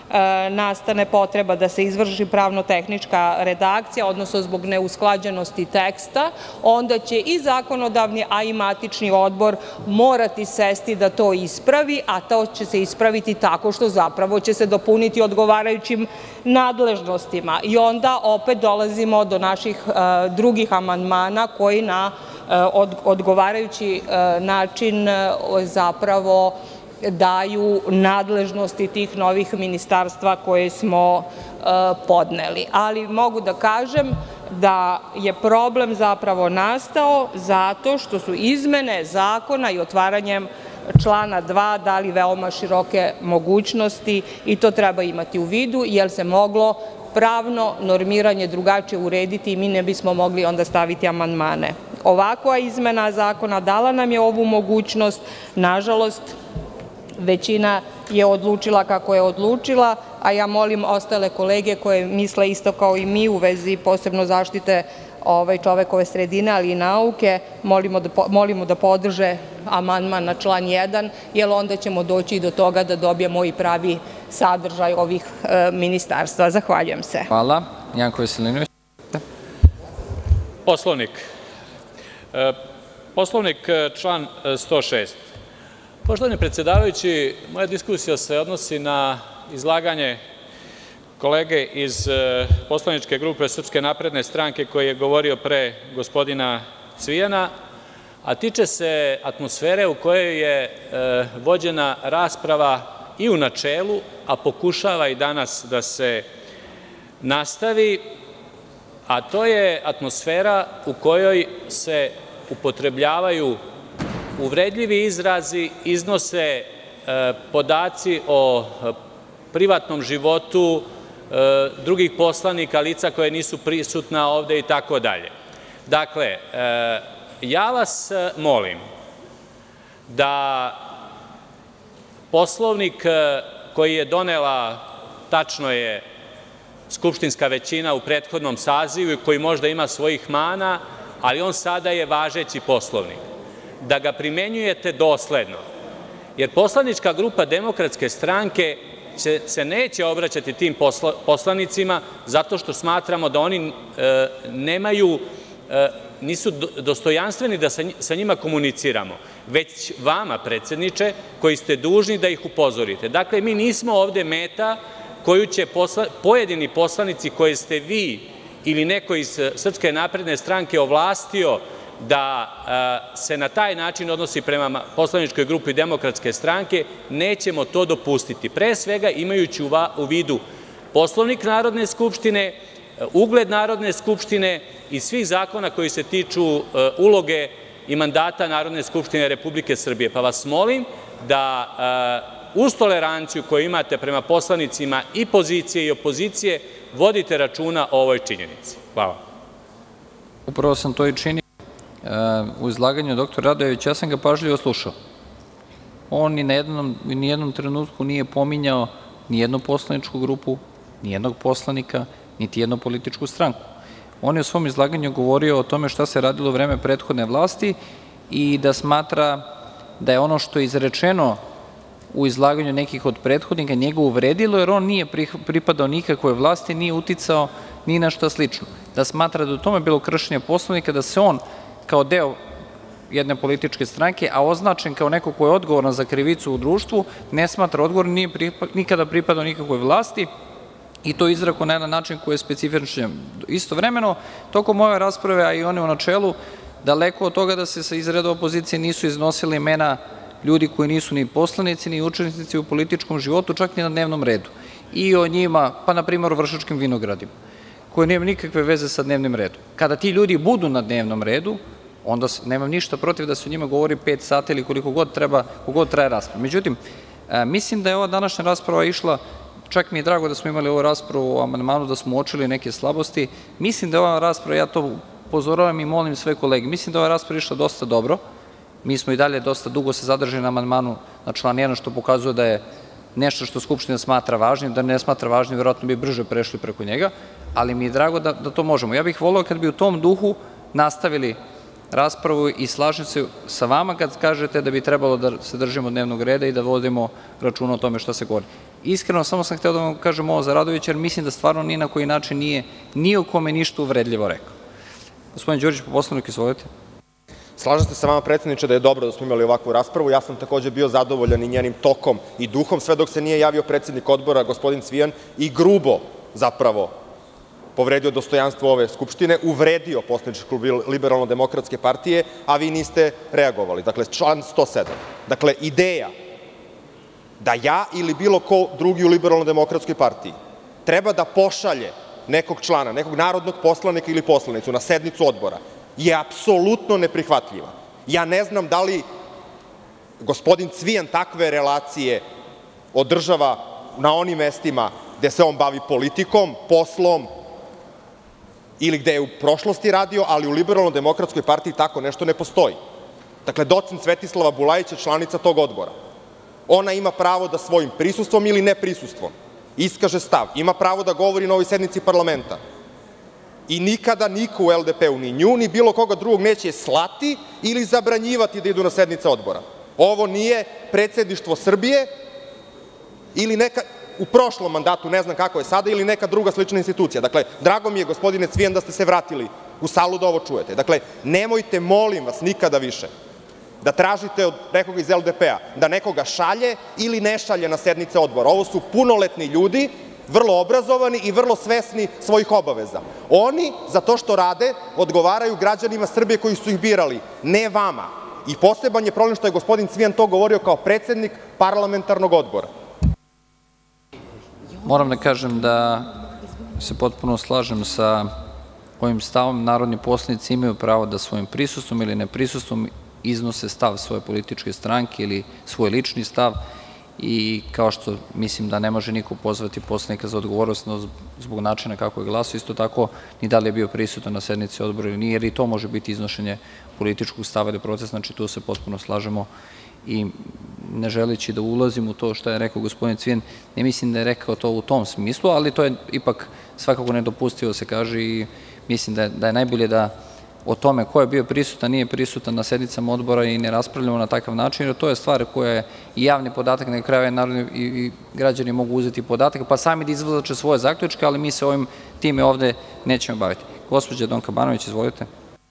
nastane potreba da se izvrši pravno-tehnička redakcija, odnosno zbog neusklađenosti teksta, onda će i zakonodavni, a i matični odbor morati sesti da to ispravi, a to će se ispraviti tako što zapravo će se dopuniti odgovarajućim nadležnostima. I onda opet dolazimo do naših drugih amandmana koji na odgovarajući način zapravo daju nadležnosti tih novih ministarstva koje smo podneli. Ali mogu da kažem da je problem zapravo nastao zato što su izmene zakona i otvaranjem člana dva dali veoma široke mogućnosti i to treba imati u vidu, jer se moglo pravno normiranje drugačije urediti i mi ne bismo mogli onda staviti amandmane. Ovakva izmena zakona dala nam je ovu mogućnost, nažalost, većina je odlučila kako je odlučila, a ja molim ostale kolege koje misle isto kao i mi u vezi posebno zaštite čovekove sredine, ali i nauke, molimo da podrže amandman na član jedan, jer onda ćemo doći do toga da dobijemo i pravi sadržaj ovih ministarstva. Zahvaljujem se. Hvala. Janko Veselinović. Poslovnik. Poslovnik, član sto šest. Poštovani predsedavajući, moja diskusija se odnosi na izlaganje kolege iz poslaničke grupe Srpske napredne stranke koji je govorio pre gospodina Cvijana, a tiče se atmosfere u kojoj je vođena rasprava i u načelu, a pokušava i danas da se nastavi, a to je atmosfera u kojoj se upotrebljavaju uvredljivi izrazi, iznose podaci o privatnom životu drugih poslanika, lica koje nisu prisutna ovde i tako dalje. Dakle, ja vas molim da Poslovnik koji je donela, tačno je, skupštinska većina u prethodnom sazivu i koji možda ima svojih mana, ali on sada je važeći Poslovnik, da ga primenjujete dosledno, jer poslanička grupa Demokratske stranke se neće obraćati tim poslanicima zato što smatramo da oni nemaju, nisu dostojanstveni da sa njima komuniciramo, već vama, predsedniče, koji ste dužni da ih upozorite. Dakle, mi nismo ovde meta koju će pojedini poslanici koje ste vi ili neko iz Srpske napredne stranke ovlastio da se na taj način odnosi prema poslaničkoj grupi Demokratske stranke, nećemo to dopustiti. Pre svega, imajući u vidu Poslovnik Narodne skupštine, ugled Narodne skupštine i svih zakona koji se tiču uloge i mandata Narodne skupštine Republike Srbije. Pa vas molim da uz toleranciju koju imate prema poslanicima i pozicije i opozicije vodite računa o ovoj činjenici. Hvala. Upravo sam to i činio. U izlaganju doktora Radojevića ja sam ga pažljivo slušao. On ni na jednom, ni jednom trenutku nije pominjao ni jednu poslaničku grupu, ni jednog poslanika, niti jednu političku stranku. On je u svom izlaganju govorio o tome šta se radilo u vreme prethodne vlasti i da smatra da je ono što je izrečeno u izlaganju nekih od prethodnika njega uvredilo, jer on nije pripadao nikakvoj vlasti, nije uticao ni na šta slično. Da smatra da u tome bilo kršenje Poslovnika, da se on kao deo jedne političke stranke, a označen kao neko ko je odgovoran za krivicu u društvu, ne smatra odgovornim, nije nikada pripadao nikakvoj vlasti i to izrekao na jedan način koji je specifičan. Istovremeno, tokom ove rasprave, a i one u načelu, daleko od toga da se sa izreda opozicije nisu iznosili imena ljudi koji nisu ni poslanici, ni učesnici u političkom životu, čak ni na dnevnom redu. I o njima, pa na primjer o Vršačkim vinogradima, koji nemaju nikakve veze sa dnevnim redom. Kada ti ljudi budu na dnevnom redu, onda nemam ništa protiv da se o njima govori pet sati ili koliko god treba, koliko god traje rasprava. Međutim, mislim da je ova današnja rasprava išla, čak mi je drago da smo imali ovu raspravu o amandmanu, da smo uočili neke slabosti. Mislim da je ova rasprava, ja to upozoravam i molim sve kolege, mislim da je ova rasprava išla dosta dobro. Mi smo i dalje dosta dugo se zadržali na amandmanu na član jedan, što pokazuje da je nešto što Skupština smatra važnim, da ne smatra važnim, verovatno bi brže prešli preko njega, ali mi je drago da to možemo. Ja bih voleo kad bi u tom duhu nastavili raspravu i slažem se sa vama kad kažete da bi trebalo da se držimo dnevnog reda i da vodimo računa o tome šta se govori. Iskreno, samo sam hteo da vam kažem ovo za Radovića, jer mislim da stvarno ni na koji način nije ni o kome ništa uvredljivo rekao. Gospodin Đurić, po Poslovniku, izvolite. Slažem se sa vama, predsedniče, da je dobro da smo imali ovakvu raspravu. Ja sam takođe bio zadovoljan i njenim tokom i duhom, sve dok se nije javio predsednik odbora, gospodin Cvijan, i grubo zapravo povredio dostojanstvo ove Skupštine, uvredio poslanički klub Liberalno-demokratske partije, a vi niste reagovali. Dakle, član sto sedam. Dakle, ideja da ja ili bilo ko drugi u Liberalno-demokratskoj partiji treba da pošalje nekog člana, nekog narodnog poslanika ili poslanicu na sednicu odbora je apsolutno neprihvatljiva. Ja ne znam da li gospodin Cvijan takve relacije održava na onim mestima gde se on bavi politikom, poslom ili gde je u prošlosti radio, ali u Liberalno-demokratskoj partiji tako nešto ne postoji. Dakle, docent Svetislava Bulajić je članica tog odbora. Ona ima pravo da svojim prisustvom ili neprisustvom iskaže stav. Ima pravo da govori na ovoj sednici parlamenta. I nikada niko u L D P-u, ni nju, ni bilo koga drugog neće slati ili zabranjivati da idu na sednice odbora. Ovo nije predsedništvo Srbije ili neka, u prošlom mandatu, ne znam kako je sada, ili neka druga slična institucija. Dakle, drago mi je, gospodine Cvijan, da ste se vratili u salu da ovo čujete. Dakle, nemojte, molim vas, nikada više da tražite od nekoga iz L D P-a da nekoga šalje ili ne šalje na sednice odbora. Ovo su punoletni ljudi, vrlo obrazovani i vrlo svesni svojih obaveza. Oni za to što rade odgovaraju građanima Srbije koji su ih birali, ne vama. I poseban je problem što je gospodin Cvijan to govorio kao predsednik parlamentarnog odbora. Moram da kažem da se potpuno slažem sa ovim stavom. Narodni poslanici imaju pravo da svojim prisustvom ili neprisustvom iznose stav svoje političke stranke ili svoj lični stav, i kao što mislim da ne može niko pozvati poslanika za odgovornost zbog načina kako je glasao, isto tako ni da li je bio prisutan na sednici odbora ili nije, jer i to može biti iznošenje političkog stava ili procesa. Znači, tu se potpuno slažemo i ne želeći da ulazim u to što je rekao gospodin Cvijan, ne mislim da je rekao to u tom smislu, ali to je ipak svakako nedopustivo da se kaže i mislim da je, da je najbolje da o tome ko je bio prisutan, nije prisutan na sednicama odbora i ne raspravljamo na takav način, jer to je stvar koja je i javni podatak, na kraju narodni i, i građani mogu uzeti podatak, pa sami da izvlače svoje zaključke, ali mi se ovim time ovde nećemo baviti. Gospođa Donka Banović, izvolite.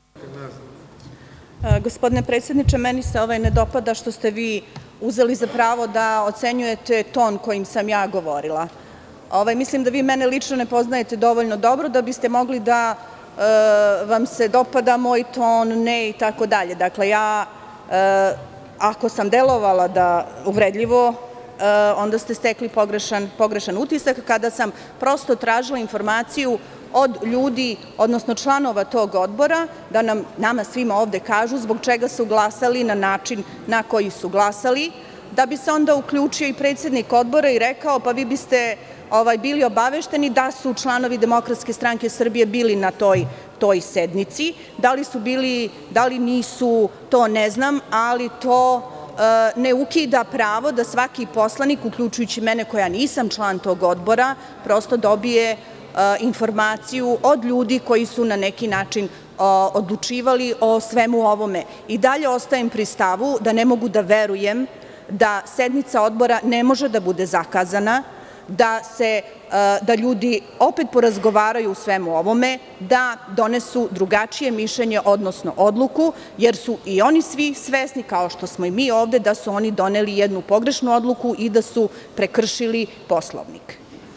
Gospodine predsedniče, meni se ovaj ne dopada što ste vi uzeli za pravo da ocenjujete ton kojim sam ja govorila. Ovaj, mislim da vi mene lično ne poznajete dovoljno dobro da biste mogli da vam se dopada moj ton, ne i tako dalje. Dakle, ja, ako sam delovala da uvredljivo, onda ste stekli pogrešan, pogrešan utisak, kada sam prosto tražila informaciju od ljudi, odnosno članova tog odbora, da nam, nama svima ovde kažu zbog čega su glasali na način na koji su glasali, da bi se onda uključio i predsednik odbora i rekao, pa vi biste ovaj, bili obavešteni da su članovi Demokratske stranke Srbije bili na toj, toj sednici. Da li su bili, da li nisu, to ne znam, ali to e, ne ukida pravo da svaki poslanik, uključujući mene koja nisam član tog odbora, prosto dobije e, informaciju od ljudi koji su na neki način o, odlučivali o svemu ovome. I dalje ostajem pri stavu da ne mogu da verujem da sednica odbora ne može da bude zakazana, da se da ljudi opet porazgovaraju u svemu ovome, da donesu drugačije mišljenje, odnosno odluku, jer su i oni svi svesni, kao što smo i mi ovde, da su oni doneli jednu pogrešnu odluku i da su prekršili Poslovnik.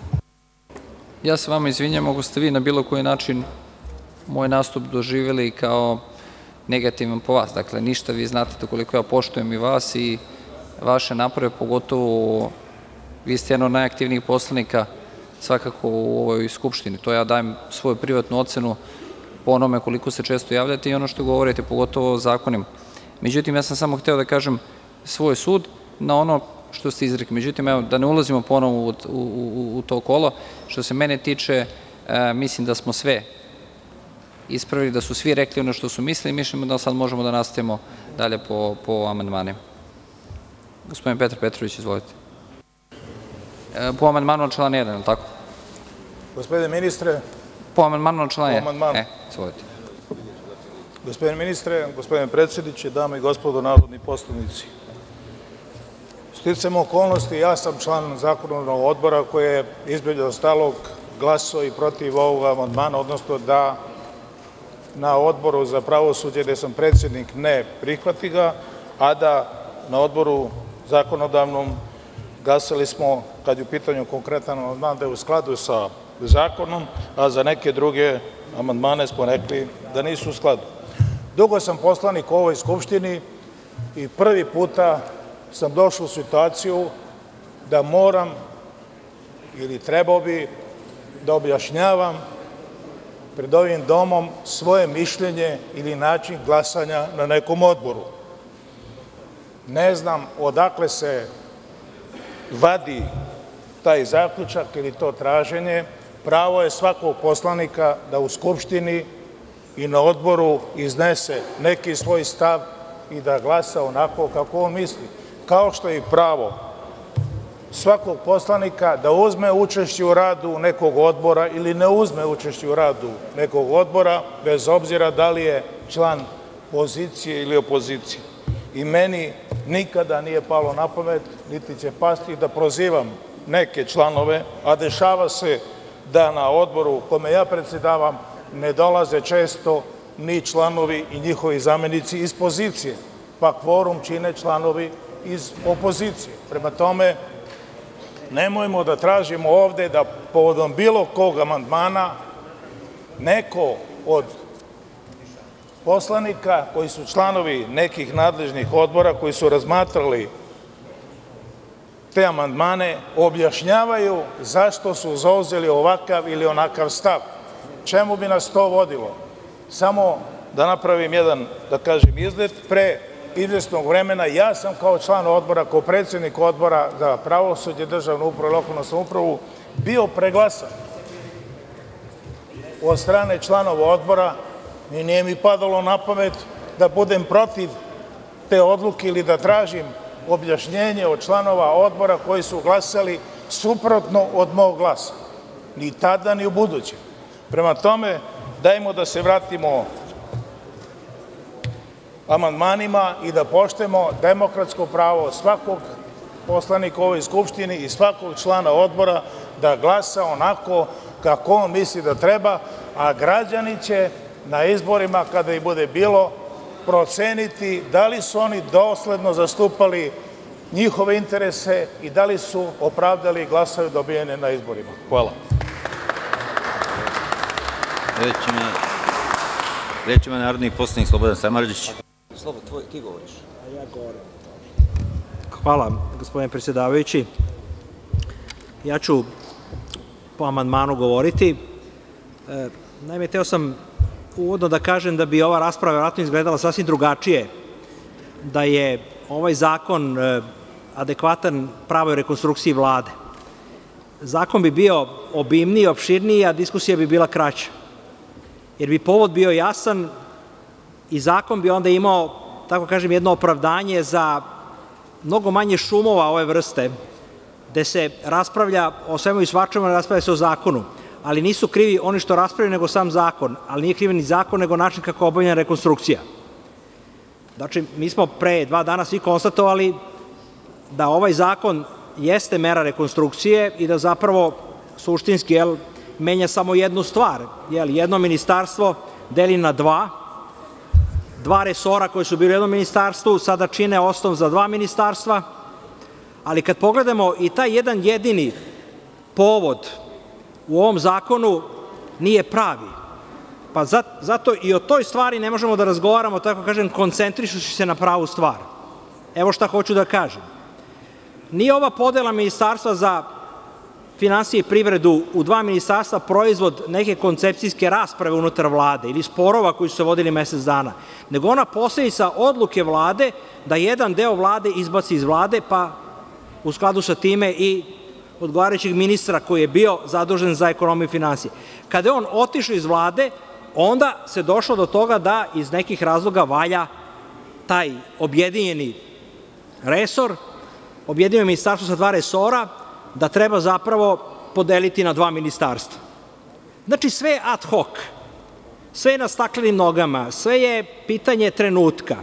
Ja se vama izvinjam ako ste vi na bilo koji način moj nastup doživeli kao negativan po vas. Dakle, ništa, vi znate koliko ja poštujem i vas i vaše napore, pogotovo vi ste jedan od najaktivnijih poslanika svakako u ovoj Skupštini. To ja dajem svoju privatnu ocenu po onome koliko se često javljate i ono što govorite, pogotovo o zakonima. Međutim, ja sam samo hteo da kažem svoj sud na ono što ste izrekli. Međutim, evo, da ne ulazimo ponovo u, u, u, u to kolo, što se mene tiče, e, mislim da smo sve ispravili, da su svi rekli ono što su mislili i mislimo da sad možemo da nastavimo dalje po, po amandmanima. Gospodin Petar Petrović, izvolite. Po amandmanu na član jedan, je li tako? Gospodine ministre... Po amandmanu na član jedan. Po amandmanu. E, izvolite. Gospodine ministre, gospodine predsjedniče, dame i gospodo narodni poslanici, Sticajem okolnosti, ja sam član zakonodavnog odbora koji je između ostalog glasao i protiv ovog amandmana, odnosno da na Odboru za pravosuđe, gde sam predsednik, ne prihvati ga, a da na Odboru zakonodavnom glasali smo, kad je u pitanju konkretan amandman, da je u skladu sa zakonom, a za neke druge amandmane smo rekli da nisu u skladu. Dugo sam poslanik u ovoj Skupštini i prvi puta sam došao u situaciju da moram ili trebao bi da objašnjavam pred ovim domom svoje mišljenje ili način glasanja na nekom odboru. Ne znam odakle se vadi taj zaključak ili to traženje. Pravo je svakog poslanika da u Skupštini i na odboru iznese neki svoj stav i da glasa onako kako on misli. Kao što je i pravo svakog poslanika da uzme učešće u radu nekog odbora ili ne uzme učešće u radu nekog odbora, bez obzira da li je član pozicije ili opozicije. I meni nikada nije palo na pamet, niti će pasti, da prozivam neke članove, a dešava se da na odboru kome ja predsedavam ne dolaze često ni članovi i njihovi zamenici iz pozicije, pa kvorum čine članovi iz opozicije. Prema tome, nemojmo da tražimo ovde da povodom bilo kog amandmana neko od poslanika koji su članovi nekih nadležnih odbora, koji su razmatrali te amandmane, objašnjavaju zašto su zauzeli ovakav ili onakav stav. Čemu bi nas to vodilo? Samo da napravim jedan, da kažem, izlet. Pre izvesnog vremena ja sam kao član odbora, kao predsednik Odbora za pravosuđe, državnu upravu i lokalnu samoupravu bio preglasan od strane članova odbora i nije mi padalo na pamet da budem protiv te odluke ili da tražim objašnjenje od članova odbora koji su glasali suprotno od mog glasa. Ni tada, ni u buduće. Prema tome, dajmo da se vratimo amandmanima i da poštujemo demokratsko pravo svakog poslanika u ovoj Skupštini i svakog člana odbora da glasa onako kako on misli da treba, a građani će na izborima, kada ih bude bilo, proceniti da li su oni dosledno zastupali njihove interese i da li su opravdali glasove dobijene na izborima. Hvala. Reč ima narodni poslanik Slobodan Samardžić. Slobo, ti govoriš. A ja govorim. Hvala, gospodine predsjedavajući. Ja ću po amandmanu govoriti. Naime, teo sam uvodno da kažem da bi ova rasprava vjerojatno izgledala sasvim drugačije, da je ovaj zakon adekvatan pravoj rekonstrukciji Vlade. Zakon bi bio obimniji, opširniji, a diskusija bi bila kraća. Jer bi povod bio jasan i zakon bi onda imao, tako kažem, jedno opravdanje za mnogo manje šumova ove vrste, gde se raspravlja o svemu i svačemu, raspravlja se o zakonu. Ali nisu krivi oni što raspravljaju, nego sam zakon. Ali nije krivi ni zakon, nego način kako je obavljena rekonstrukcija. Znači, mi smo pre dva dana svi konstatovali da ovaj zakon jeste mera rekonstrukcije i da zapravo suštinski menja samo jednu stvar. Jedno ministarstvo deli na dva, dva resora koji su bili u jednom ministarstvu, sada čine osnov za dva ministarstva, ali kad pogledamo i taj jedan jedini povod u ovom zakonu nije pravi. Pa zato i o toj stvari ne možemo da razgovaramo, tako kažem, koncentrišući se na pravu stvar. Evo šta hoću da kažem. Nije ova podela ministarstva za finansije i privredu u dva ministarstva proizvod neke koncepcijske rasprave unutar Vlade ili sporova koji su se vodili mesec dana, nego ona posledica odluke Vlade da jedan deo Vlade izbaci iz Vlade, pa u skladu sa time i odgovarajućeg ministra koji je bio zadužen za ekonomiju i finansije. Kada je on otišao iz Vlade, onda se došlo do toga da iz nekih razloga valja taj objedinjeni resor, objedinjeno ministarstvo sa dva resora, da treba zapravo podeliti na dva ministarstva. Znači, sve je ad hoc, sve je na staklenim nogama, sve je pitanje trenutka.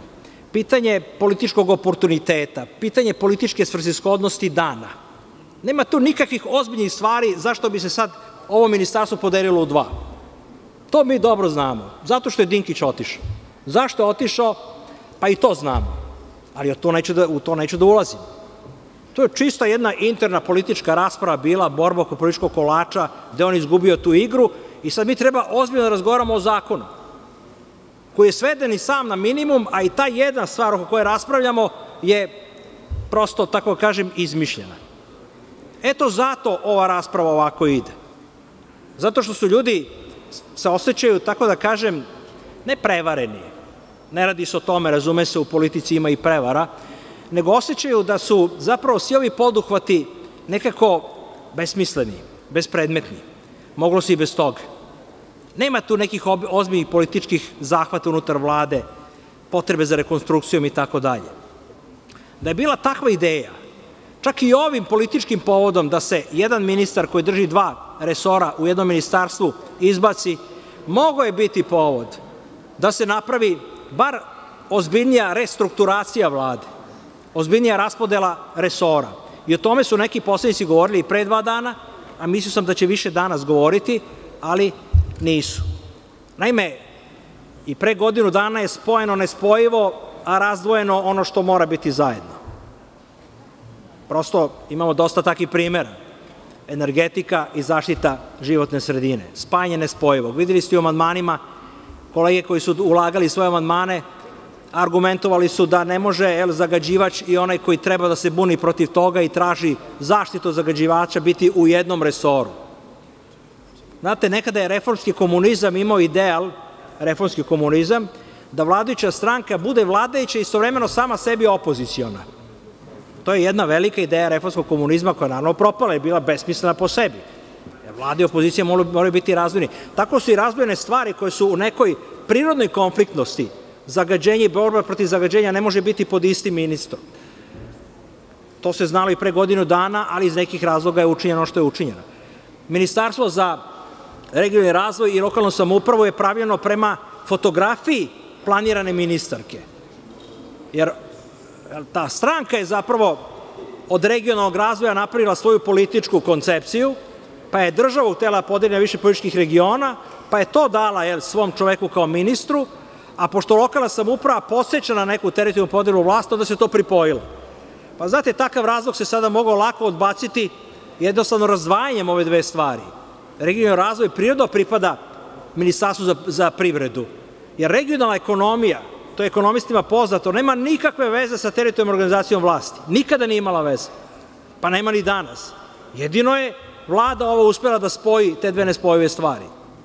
pitanje političkog oportuniteta, pitanje političke svrsishodnosti dana. Nema tu nikakvih ozbiljnih stvari zašto bi se sad ovo ministarstvo podelilo u dva. To mi dobro znamo. Zato što je Dinkić otišao. Zašto je otišao? Pa i to znamo. Ali u to neću da ulazim. To je čista jedna interna politička rasprava bila, borba oko političkog kolača, gde on izgubio tu igru i sad mi treba ozbiljno da razgovaramo o zakonu, koji je sveden i sam na minimum, a i ta jedna stvar oko koje raspravljamo je prosto, tako kažem, izmišljena. Eto zato ova rasprava ovako ide. Zato što su ljudi se osjećaju, tako da kažem, ne prevareni, ne radi se o tome, razume se, u politici ima i prevara, nego osjećaju da su zapravo svi ovi poduhvati nekako besmisleni, bespredmetni. Moglo se i bez toga. Nema tu nekih ozbiljnih političkih zahvata unutar vlade, potrebe za rekonstrukcijom i tako dalje. Da je bila takva ideja, čak i ovim političkim povodom da se jedan ministar koji drži dva resora u jednom ministarstvu izbaci, mogao je biti povod da se napravi bar ozbiljnija restrukturacija vlade, ozbiljnija raspodela resora. I o tome su neki poslanici govorili i pre dva dana, a mislio sam da će više danas govoriti, ali nisu. Naime, i pre godinu dana je spojeno nespojivo, a razdvojeno ono što mora biti zajedno. Prosto imamo dosta takvih primera. Energetika i zaštita životne sredine. Spajanje nespojivog. Videli ste u amandmanima, kolege koji su ulagali svoje amandmane, argumentovali su da ne može zagađivač i onaj koji treba da se buni protiv toga i traži zaštitu zagađivača biti u jednom resoru. Znate, nekada je reformski komunizam imao ideal, reformski komunizam, da vladajuća stranka bude vladajuća i istovremeno sama sebi opoziciona. To je jedna velika ideja reformskog komunizma koja je naravno propala i bila besmislena po sebi. Vlade i opozicija moraju biti razvojni. Tako su i razvojne stvari koje su u nekoj prirodnoj konfliktnosti. Zagađenje i borba protiv zagađenja ne može biti pod istim ministrom. To se znalo i pre godinu dana, ali iz nekih razloga je učinjeno što je učinjeno. Ministarstvo za regionalni razvoj i lokalnu samoupravu je pravljeno prema fotografiji planirane ministarke. Jer ta stranka je zapravo od regionalnog razvoja napravila svoju političku koncepciju, pa je državu htela podeliti na više političkih regiona, pa je to dala svom čoveku kao ministru, a pošto lokalna samouprava podseća na neku teritorijalnu podelu vlasti, onda se to pripojilo. Pa znate, takav razlog se sada mogao lako odbaciti jednostavno razdvajanjem ove dve stvari. Regionalni razvoj prirodno pripada Ministarstvu za privredu, jer regionalna ekonomija, to je ekonomistima poznato, nema nikakve veze sa teritorijalnom organizacijom vlasti. Nikada nije imala veze. Pa nema ni danas. Jedino je vlada ovo uspela da spoji te dve nespojive stvari.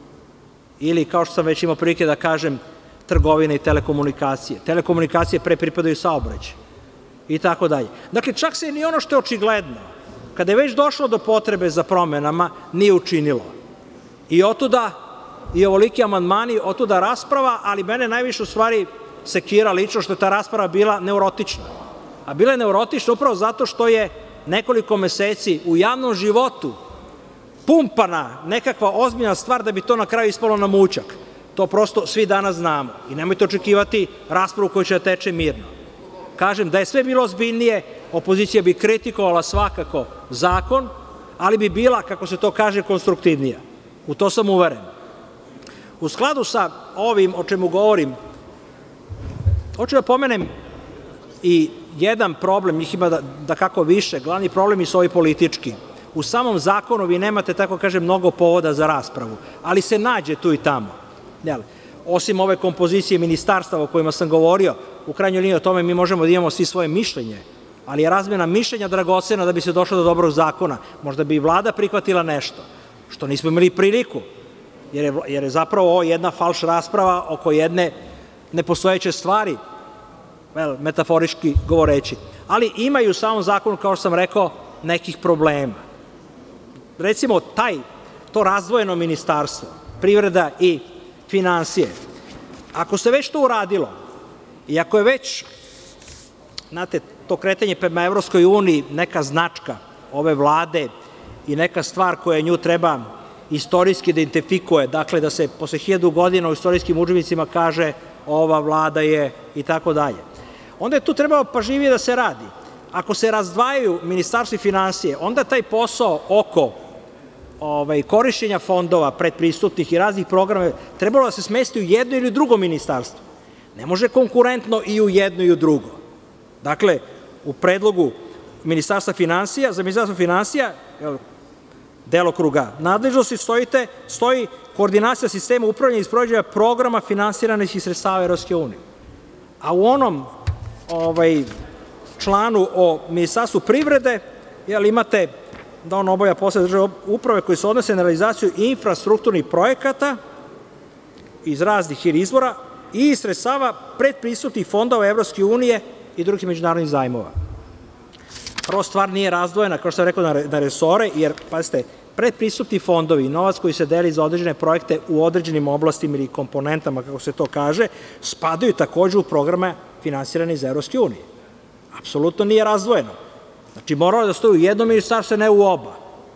Ili, kao što sam već imao prilike da kažem, trgovine i telekomunikacije. Telekomunikacije pre pripadaju saobraćaju. I tako dalje. Dakle, čak se ni ono što je očigledno, kada je već došlo do potrebe za promenama, nije učinilo. I otuda, i ovoliki amandmani, otuda rasprava, ali mene najviše u stvari sekira lično što je ta rasprava bila neurotična. A bila je neurotična upravo zato što je nekoliko meseci u javnom životu pumpana nekakva ozbiljna stvar da bi to na kraju ispalo na mućak. To prosto svi danas znamo. I nemojte očekivati raspravu koja će da teče mirno. Kažem, da je sve bilo ozbiljnije, opozicija bi kritikovala svakako zakon, ali bi bila, kako se to kaže, konstruktivnija. U to sam uveren. U skladu sa ovim o čemu govorim, hoću da pomenem i jedan problem, njih ima da kako više, glavni problemi su ovi politički. U samom zakonu vi nemate, tako kažem, mnogo povoda za raspravu, ali se nađe tu i tamo. Osim ove kompozicije ministarstava o kojima sam govorio, u krajnjoj liniji o tome mi možemo da imamo svi svoje mišljenje, ali je razmena mišljenja dragocena da bi se došlo do dobrog zakona. Možda bi i vlada prihvatila nešto, što nismo imali priliku, jer je zapravo ovo jedna falš rasprava oko jedne nepostojeće stvari, metaforički govoreći. Ali imaju u samom zakonu, kao što sam rekao, nekih problema. Recimo, taj, to razdvojeno ministarstvo, privreda i finansije, ako se već to uradilo i ako je već, znate, to kretanje prema Evropskoj uniji neka značka ove vlade i neka stvar koja nju treba istorijski identifikuje, dakle da se posle hiljadu godina u istorijskim udžbenicima kaže ova vlada je i tako dalje. onda je tu trebalo pažljivije da se radi. Ako se razdvajaju ministarstvo i finansije, onda taj posao oko korišćenja fondova predpristupnih i raznih programa trebalo da se smesti u jedno ili drugo ministarstvo. Ne može konkurentno i u jedno i u drugo. Dakle, u predlogu Ministarstva finansija, za Ministarstvo finansija, delokruga nadležnosti stoji koordinacija sistema upravljanja i sprovođenja programa finansiranih iz sredstava Evropske unije. A u onom članu o Ministarstvu privrede imate da on obavlja poslove državne uprave koji se odnose na realizaciju infrastrukturnih projekata iz raznih izvora i iz sredstava predpristupnih fondova Evropske unije i drugih međunarodnih zajmova. Prvo, stvar nije razdvojena, kao što sam rekao, na resore, jer, pazite, predpristupni fondovi, novac koji se deli za određene projekte u određenim oblastima ili komponentama, kako se to kaže, spadaju takođe u programe finansirane iz Evropske unije. Apsolutno nije razdvojeno. Znači, moralo da stoji u jednom ministarstvu, ne u oba.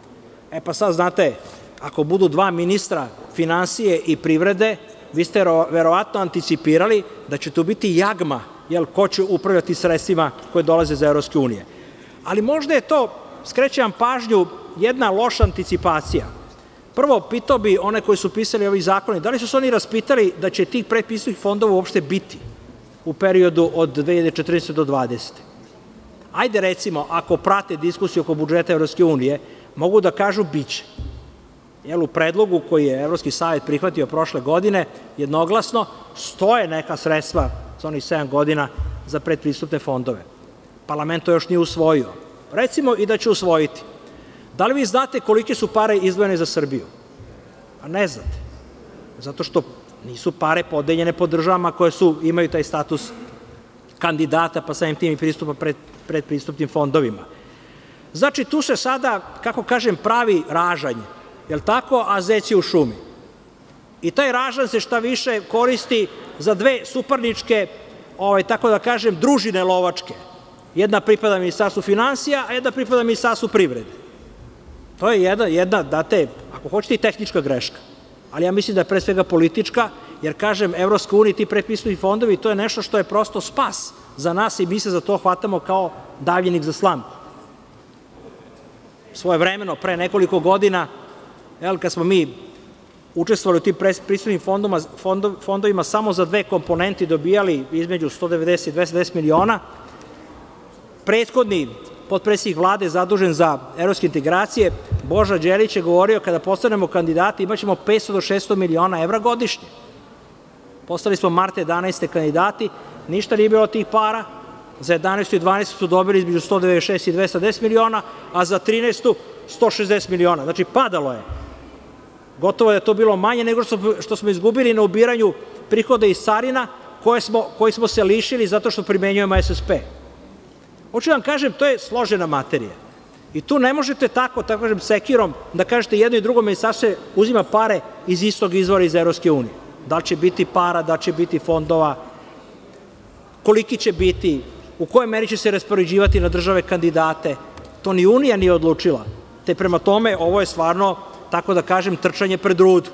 E pa sad, znate, ako budu dva ministra finansije i privrede, vi ste verovatno anticipirali da će tu biti jagma, jel, ko će upravljati sredstvima koje dolaze iz Evropske unije. Ali možda je to, skrećem vam pažnju, jedna loša anticipacija. Prvo, pitao bi one koji su pisali ovi zakoni, da li su se oni raspitali da će tih predpristupnih fondova uopšte biti u periodu od dve hiljade četrnaeste do dvadesete. Ajde, recimo, ako prate diskusiju oko budžeta Evropske unije, mogu da kažu biće. Jel, u predlogu koji je Evropski savet prihvatio prošle godine, jednoglasno, stoje neka sredstva za onih sedam godina za predpristupne fondove. Parlament to još nije usvojio. Recimo i da će usvojiti. Da li vi znate kolike su pare izdvojene za Srbiju? A ne znate. Zato što nisu pare podeljene po državama koje imaju taj status kandidata, pa samim tim i pristupa predpristupnim fondovima. Znači, tu se sada, kako kažem, pravi ražanj, jel tako, a zec je u šumi. I taj ražanj se šta više koristi za dve suparničke, tako da kažem, družine lovačke. Jedna pripada Ministarstvu finansija, a jedna pripada Ministarstvu privrede. To je jedna, date, ako hoćete, i tehnička greška. Ali ja mislim da je pre svega politička, jer, kažem, Evropska unija i ti predpristupni fondovi, to je nešto što je prosto spas za nas i mi se za to hvatamo kao davljenik za slamku. Svojevremeno, pre nekoliko godina, kad smo mi učestvovali u tim predpristupnim fondovima, samo za dve komponenti dobijali između sto devedeset i dvesta deset miliona, prethodni potpredsednik Vlade zadužen za evropske integracije, Boža Đelić, je govorio kada postanemo kandidati imaćemo petsto do šesto miliona evra godišnje. Postali smo marta jedanaeste kandidati, ništa nije bilo tih para, za jedanaestu i dvanaestu su dobili između sto devedeset šest i dvesta deset miliona, a za trinaestu sto šezdeset miliona. Znači, padalo je. Gotovo je to bilo manje nego što smo izgubili na ubiranju prihoda iz carina koji smo se lišili zato što primenjujemo S S P. Hoću vam kažem, to je složena materija. I tu ne možete tako, tako kažem, sekirom da kažete jedno i drugo ministarstvo uzima pare iz istog izvora iz Evropske unije. Da li će biti para, da li će biti fondova, koliki će biti, u kojoj meri će se raspoređivati na države kandidate. To ni Unija nije odlučila. Te prema tome, ovo je stvarno, tako da kažem, trčanje pred rudu.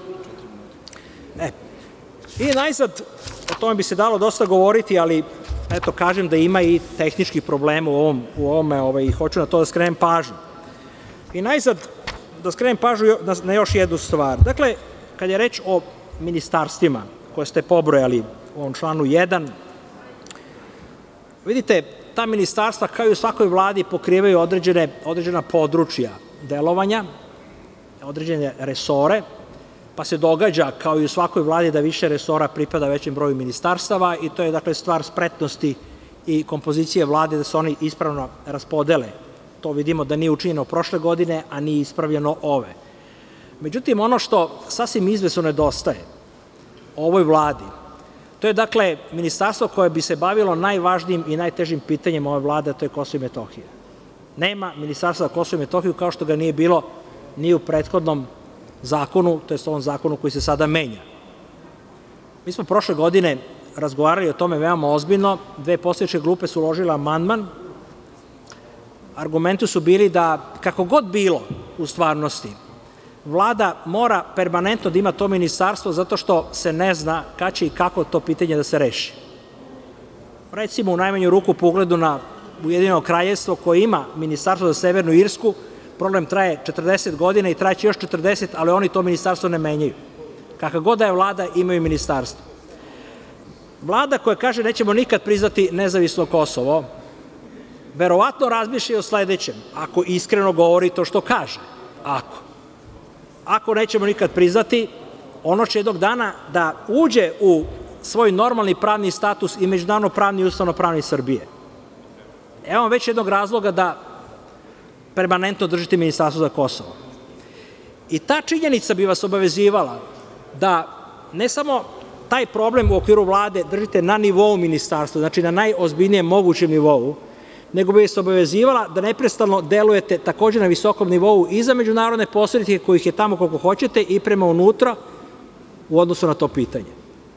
I najzad, o tome bi se dalo dosta govoriti, ali eto, kažem da ima i tehničkih problema u ovome i hoću na to da skrenem pažnju. I najzad, da skrenem pažnju na još jednu stvar. Dakle, kad je reč o ministarstvima koje ste pobrojali u ovom članu jedan, vidite, ta ministarstva kao i u svakoj vladi pokrivaju određena područja delovanja, određene resore, pa se događa kao i u svakoj vladi da više resora pripada većem broju ministarstava i to je, dakle, stvar spretnosti i kompozicije vlade da se oni ispravno raspodele. To vidimo da nije učinjeno prošle godine, a nije ispravljeno ove. Međutim, ono što sasvim izvesno nedostaje ovoj vladi, to je, dakle, ministarstvo koje bi se bavilo najvažnijim i najtežim pitanjem ove vlade, a to je Kosovo i Metohija. Nema ministarstva za Kosovo i Metohiju kao što ga nije bilo ni u prethodnom zakonu, to je ovom zakonu koji se sada menja. Mi smo prošle godine razgovarali o tome veoma ozbiljno, dve poslaničke grupe su uložile amandman, argumenti su bili da, kako god bilo u stvarnosti, vlada mora permanentno da ima to ministarstvo zato što se ne zna kada će i kako to pitanje da se reši. recimo u najmanju ruku po ugledu na Ujedinjeno Kraljevstvo koje ima ministarstvo za Severnu Irsku, problem traje četrdeset godina i trajeće još četrdeset, ali oni to ministarstvo ne menjaju. Kakva god da je vlada, imaju ministarstvo. Vlada koja kaže nećemo nikad priznati nezavisno Kosovo, verovatno razmišlja o sledećem, ako iskreno govori to što kaže. Ako. Ako nećemo nikad priznati, ono će jednog dana da uđe u svoj normalni pravni status i međunarodno pravni i ustavno pravni Srbije. Evo vam već jednog razloga da permanentno držite ministarstvo za Kosovo. I ta činjenica bi vas obavezivala da ne samo taj problem u okviru vlade držite na nivou ministarstva, znači na najozbiljnijem mogućem nivou, nego bi se obavezivala da neprestano delujete takođe na visokom nivou i za međunarodne posrednike kojih je tamo koliko hoćete i prema unutra u odnosu na to pitanje.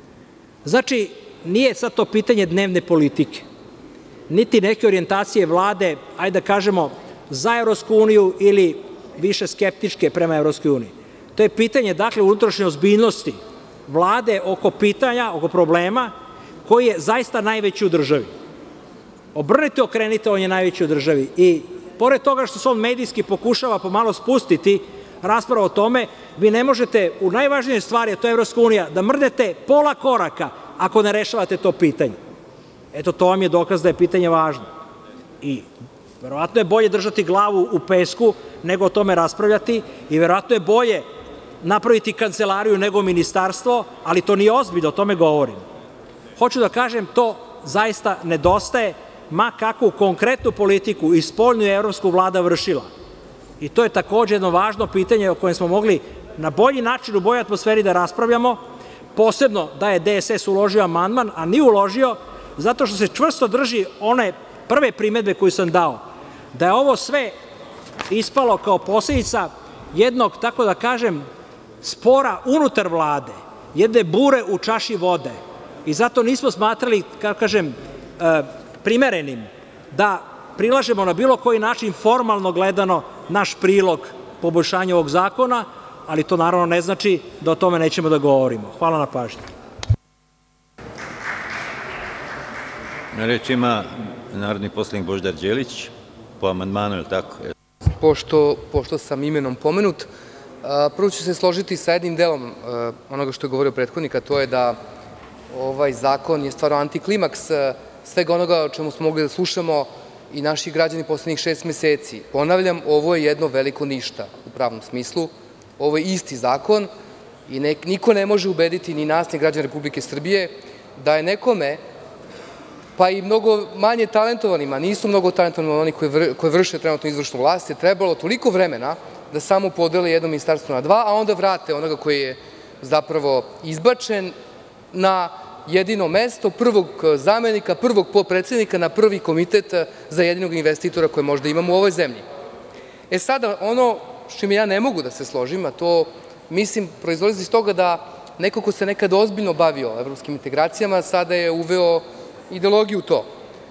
Znači, nije sad to pitanje dnevne politike, niti neke orijentacije vlade, ajde da kažemo, za Evropsku uniju ili više skeptičke prema Evropskoj uniji. To je pitanje, dakle, unutrašnje ozbiljnosti vlade oko pitanja, oko problema koji je zaista najveći u državi. Obrnite, okrenite, on je najveći u državi. I pored toga što se on medijski pokušava pomalo spustiti rasprava o tome, vi ne možete u najvažnijoj stvari, a to je Evropska unija, da mrdete pola koraka ako ne rešavate to pitanje. Eto, to vam je dokaz da je pitanje važno. I verovatno je bolje držati glavu u pesku nego o tome raspravljati i verovatno je bolje napraviti kancelariju nego ministarstvo, ali to nije ozbiljno, o tome govorim. Hoću da kažem, to zaista nedostaje, ma kakvu konkretnu politiku i spoljnu i evropsku vlada vršila. I to je takođe jedno važno pitanje o kojem smo mogli na bolji način u boljoj atmosferi da raspravljamo, posebno da je D S S uložio amandman, a nije uložio zato što se čvrsto drži one prve primedbe koju sam dao, da je ovo sve ispalo kao posledica jednog, tako da kažem, spora unutar vlade, jedne bure u čaši vode. I zato nismo smatrali, kako kažem, primerenim da prilažemo na bilo koji način formalno gledano naš prilog poboljšanju ovog zakona, ali to naravno ne znači da o tome nećemo da govorimo. Hvala na pažnji. Na reč ima narodni poslanik Božidar Đelić, po amandmanu, je li tako? Pošto, pošto sam imenom pomenut, prvo ću se složiti sa jednim delom onoga što je govorio prethodnik, a to je da ovaj zakon je stvarno antiklimaks svega onoga o čemu smo mogli da slušamo i naši građani poslednjih šest meseci. Ponavljam, ovo je jedno veliko ništa u pravnom smislu, ovo je isti zakon i nek, niko ne može ubediti ni nas, ni građane Republike Srbije da je nekome, pa i mnogo manje talentovanima, nisu mnogo talentovani oni koji, vr, koji vrše trenutno izvršnu vlast, je trebalo toliko vremena da samo podele jedno ministarstvo na dva, a onda vrate onoga koji je zapravo izbačen na jedino mesto prvog zamenika, prvog potpredsednika na prvi komitet za jedinog investitora koje možda imamo u ovoj zemlji. E sada, ono s čime ja ne mogu da se složim, a to, mislim, proizlazi iz toga da neko ko se nekad ozbiljno bavio evropskim integracijama, sada je uveo ideologiju u to.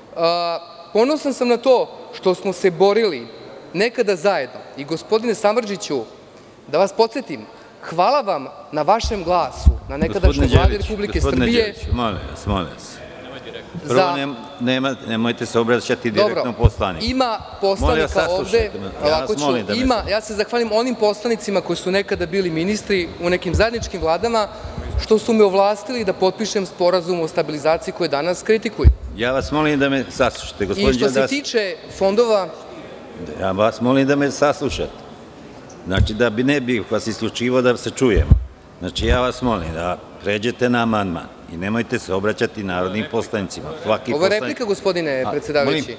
Ponosan sam na to što smo se borili nekada zajedno. I gospodine Samardžiću, da vas podsjetim, hvala vam na vašem glasu, na nekadašnjoj vladi Republike Srbije. Đelić, molim vas, molim vas. Prvo, ne, nema, nemojte se obraćati direktno poslaniku. Ima poslanika ovde, ovako ću, ja ima, ja se zahvalim onim poslanicima koji su nekada bili ministri u nekim zajedničkim vladama, što su me ovlastili da potpišem sporazum o stabilizaciji koje danas kritikuju. Ja vas molim da me saslušate. I što se tiče fondova... Ja vas molim da me saslušate. Znači, da bi ne bih vas isključivo da se čujemo. Znači, ja vas molim da pređete na amandman i nemojte se obraćati narodnim poslanicima. Svaki Ovo je replika, gospodine predsjedavajući.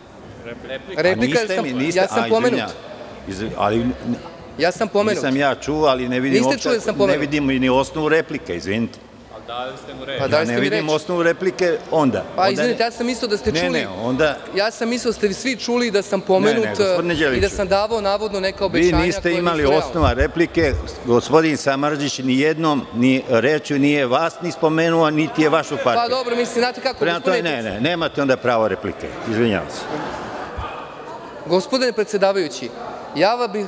Replika, ja sam pomenut. Ali... Ja sam pomenut. Nisam ja čuo, ali ne vidim, Niste čuli da sam pomenut. Ne vidim ni osnovu replike, izvinite. Dali ste mu reč. Pa ja ne vidim osnovu replike onda. Pa izvinite, ja sam mislio da ste čuli. Ne, ne, onda... Ja sam mislio da ste svi čuli da sam pomenut i da sam davao navodno neka obećanja. Vi niste imali osnova replike, gospodin Samardžić ni jednom ni rečju nije vas ni spomenuo, niti je vašu partiju. Pa dobro, mislim, znate kako, gospodine... Ne, ne, nemate onda pravo replike, izvinjavam se. Gospodine predsjedavajući, ja bih...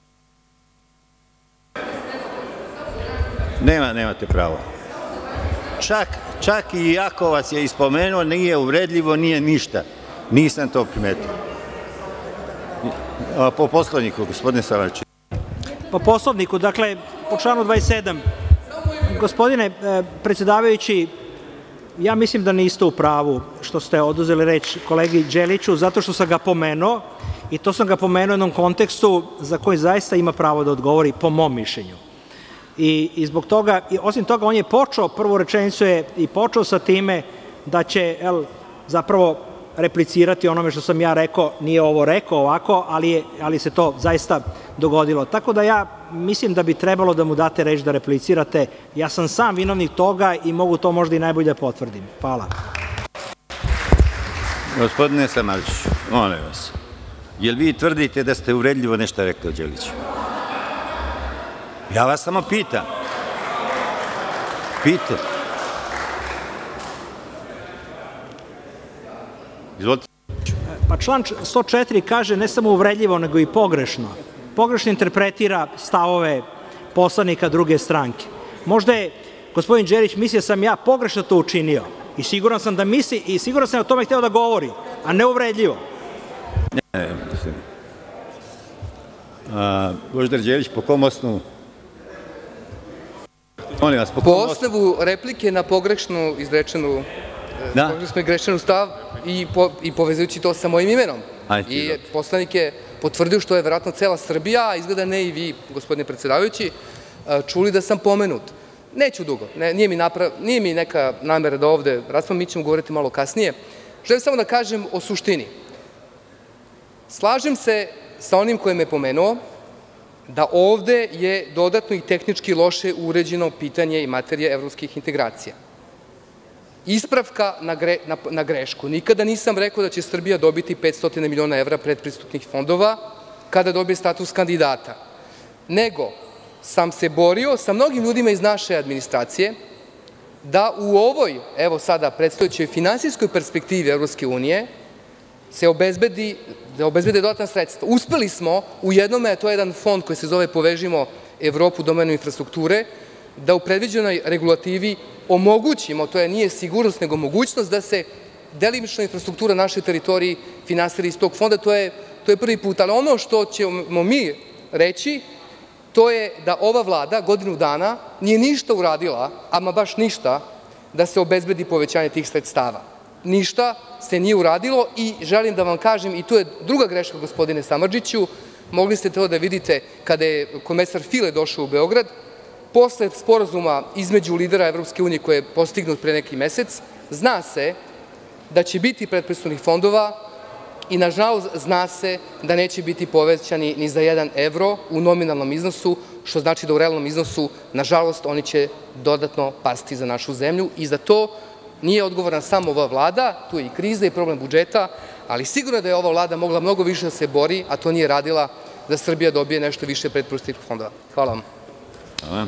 Nema, nemate pravo. Čak, čak i jako vas je ispomenuo, nije uvredljivo, nije ništa. Nisam to primetio. Po Poslovniku, gospodine Salačić. Po Poslovniku, dakle, po članu dvadeset sedam. Gospodine predsedavajući, ja mislim da niste u pravu što ste oduzeli reč kolegi Đeliću, zato što sam ga pomenuo i to sam ga pomenuo u jednom kontekstu za koji zaista ima pravo da odgovori, po mom mišljenju. I, i zbog toga, i osim toga, on je počeo, prvu rečenicu je i počeo sa time da će el, zapravo replicirati onome što sam ja rekao, nije ovo rekao ovako, ali, je, ali se to zaista dogodilo. Tako da ja mislim da bi trebalo da mu date reč da replicirate. Ja sam sam vinovnik toga i mogu to možda i najbolje da potvrdim. Hvala. Gospodine Samardžiću, molim vas, jel vi tvrdite da ste uvredljivo nešto rekli o Đeliću? Ja vas samo pitam. Pitam. Izvolite. Pa član sto četiri kaže ne samo uvredljivo, nego i pogrešno. Pogrešno interpretira stavove poslanika druge stranke. Možda je gospodin Đelić mislio sam ja pogrešno to učinio i siguran sam da misli i siguran sam o tome hteo da govori, a ne uvredljivo. Ne, ne, mislim. Božidar Đelić, po kom osnovu? Molim vas, po kom osnovu? Po osnovu replike na pogrešnu izrečenu Da? pogrešno izrečenu stav i, po, i povezujući to sa mojim imenom. Ajde, I dobro. poslanik je potvrdio što je verovatno cela Srbija, a izgleda ne i vi, gospodine predsedavajući, čuli da sam pomenut. Neću dugo, ne, nije, mi napra, nije mi neka namera da ovde raspravim, mi ćemo govoriti malo kasnije. Želim samo da kažem o suštini. Slažem se sa onim koji me pomenuo da ovde je dodatno i tehnički loše uređeno pitanje i materije evropskih integracija. Ispravka na, gre, na, na grešku. Nikada nisam rekao da će Srbija dobiti petsto miliona evra predpristupnih fondova kada dobije status kandidata. Nego sam se borio sa mnogim ljudima iz naše administracije da u ovoj, evo sada, predstojećoj finansijskoj perspektivi Evropske unije se obezbedi, da obezbede dodatna sredstva. Uspeli smo u jednome, a to je jedan fond koji se zove Povežimo Evropu u domenu infrastrukture, da u predviđenoj regulativi omogućimo, to je nije sigurnost, nego mogućnost da se delimična infrastruktura naše teritoriji finansira iz tog fonda, to je, to je prvi put. Ali ono što ćemo mi reći, to je da ova vlada godinu dana nije ništa uradila, ama baš ništa, da se obezbedi povećanje tih sredstava. Ništa se nije uradilo i želim da vam kažem, i tu je druga greška, gospodine Samardžiću, mogli ste to da vidite kada je komesar File došao u Beograd, posle sporazuma između lidera Evropske unije koji je postignut pre neki mesec, zna se da će biti predpristupnih fondova i nažalost zna se da neće biti povećani ni za jedan evro u nominalnom iznosu, što znači da u realnom iznosu, nažalost, oni će dodatno pasti za našu zemlju i za to nije odgovorna samo ova vlada, tu je i kriza i problem budžeta, ali sigurno da je ova vlada mogla mnogo više da se bori, a to nije radila, da Srbija dobije nešto više predpristupnih fondova. Hvala vam. Hvala.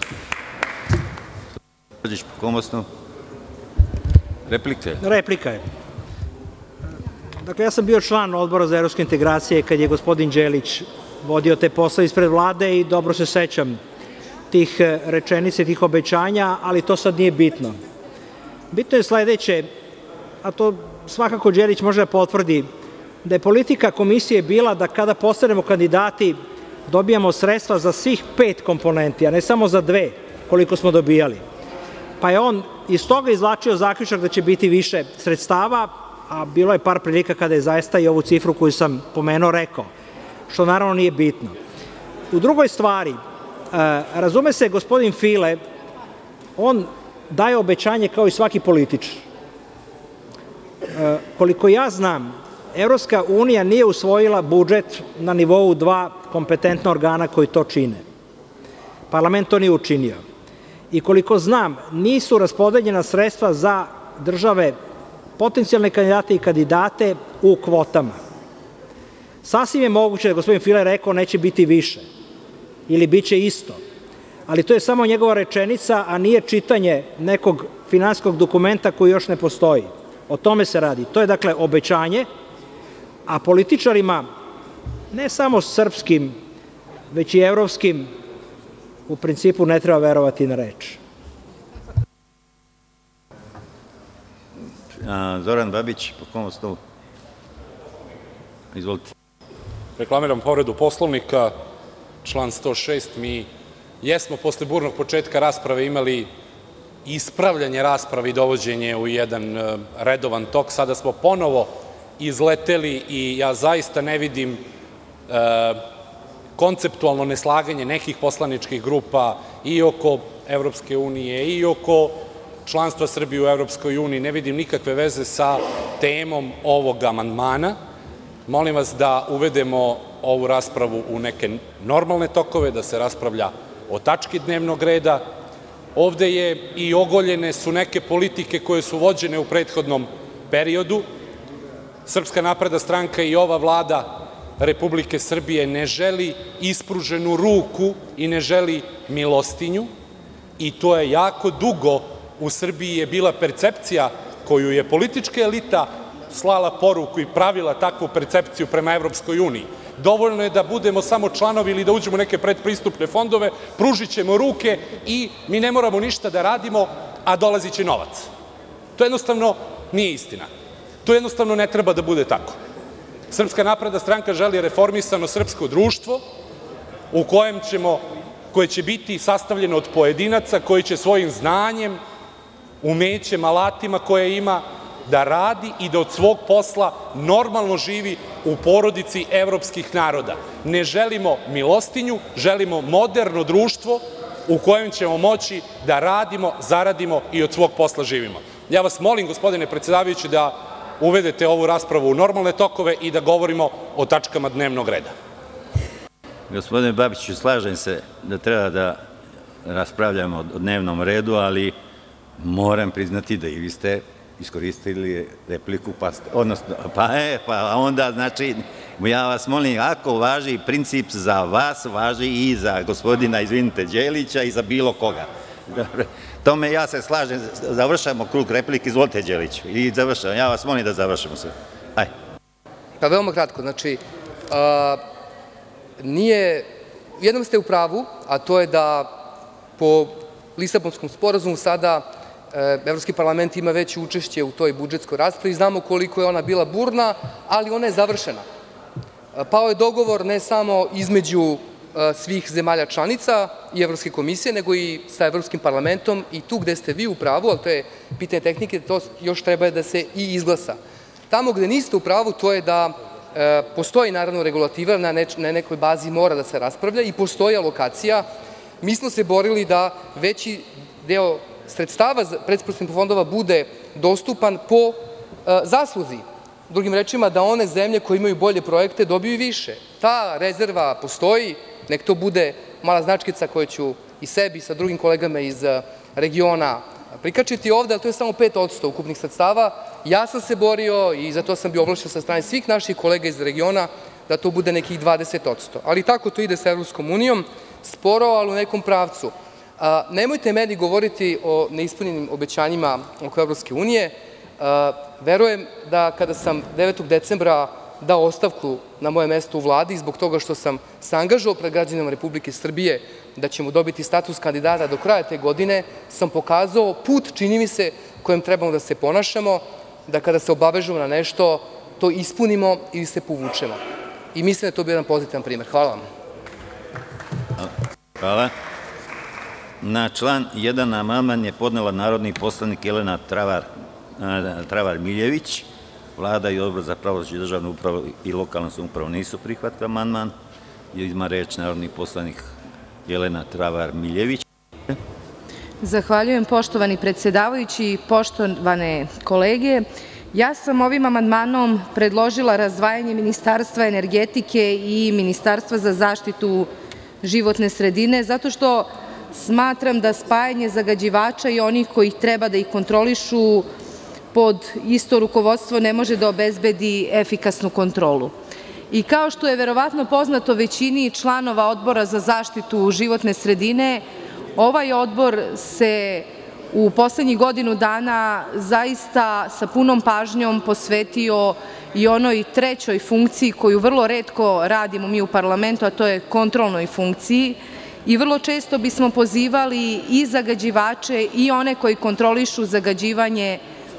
Po kom osnovu? Replika je. Replika je. Dakle, ja sam bio član Odbora za evropske integracije kad je gospodin Đelić vodio te posle ispred vlade i dobro se sećam tih rečenica, tih obećanja, ali to sad nije bitno. Bitno je sledeće, a to svakako Đelić može da potvrdi, da je politika komisije bila da kada postanemo kandidati dobijamo sredstva za svih pet komponenti, a ne samo za dve, koliko smo dobijali. Pa je on iz toga izvlačio zaključak da će biti više sredstava, a bilo je par prilika kada je zaista i ovu cifru koju sam pomenuo rekao, što naravno nije bitno. U drugoj stvari, razume se gospodin File, on daje obećanje kao i svaki političar. Koliko ja znam, Evropska unija nije usvojila budžet na nivou dva kompetentna organa koji to čine. Parlament to nije učinio. I koliko znam, nisu raspodeljena sredstva za države, potencijalne kandidate i kandidate u kvotama. Sasvim je moguće da gospodin File rekao neće biti više ili bit će isto, ali to je samo njegova rečenica, a nije čitanje nekog finansijskog dokumenta koji još ne postoji. O tome se radi. To je dakle obećanje, a političarima, ne samo srpskim, već i evropskim, u principu ne treba verovati na reč. Zoran Babić, po kom osnovu? Izvolite. Reklamiram povredu Poslovnika, član sto šest. Mi jesmo posle burnog početka rasprave imali ispravljanje rasprave i dovođenje u jedan redovan tok. Sada smo ponovo izleteli i ja zaista ne vidim konceptualno neslaganje nekih poslaničkih grupa i oko Evropske unije i oko članstva Srbije u Evropskoj uniji. Ne vidim nikakve veze sa temom ovog amandmana. Molim vas da uvedemo ovu raspravu u neke normalne tokove, da se raspravlja o tački dnevnog reda. Ovde je i ogoljene su neke politike koje su vođene u prethodnom periodu. Srpska napredna stranka i ova Vlada Republike Srbije ne želi ispruženu ruku i ne želi milostinju, i to je jako dugo u Srbiji je bila percepcija koju je politička elita slala poruku i pravila takvu percepciju prema Evropskoj uniji. Dovoljno je da budemo samo članovi ili da uđemo u neke predpristupne fondove, pružit ćemo ruke i mi ne moramo ništa da radimo, a dolazit će novac. To jednostavno nije istina. To jednostavno ne treba da bude tako. Srpska napredna stranka želi reformisano srpsko društvo u kojem ćemo, koje će biti sastavljeno od pojedinaca koji će svojim znanjem, umećem, alatima koje ima, da radi i da od svog posla normalno živi u porodici evropskih naroda. Ne želimo milostinju, želimo moderno društvo u kojem ćemo moći da radimo, zaradimo i od svog posla živimo. Ja vas molim, gospodine predsedavajući, da uvedete ovu raspravu u normalne tokove i da govorimo o tačkama dnevnog reda. Gospodine Babiću, slažem se da treba da raspravljamo o dnevnom redu, ali moram priznati da i vi ste iskoristili repliku, pa, odnosno, pa, e, pa onda, znači, ja vas molim, ako važi princip za vas, važi i za gospodina, izvinite, Đelića i za bilo koga. Tome ja se slažem, završamo krug replike, izvolite Đeliću, i završamo, ja vas molim da završimo sve. Ajde. Pa veoma kratko, znači, nije, jednom ste u pravu, a to je da po Lisabonskom sporazumu sada Evropski parlament ima veće učešće u toj budžetskoj raspravi. Znamo koliko je ona bila burna, ali ona je završena. Pao je dogovor ne samo između svih zemalja članica i Evropske komisije, nego i sa Evropskim parlamentom, i tu gde ste vi u pravu, ali to je pitanje tehnike, to još treba da se i izglasa. Tamo gde niste u pravu, to je da postoji naravno regulativa, na nekoj bazi mora da se raspravlja i postoji alokacija. Mi smo se borili da veći deo sredstava predpristupnih fondova bude dostupan po zasluzi. Drugim rečima, da one zemlje koje imaju bolje projekte dobiju i više. Ta rezerva postoji, nek to bude mala značkica koju ću i sebi i sa drugim kolegama iz regiona prikačiti ovde, ali to je samo pet odsto ukupnih sredstava. Ja sam se borio i za to sam bio ovlašćen sa strane svih naših kolega iz regiona da to bude nekih dvadeset odsto. Ali tako to ide sa Evropskom unijom, sporo, ali u nekom pravcu. Nemojte meni govoriti o neispunjenim obećanjima oko Evropske unije. Verujem da kada sam devetog decembra dao ostavku na moje mesto u Vladi zbog toga što sam se angažovao pred građanima Republike Srbije da ćemo dobiti status kandidata do kraja te godine, sam pokazao put, čini mi se, kojem trebamo da se ponašamo, da kada se obavežemo na nešto, to ispunimo ili se povučemo. I mislim da je to bio jedan pozitivan primer. Hvala vam. Hvala. Na član jedan amandman je podnela narodni poslanik Jelena Travar Miljević. Vlada i Odbor za pravosuđe, državnu upravu i lokalnu samoupravu nisu prihvatili amandman. Ima reč narodni poslanik Jelena Travar Miljević. Zahvaljujem, poštovani predsedavajući, poštovane kolege. Ja sam ovim amandmanom predložila razdvajanje Ministarstva energetike i Ministarstva za zaštitu životne sredine, zato što smatram da spajanje zagađivača i onih koji treba da ih kontrolišu pod isto rukovodstvo ne može da obezbedi efikasnu kontrolu. I kao što je verovatno poznato većini članova Odbora za zaštitu životne sredine, ovaj odbor se u poslednjih godinu dana zaista sa punom pažnjom posvetio i onoj trećoj funkciji koju vrlo retko radimo mi u parlamentu, a to je kontrolnoj funkciji. I vrlo često bismo pozivali i zagađivače i one koji kontrolišu zagađivanje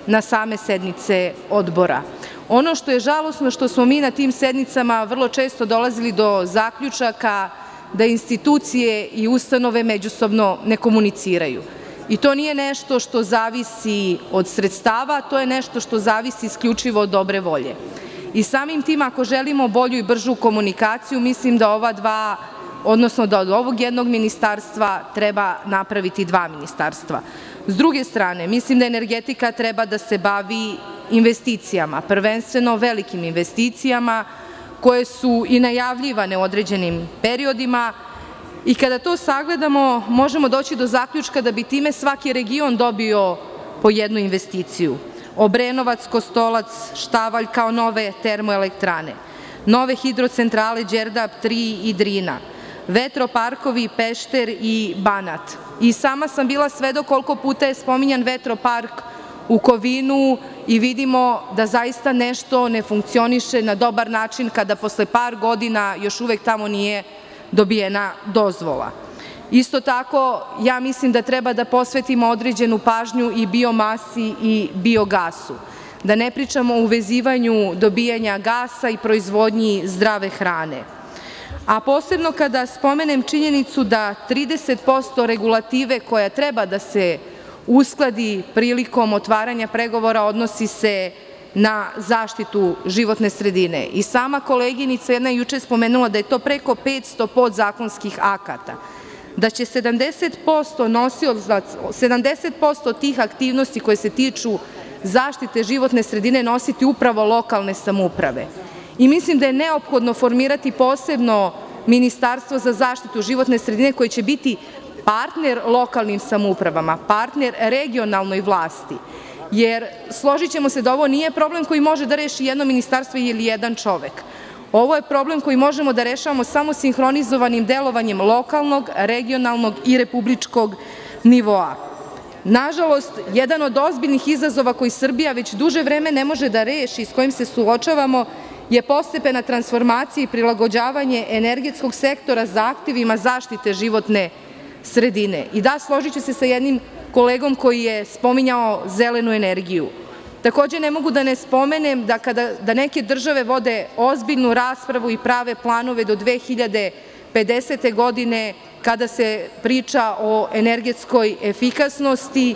na same sednice odbora. Ono što je žalosno, što smo mi na tim sednicama vrlo često dolazili do zaključaka da institucije i ustanove međusobno ne komuniciraju. I to nije nešto što zavisi od sredstava, to je nešto što zavisi isključivo od dobre volje. I samim tim, ako želimo bolju i bržu komunikaciju, mislim da ova dva, odnosno da od ovog jednog ministarstva treba napraviti dva ministarstva. S druge strane, mislim da energetika treba da se bavi investicijama, prvenstveno velikim investicijama koje su i najavljivane u određenim periodima i kada to sagledamo možemo doći do zaključka da bi time svaki region dobio po jednu investiciju. Obrenovac, Kostolac, Štavalj kao nove termoelektrane, nove hidrocentrale Đerdap tri i Drina, vetroparkovi Pešter i Banat. I sama sam bila svedok koliko puta je spominjan vetropark u Kovinu i vidimo da zaista nešto ne funkcioniše na dobar način kada posle par godina još uvek tamo nije dobijena dozvola. Isto tako, ja mislim da treba da posvetimo određenu pažnju i biomasi i biogasu. Da ne pričamo o uvezivanju dobijanja gasa i proizvodnji zdrave hrane. A posebno kada spomenem činjenicu da trideset posto regulative koja treba da se uskladi prilikom otvaranja pregovora odnosi se na zaštitu životne sredine. I sama koleginica jedna juče spomenula da je to preko petsto podzakonskih akata, da će sedamdeset posto nosilaca, sedamdeset posto tih aktivnosti koje se tiču zaštite životne sredine nositi upravo lokalne samouprave. I mislim da je neophodno formirati posebno ministarstvo za zaštitu životne sredine koje će biti partner lokalnim samoupravama, partner regionalnoj vlasti, jer složit ćemo se da ovo nije problem koji može da reši jedno ministarstvo ili jedan čovek. Ovo je problem koji možemo da rešavamo samo sinhronizovanim delovanjem lokalnog, regionalnog i republičkog nivoa. Nažalost, jedan od ozbiljnih izazova koji Srbija već duže vreme ne može da reši i s kojim se suočavamo je postepena transformacija i prilagođavanje energetskog sektora zahtevima zaštite životne sredine. I da, složit ću se sa jednim kolegom koji je spominjao zelenu energiju. Takođe, ne mogu da ne spomenem da kada da neke države vode ozbiljnu raspravu i prave planove do dve hiljade pedesete godine kada se priča o energetskoj efikasnosti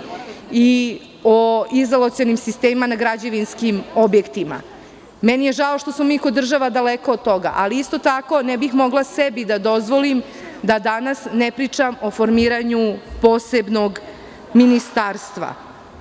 i o izolacionim sistemima na građevinskim objektima. Meni je žao što smo mi kod država daleko od toga, ali isto tako ne bih mogla sebi da dozvolim da danas ne pričam o formiranju posebnog ministarstva.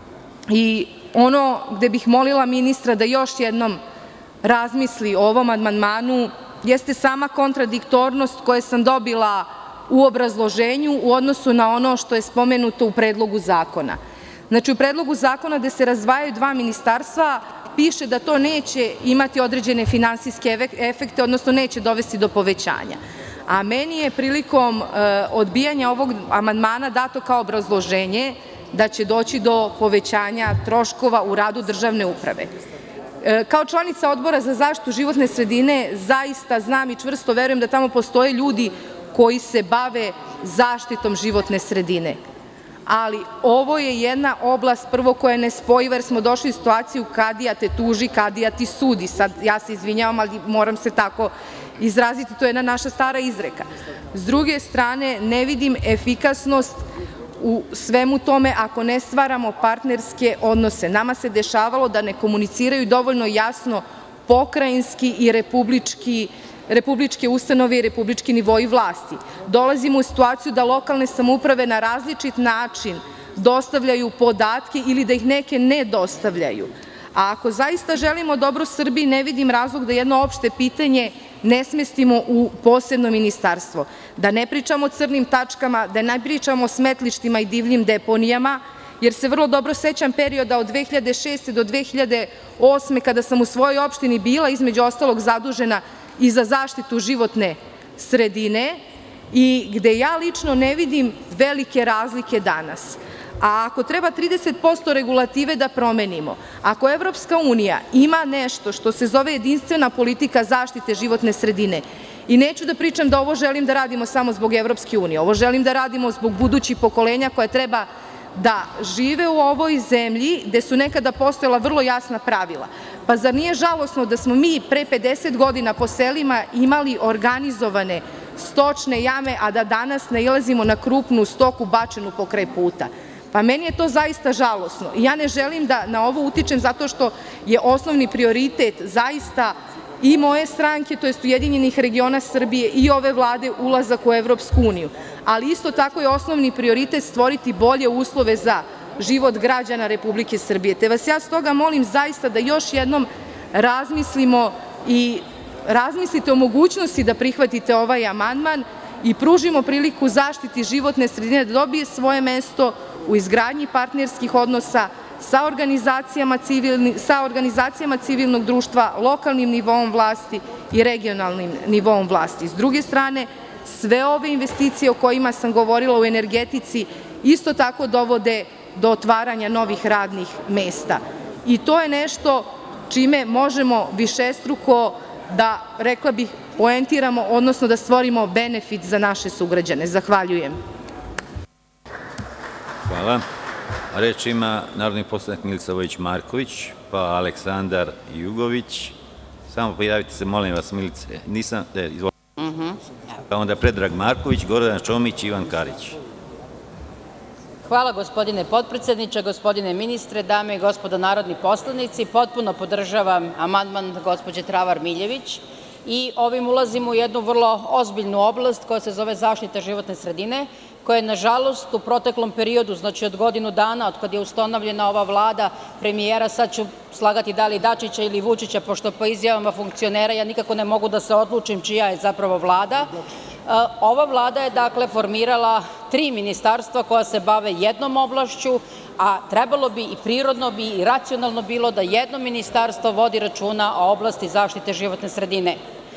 I ono gde bih molila ministra da još jednom razmisli o ovom amandmanu jeste sama kontradiktornost koju sam dobila u obrazloženju u odnosu na ono što je spomenuto u Predlogu zakona. Znači, u Predlogu zakona gde se razdvajaju dva ministarstva piše da to neće imati određene finansijske efekte, odnosno neće dovesti do povećanja. A meni je prilikom odbijanja ovog amandmana dato kao obrazloženje da će doći do povećanja troškova u radu državne uprave. Kao članica Odbora za zaštitu životne sredine zaista znam i čvrsto verujem da tamo postoje ljudi koji se bave zaštitom životne sredine. Ali ovo je jedna oblast prvo koja je nespojiva jer smo došli u situaciju kadija te tuži, kadija ti sudi. Sad ja se izvinjavam, ali moram se tako izraziti, to je jedna naša stara izreka. S druge strane, ne vidim efikasnost u svemu tome ako ne stvaramo partnerske odnose. Nama se dešavalo da ne komuniciraju dovoljno jasno pokrajinski i republički republičke ustanove i republički nivoi vlasti. Dolazimo u situaciju da lokalne samouprave na različit način dostavljaju podatke ili da ih neke ne dostavljaju. A ako zaista želimo dobro Srbiji, ne vidim razlog da jedno opšte pitanje ne smestimo u posebno ministarstvo. Da ne pričamo o crnim tačkama, da ne pričamo o smetlištima i divljim deponijama, jer se vrlo dobro sećam perioda od dve hiljade šeste do dve hiljade osme kada sam u svojoj opštini bila između ostalog zadužena i za zaštitu životne sredine i gde ja lično ne vidim velike razlike danas. A ako treba trideset posto regulative da promenimo, ako Evropska unija ima nešto što se zove jedinstvena politika zaštite životne sredine, i neću da pričam da ovo želim da radimo samo zbog Evropske unije, ovo želim da radimo zbog budućih pokolenja koja treba da žive u ovoj zemlji gde su nekada postojala vrlo jasna pravila. Pa zar nije žalosno da smo mi pre pedeset godina po selima imali organizovane stočne jame, a da danas nailazimo na krupnu stoku bačenu pokraj puta? Pa meni je to zaista žalosno. Ja ne želim da na ovo utičem zato što je osnovni prioritet zaista i moje stranke, to jest Ujedinjenih regiona Srbije i ove vlade, ulazak u Evropsku uniju. Ali isto tako je osnovni prioritet stvoriti bolje uslove za život građana Republike Srbije. Te vas ja stoga molim zaista da još jednom razmislimo i razmislite o mogućnosti da prihvatite ovaj amandman i pružimo priliku zaštiti životne sredine da dobije svoje mesto u izgradnji partnerskih odnosa sa organizacijama, sa organizacijama civilnog društva, lokalnim nivoom vlasti i regionalnim nivoom vlasti. S druge strane, sve ove investicije o kojima sam govorila u energetici isto tako dovode do otvaranja novih radnih mesta. I to je nešto čime možemo višestruko da, rekla bih, poentiramo, odnosno da stvorimo benefit za naše sugrađane. Zahvaljujem. Hvala. Reč ima narodni poslanik Milica Vojić Marković, pa Aleksandar Jugović. Samo pojavite se, molim vas, Milice. Nisam, izvolite. Pa onda Predrag Marković, Gordana Čomić i Ivan Karić. Hvala, gospodine potpredsedniče, gospodine ministre, dame i gospodo narodni poslanici. Potpuno podržavam amandman gospođe Travar Miljević i ovim ulazimo u jednu vrlo ozbiljnu oblast koja se zove zaštita životne sredine, koja je, nažalost, u proteklom periodu, znači od godinu dana, od kada je ustanovljena ova vlada premijera, sad ću slagati da li Dačića ili Vučića, pošto po izjavama funkcionera ja nikako ne mogu da se odlučim čija je zapravo vlada. Ova vlada je, dakle, formirala tri ministarstva koja se bave jednom oblašću, a trebalo bi i prirodno bi i racionalno bilo da jedno ministarstvo vodi računa o oblasti zaštite životne sredine.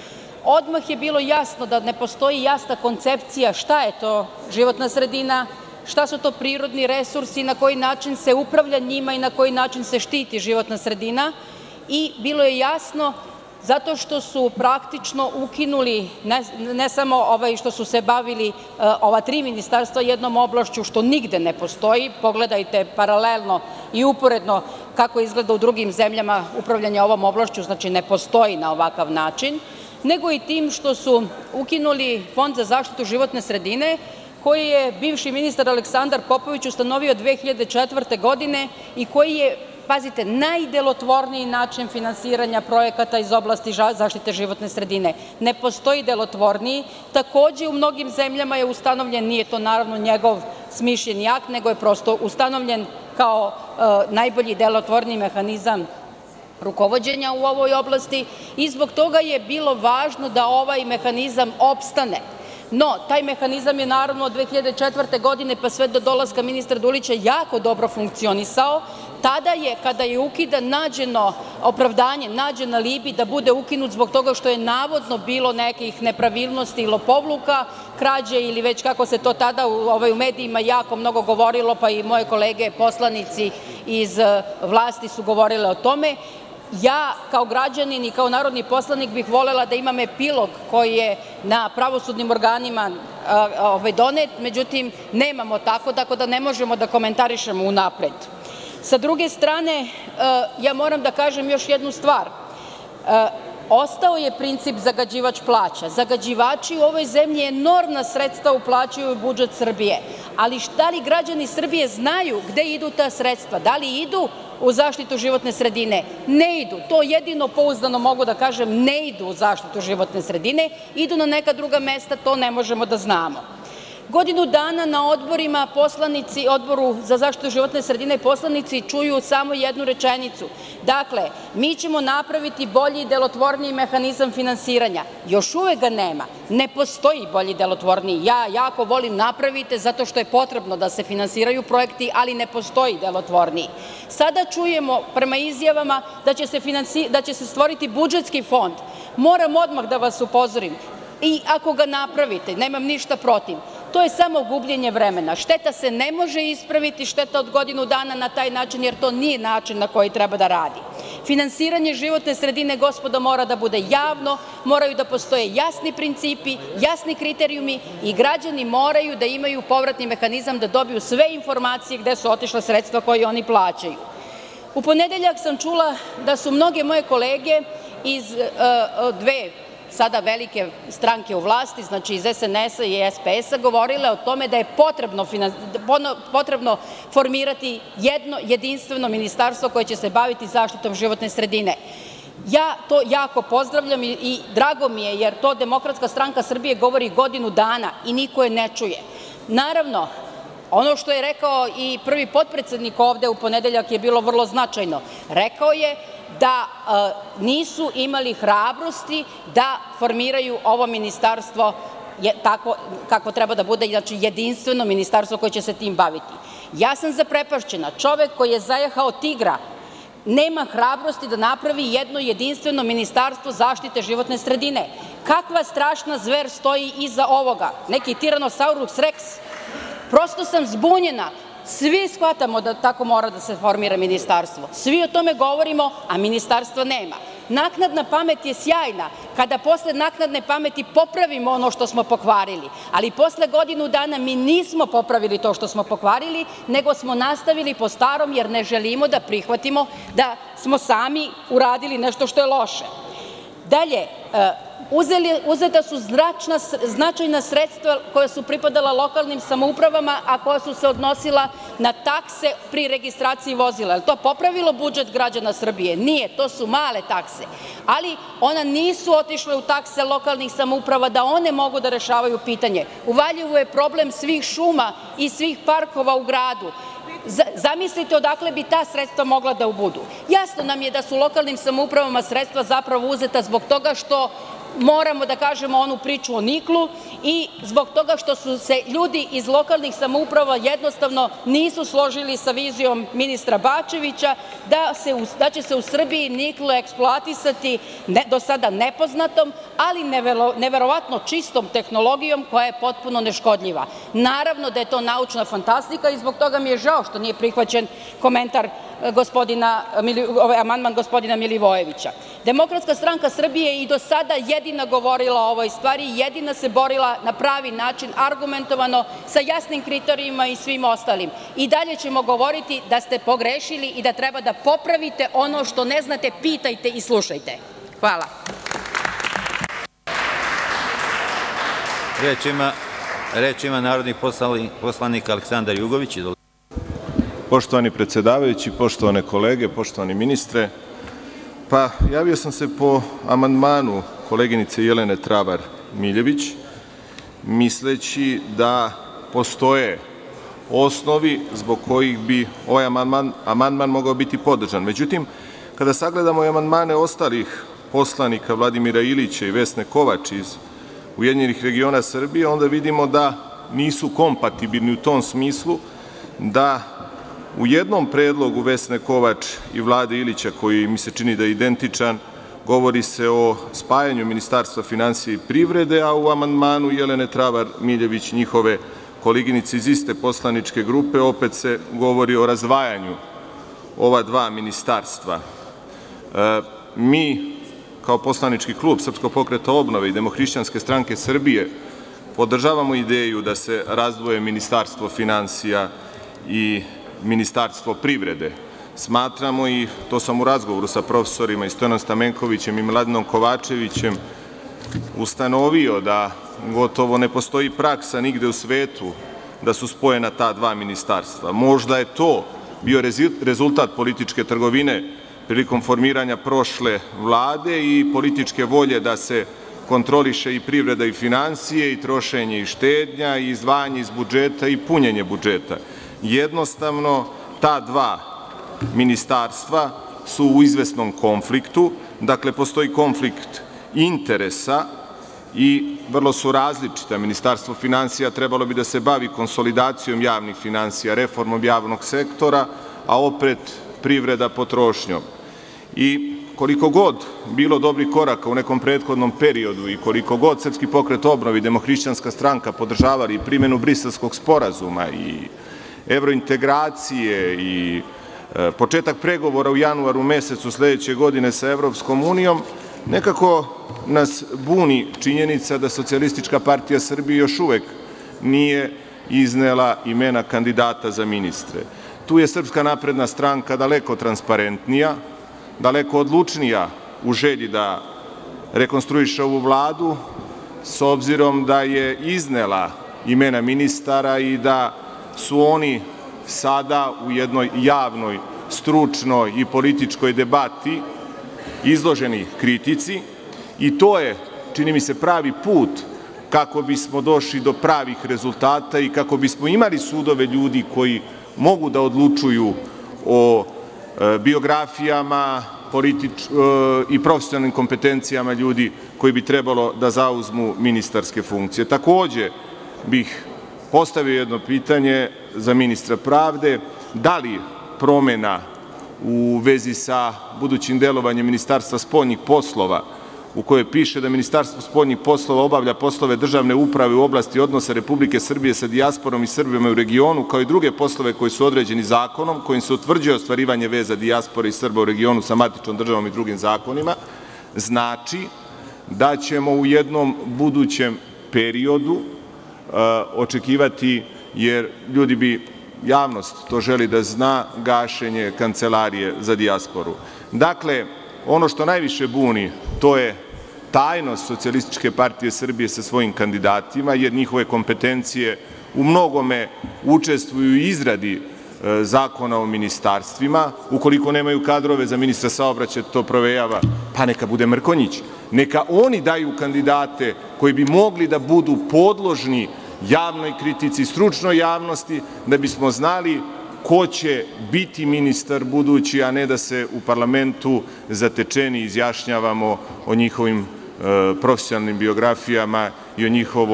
Odmah je bilo jasno da ne postoji jasna koncepcija šta je to životna sredina, šta su to prirodni resursi, na koji način se upravlja njima i na koji način se štiti životna sredina, i bilo je jasno zato što su praktično ukinuli, ne samo ovaj što su se bavili ova tri ministarstva jednom oblašću, što nigde ne postoji, pogledajte paralelno i uporedno kako izgleda u drugim zemljama upravljanje ovom oblašću, znači ne postoji na ovakav način, nego i tim što su ukinuli Fond za zaštitu životne sredine, koji je bivši ministar Aleksandar Popović ustanovio dve hiljade četvrte. godine i koji je, pazite, najdelotvorniji način finansiranja projekata iz oblasti zaštite životne sredine. Ne postoji delotvorniji. Takođe, u mnogim zemljama je ustanovljen, nije to naravno njegov smišljeni akt, nego je prosto ustanovljen kao najbolji delotvorniji mehanizam rukovođenja u ovoj oblasti i zbog toga je bilo važno da ovaj mehanizam opstane. No, taj mehanizam je naravno od dve hiljade četvrte. godine pa sve do dolaska ministra Dulića jako dobro funkcionisao. Tada je, kada je ukidan, nađeno opravdanje, nađen alibi da bude ukinut zbog toga što je navodno bilo nekih nepravilnosti i lopovluka, krađe ili već kako se to tada u medijima jako mnogo govorilo, pa i moje kolege poslanici iz vlasti su govorile o tome. Ja kao građanin i kao narodni poslanik bih volela da imam epilog koji je na pravosudnim organima donet, međutim nemamo tako, tako da ne možemo da komentarišemo unapred. Sa druge strane, ja moram da kažem još jednu stvar. Ostao je princip zagađivač plaća. Zagađivači u ovoj zemlji enormna sredstva uplaćuju u budžet Srbije, ali da li građani Srbije znaju gde idu ta sredstva? Da li idu u zaštitu životne sredine? Ne idu. To jedino pouzdano mogu da kažem, ne idu u zaštitu životne sredine, idu na neka druga mesta, to ne možemo da znamo. Godinu dana na odborima poslanici, Odboru za zaštitu životne sredine, poslanici čuju samo jednu rečenicu. Dakle, mi ćemo napraviti bolji i delotvorniji mehanizam finansiranja. Još uvek ga nema. Ne postoji bolji i delotvorniji. Ja jako volim napravite zato što je potrebno da se finansiraju projekti, ali ne postoji delotvorniji. Sada čujemo prema izjavama da će se stvoriti budžetski fond. Moram odmah da vas upozorim. I ako ga napravite, nemam ništa protiv, to je samo gubljenje vremena. Šteta se ne može ispraviti, šteta od godinu dana na taj način, jer to nije način na koji treba da radi. Finansiranje životne sredine, gospodo, mora da bude javno, moraju da postoje jasni principi, jasni kriterijumi i građani moraju da imaju povratni mehanizam da dobiju sve informacije gde su otišla sredstva koje oni plaćaju. U ponedeljak sam čula da su mnoge moje kolege iz dve sada velike stranke u vlasti, znači iz S N S-a i S P S-a, govorile o tome da je potrebno formirati jedno jedinstveno ministarstvo koje će se baviti zaštitom životne sredine. Ja to jako pozdravljam i drago mi je, jer to Demokratska stranka Srbije govori godinu dana i niko je ne čuje. Naravno, ono što je rekao i prvi potpredsednik ovde u ponedeljak je bilo vrlo značajno. Rekao je da nisu imali hrabrosti da formiraju ovo ministarstvo tako kako treba da bude, znači jedinstveno ministarstvo koje će se tim baviti. Ja sam zaprepašćena. Čovek koji je zajahao tigra nema hrabrosti da napravi jedno jedinstveno ministarstvo zaštite životne sredine. Kakva strašna zver stoji iza ovoga? Neki Tyrannosaurus rex? Prosto sam zbunjena. Svi shvatamo da tako mora da se formira ministarstvo. Svi o tome govorimo, a ministarstva nema. Naknadna pamet je sjajna kada posle naknadne pameti popravimo ono što smo pokvarili, ali posle godinu dana mi nismo popravili to što smo pokvarili, nego smo nastavili po starom jer ne želimo da prihvatimo da smo sami uradili nešto što je loše. Dalje, uzeta su značajna sredstva koja su pripadala lokalnim samoupravama, a koja su se odnosila na takse pri registraciji vozila. Je li to popravilo budžet građana Srbije? Nije, to su male takse. Ali ona nisu otišle u takse lokalnih samouprava da one mogu da rešavaju pitanje. U Valjevu je problem svih šuma i svih parkova u gradu. Zamislite odakle bi ta sredstva mogla da budu. Jasno nam je da su lokalnim samoupravama sredstva zapravo uzeta zbog toga što moramo da kažemo onu priču o niklu i zbog toga što su se ljudi iz lokalnih samouprava jednostavno nisu složili sa vizijom ministra Bačevića da će se u Srbiji niklo eksploatisati do sada nepoznatom, ali neverovatno čistom tehnologijom koja je potpuno neškodljiva. Naravno da je to naučna fantastika i zbog toga mi je žao što nije prihvaćen komentar amandman gospodina Milivojevića. Demokratska stranka Srbije je i do sada jedina govorila o ovoj stvari, jedina se borila na pravi način, argumentovano, sa jasnim kriterijima i svim ostalim. I dalje ćemo govoriti da ste pogrešili i da treba da popravite ono što ne znate, pitajte i slušajte. Hvala. Reč ima narodni poslanik Aleksandar Jugović. Poštovani predsedavajući, poštovane kolege, poštovani ministre, pa javio sam se po amandmanu koleginice Jelene Travar Miljević, misleći da postoje osnovi zbog kojih bi ovaj amandman mogao biti podržan. Međutim, kada sagledamo i amandmane ostalih poslanika Vladimira Ilića i Vesne Kovač iz Ujedinjenih regiona Srbije, onda vidimo da nisu kompatibilni u tom smislu da u jednom predlogu Vesne Kovač i Vlade Ilića, koji mi se čini da je identičan, govori se o spajanju Ministarstva finansija i privrede, a u amandmanu Jelene Travar Miljević, njihove koleginice iz iste poslaničke grupe, opet se govori o razdvajanju ova dva ministarstva. Mi, kao poslanički klub Srpskog pokreta obnove i Demohrišćanske stranke Srbije, podržavamo ideju da se razdvoje Ministarstvo finansija i Ministarstvo privrede. Smatramo, i to sam u razgovoru sa profesorima i Stojanom Stamenkovićem i Miladinom Kovačevićem ustanovio, da gotovo ne postoji praksa nigde u svetu da su spojena ta dva ministarstva. Možda je to bio rezultat političke trgovine prilikom formiranja prošle vlade i političke volje da se kontroliše i privreda i finansije i trošenje i štednja i izdvajanje iz budžeta i punjenje budžeta. Jednostavno, ta dva ministarstva su u izvesnom konfliktu, dakle postoji konflikt interesa i vrlo su različita. Ministarstvo finansija trebalo bi da se bavi konsolidacijom javnih finansija, reformom javnog sektora, a opet privreda potrošnjom. I koliko god bilo dobrih koraka u nekom prethodnom periodu i koliko god Srpski pokret obnove i Demohrišćanska stranka podržavali primenu Briselskog sporazuma i evrointegracije i početak pregovora u januaru mesecu sledeće godine sa Evropskom unijom, nekako nas buni činjenica da Socijalistička partija Srbije još uvek nije iznela imena kandidata za ministre. Tu je Srpska napredna stranka daleko transparentnija, daleko odlučnija u želji da rekonstruiše ovu Vladu, s obzirom da je iznela imena ministara i da su oni sada u jednoj javnoj, stručnoj i političkoj debati izloženi kritici i to je, čini mi se, pravi put kako bismo došli do pravih rezultata i kako bismo imali sudove ljudi koji mogu da odlučuju o biografijama i profesionalnim kompetencijama ljudi koji bi trebalo da zauzmu ministarske funkcije. Takođe bih postavio jedno pitanje za ministra pravde, da li promena u vezi sa budućim delovanjem Ministarstva spoljnih poslova, u kojoj piše da Ministarstvo spoljnih poslova obavlja poslove državne uprave u oblasti odnosa Republike Srbije sa dijasporom i Srbima u regionu, kao i druge poslove koji su određeni zakonom, kojim se utvrđuje ostvarivanje veza dijaspore i Srba u regionu sa matičnom državom i drugim zakonima, znači da ćemo u jednom budućem periodu očekivati, jer ljudi bi, javnost to želi da zna, gašenje Kancelarije za dijasporu. Dakle, ono što najviše buni, to je tajnost Socijalističke partije Srbije sa svojim kandidatima, jer njihove kompetencije u mnogome učestvuju u izradi zakona o ministarstvima. Ukoliko nemaju kadrove za ministra saobraćaja, to provejava, pa neka bude Mrkonjić. Neka oni daju kandidate koji bi mogli da budu podložni javnoj kritici, stručnoj javnosti, da bismo znali ko će biti ministar budući, a ne da se u parlamentu zatečeni izjašnjavamo o njihovim profesionalnim biografijama i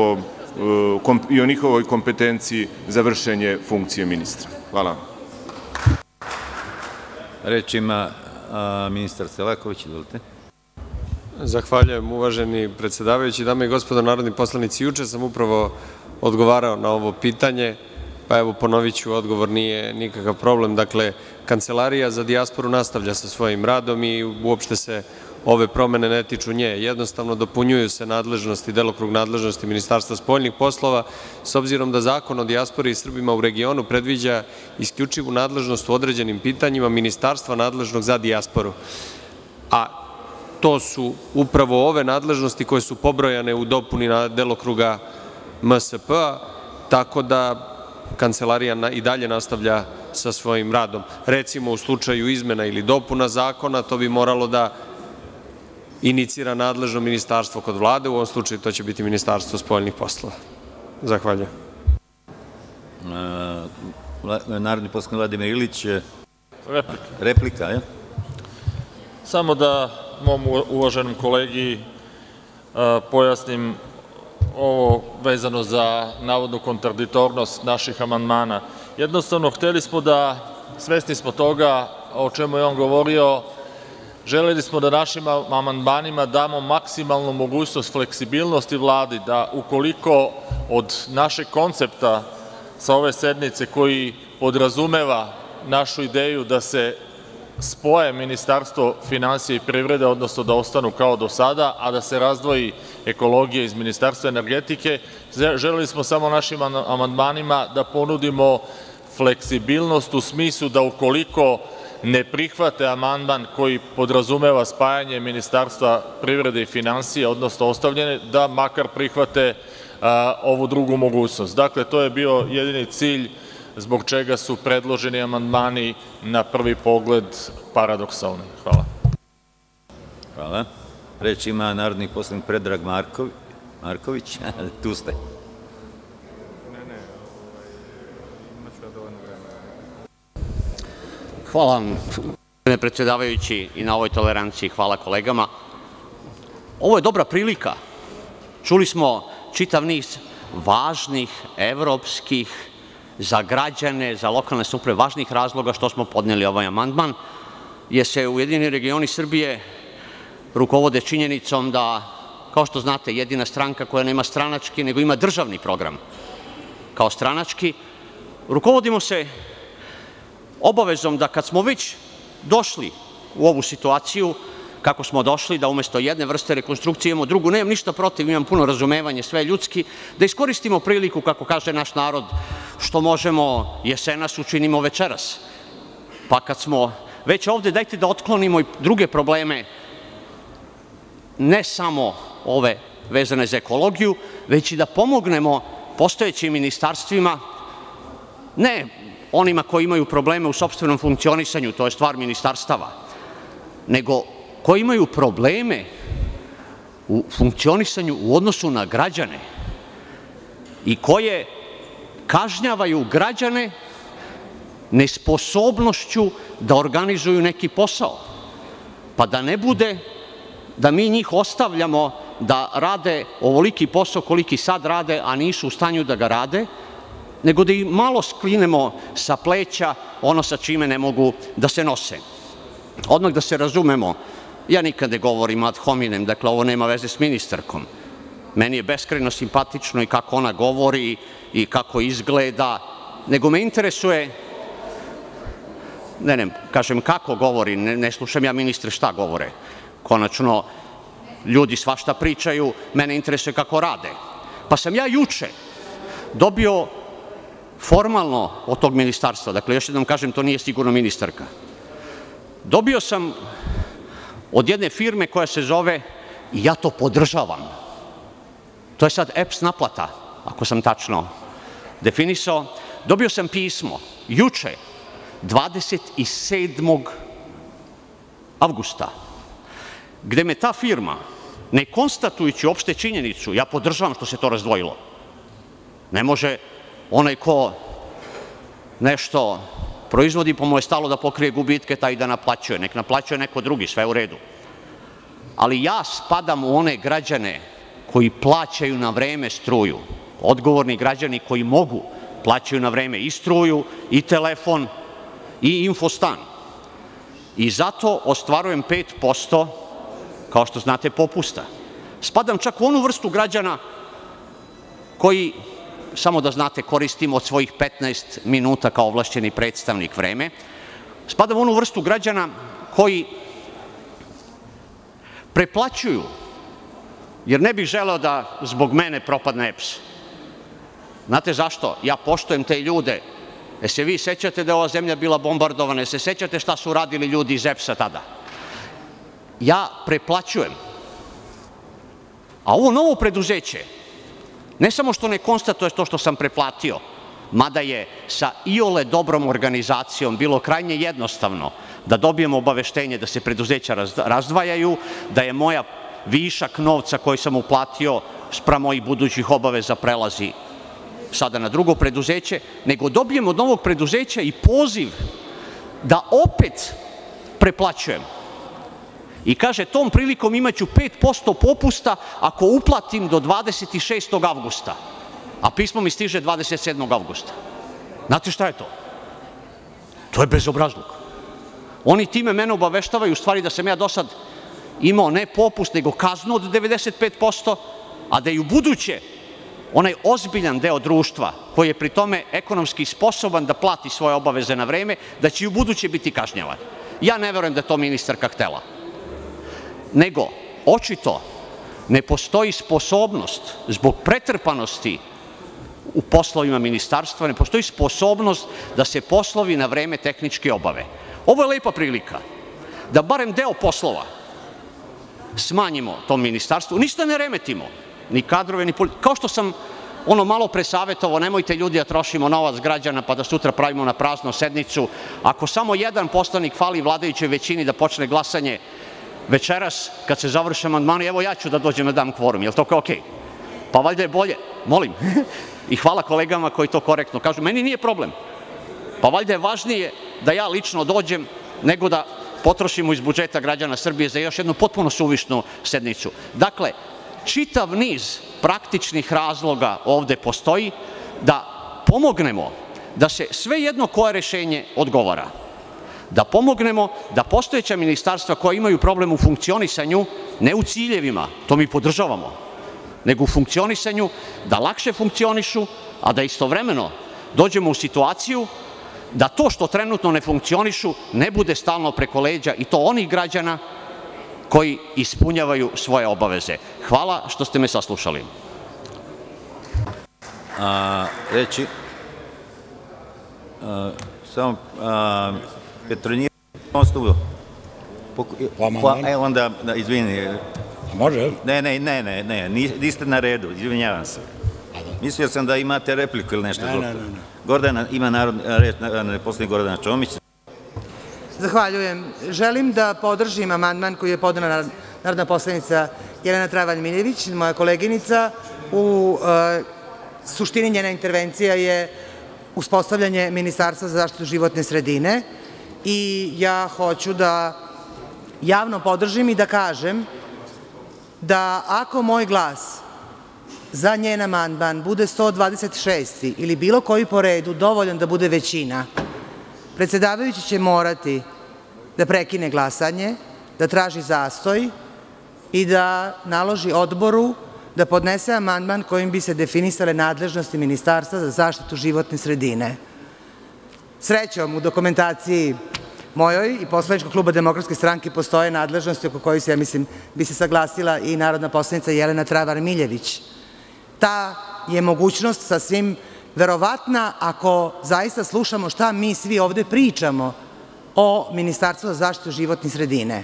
o njihovoj kompetenciji za vršenje funkcije ministra. Hvala. Reč ima ministar Selaković, izvolite. Zahvaljujem, uvaženi predsedavajući. Dame i gospodo narodni poslanici, juče sam upravo odgovarao na ovo pitanje, pa evo ponovit ću, odgovor nije nikakav problem. Dakle, Kancelarija za dijasporu nastavlja sa svojim radom i uopšte se ove promene ne tiču nje. Jednostavno dopunjuju se nadležnosti, delokrug nadležnosti Ministarstva spoljnih poslova, s obzirom da Zakon o dijaspori i Srbima u regionu predviđa isključivu nadležnost u određenim pitanjima Ministarstva nadležnog za dijasporu. A to su upravo ove nadležnosti koje su pobrojane u dopuni delokruga M S P-a, tako da Kancelarija i dalje nastavlja sa svojim radom. Recimo, u slučaju izmena ili dopuna zakona, to bi moralo da inicira nadležno ministarstvo kod Vlade, u ovom slučaju to će biti Ministarstvo spoljnih poslova. Zahvaljujem. Narodni poslanik Vladimir Ilić. Replika. Replika, je? Samo da mom uvaženom kolegi pojasnim ovo vezano za navodnu kontradiktornost naših amandmana. Jednostavno, hteli smo da, svesni smo toga o čemu je on govorio, želeli smo da našim amandmanima damo maksimalnu mogućnost fleksibilnosti Vladi, da ukoliko od našeg koncepta sa ove sednice, koji podrazumeva našu ideju da se spoje Ministarstvo finansija i privrede, odnosno da ostanu kao do sada, a da se razdvoji ekologija iz Ministarstva energetike, želeli smo samo našim amandmanima da ponudimo fleksibilnost u smislu da ukoliko ne prihvate amandman koji podrazumeva spajanje Ministarstva privrede i finansija, odnosno ostavljene, da makar prihvate ovu drugu mogućnost. Dakle, to je bio jedini cilj zbog čega su predloženi amandmani na prvi pogled paradoksalni. Hvala. Hvala. Reč ima narodni poslanik Predrag Marković. Tu ste. Hvala vam, gospodine predsedavajući, i na ovoj toleranciji. Hvala kolegama. Ovo je dobra prilika. Čuli smo čitav niz važnih, evropskih, za građane, za lokalne samouprave, važnih razloga što smo podneli ovaj amandman, jer se Ujedinjeni regioni Srbije rukovode činjenicom da, kao što znate, jedina stranka koja nema stranački, nego ima državni program kao stranački, rukovodimo se obavezom da kad smo već došli u ovu situaciju, kako smo došli, da umesto jedne vrste rekonstrukcije imamo drugu, nemam ništa protiv, imam puno razumevanje, sve ljudski, da iskoristimo priliku, kako kaže naš narod, što možemo jesenas učinimo večeras. Pa kad smo već ovde, dajte da otklonimo i druge probleme, ne samo ove vezane za ekologiju, već i da pomognemo postojećim ministarstvima, ne onima koji imaju probleme u sopstvenom funkcionisanju, to je stvar ministarstava, nego koji imaju probleme u funkcionisanju u odnosu na građane i koje kažnjavaju građane nesposobnošću da organizuju neki posao. Pa da ne bude da mi njih ostavljamo da rade ovoliki posao koliki sad rade, a nisu u stanju da ga rade, nego da ih malo sklinemo sa pleća ono sa čime ne mogu da se nose. Odmah da se razumemo, ja nikad ne govorim ad hominem, dakle ovo nema veze s ministarkom. Meni je beskrajno simpatično i kako ona govori i kako izgleda, nego me interesuje, ne, ne, kažem kako govori, ne, ne slušam ja ministre šta govore. Konačno, ljudi svašta pričaju, mene interesuje kako rade. Pa sam ja juče dobio formalno od tog ministarstva, dakle još jednom kažem, to nije sigurno ministarka, dobio sam od jedne firme koja se zove, i ja to podržavam, to je sad E P S naplata, ako sam tačno definisao, dobio sam pismo juče, dvadeset sedmog avgusta, gde me ta firma, ne konstatujući uopšte činjenicu, ja podržavam što se to razdvojilo, ne može onaj ko nešto proizvodi, pa mu je stalo da pokrije gubitke, taj da naplaćuje, nek naplaćuje neko drugi, sve u redu. Ali ja spadam u one građane koji plaćaju na vreme struju, odgovorni građani koji mogu, plaćaju na vreme i struju, i telefon, i infostan. I zato ostvarujem pet posto, kao što znate, popusta. Spadam čak u onu vrstu građana koji, samo da znate, koristim od svojih petnaest minuta kao ovlašćeni predstavnik vreme, spadam u onu vrstu građana koji preplaćuju, jer ne bih želeo da zbog mene propadne E P S. Znate zašto? Ja poštujem te ljude. E se vi sećate da je ova zemlja bila bombardovana? E se sećate šta su radili ljudi iz E P S-a tada? Ja preplaćujem. A ovo novo preduzeće, ne samo što ne konstatuje to što sam preplatio, mada je sa iole dobrom organizacijom bilo krajnje jednostavno da dobijemo obaveštenje da se preduzeća razdvajaju, da je moja višak novca koji sam uplatio spram mojih budućih obaveza prelazi sada na drugo preduzeće, nego dobijem od novog preduzeća i poziv da opet preplaćujem. I kaže, tom prilikom imaću pet posto popusta ako uplatim do dvadeset šestog avgusta, a pismo mi stiže dvadeset sedmog avgusta. Znate šta je to? To je bezobrazluk. Oni time mene obaveštavaju u stvari da sam ja do sad imao ne popust, nego kaznu od devedeset pet posto, a da i u buduće onaj ozbiljan deo društva, koji je pri tome ekonomski sposoban da plati svoje obaveze na vreme, da će i u buduće biti kažnjavan. Ja ne verujem da je to ministarka htela. Nego, očito, ne postoji sposobnost zbog pretrpanosti u poslovima ministarstva, ne postoji sposobnost da se poslovi na vreme tehnički obave. Ovo je lepa prilika da barem deo poslova smanjimo tom ministarstvu, ništa ne remetimo, ni kadrove, ni politiku. Kao što sam ono malo pre savetovao, nemojte ljudi da trošimo novac građana pa da sutra pravimo na prazno sednicu. Ako samo jedan poslanik fali vladajućoj većini da počne glasanje večeras, kad se završe amandmani, evo ja ću da dođem da dam kvorum, je li to kao okej? Pa valjda je bolje, molim, i hvala kolegama koji to korektno kažu, meni nije problem. Pa valjda je važnije da ja lično dođem nego da potrošimo iz budžeta građana Srbije za još jednu potpuno suvišnu sednicu. Dakle, čitav niz praktičnih razloga ovde postoji da pomognemo da se svejedno koje rešenje odgovara, da pomognemo da postojeća ministarstva koja imaju problem u funkcionisanju, ne u ciljevima, to mi podržavamo, nego u funkcionisanju, da lakše funkcionišu, a da istovremeno dođemo u situaciju da to što trenutno ne funkcionišu ne bude stalno preko leđa i to onih građana koji ispunjavaju svoje obaveze. Hvala što ste me saslušali. Reći, samo Petronijev osnovu. Evo onda, izvini. Može? Ne, ne, ne, ne, ne, niste na redu, izvinjavam se. Mislio sam da imate repliku ili nešto drugo. Gordana, ima reč poslanik Gordana Čomić. Zahvaljujem. Želim da podržim amandman koji je podnela narodna poslanica Jelena Travar Miljević, moja koleginica. U suštini njena intervencija je uspostavljanje Ministarstva za zaštitu životne sredine i ja hoću da javno podržim i da kažem da ako moj glas za njen amandman bude sto dvadeset šesti ili bilo koji po redu dovoljan da bude većina, predsedavajući će morati da prekine glasanje, da traži zastoj i da naloži odboru da podnese amandman kojim bi se definisale nadležnosti Ministarstva za zaštitu životne sredine. Srećom, u dokumentaciji mojoj i poslaničkog kluba Demokratske stranke postoje nadležnosti oko kojih se, ja mislim, bi se saglasila i narodna poslanica Jelena Travar Miljević. Ta je mogućnost sasvim verovatna ako zaista slušamo šta mi svi ovde pričamo o Ministarstvu za zaštitu životne sredine.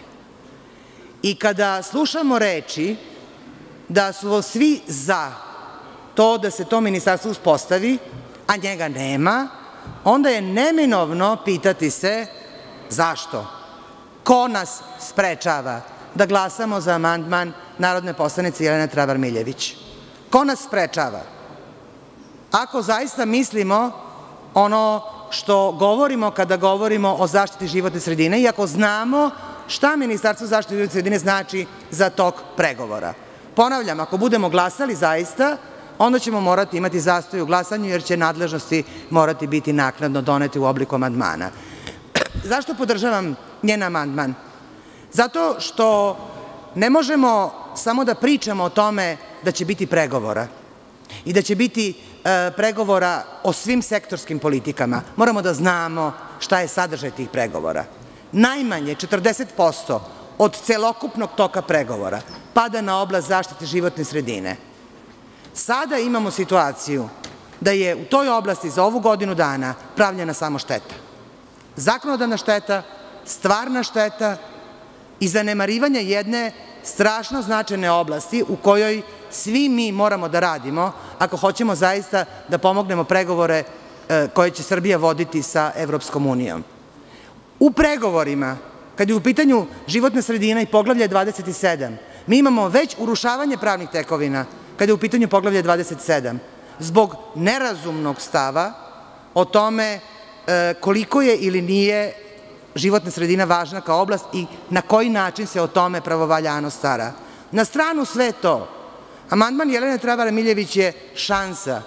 I kada slušamo reči da su svi za to da se to ministarstvo uspostavi, a njega nema, onda je neminovno pitati se zašto? Ko nas sprečava da glasamo za amandman narodne poslanice Jelene Travar Miljević? Ko nas sprečava? Ako zaista mislimo ono što govorimo kada govorimo o zaštiti životne sredine i ako znamo šta Ministarstvo zaštite životne sredine znači za tok pregovora. Ponavljam, ako budemo glasali zaista, onda ćemo morati imati zastoj u glasanju jer će nadležnosti morati biti naknadno doneti u obliku amandmana. Zašto podržavam njen amandman? Zato što ne možemo samo da pričamo o tome da će biti pregovora i da će biti pregovora o svim sektorskim politikama. Moramo da znamo šta je sadržaj tih pregovora. Najmanje četrdeset posto od celokupnog toka pregovora pada na oblast zaštite životne sredine. Sada imamo situaciju da je u toj oblasti za ovu godinu dana pravljena samo šteta. Zakonodavna šteta, stvarna šteta i zanemarivanje jedne strašno značajne oblasti u kojoj svi mi moramo da radimo ako hoćemo zaista da pomognemo pregovore koje će Srbija voditi sa Evropskom unijom. U pregovorima, kad je u pitanju životna sredina i poglavlje dvadeset sedam, mi imamo već urušavanje pravnih tekovina kada je u pitanju poglavlje dvadeset sedam, zbog nerazumnog stava o tome koliko je ili nije životna sredina važna kao oblast i na koji način se o tome pravovaljano stara. Na stranu sve to, amandman Jelene Travar Miljević je šansa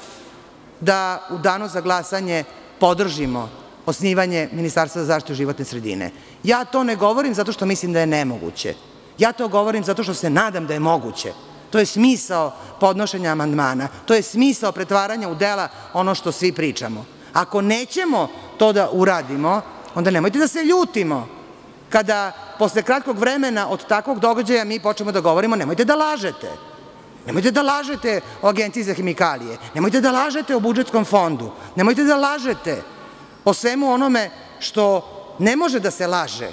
da u danu za glasanje podržimo osnivanje Ministarstva za zaštitu životne sredine. Ja to ne govorim zato što mislim da je nemoguće. Ja to govorim zato što se nadam da je moguće. To je smisao podnošenja amandmana. To je smisao pretvaranja u dela ono što svi pričamo. Ako nećemo to da uradimo, onda nemojte da se ljutimo kada posle kratkog vremena od takvog događaja mi počnemo da govorimo nemojte da lažete. Nemojte da lažete o Agenciji za hemikalije. Nemojte da lažete o budžetskom fondu. Nemojte da lažete o svemu onome što ne može da se laže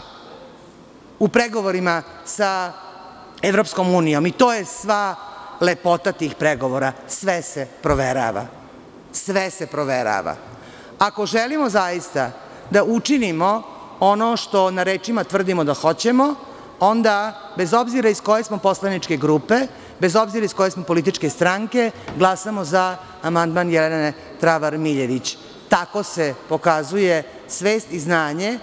u pregovorima sa Evropskom unijom. I to je sva lepota tih pregovora. Sve se proverava. Sve se proverava. Ako želimo zaista da učinimo ono što na rečima tvrdimo da hoćemo, onda bez obzira iz koje smo poslaničke grupe, bez obzira iz koje smo političke stranke, glasamo za amandman Jelene Travar Miljević. Tako se pokazuje svest i znanje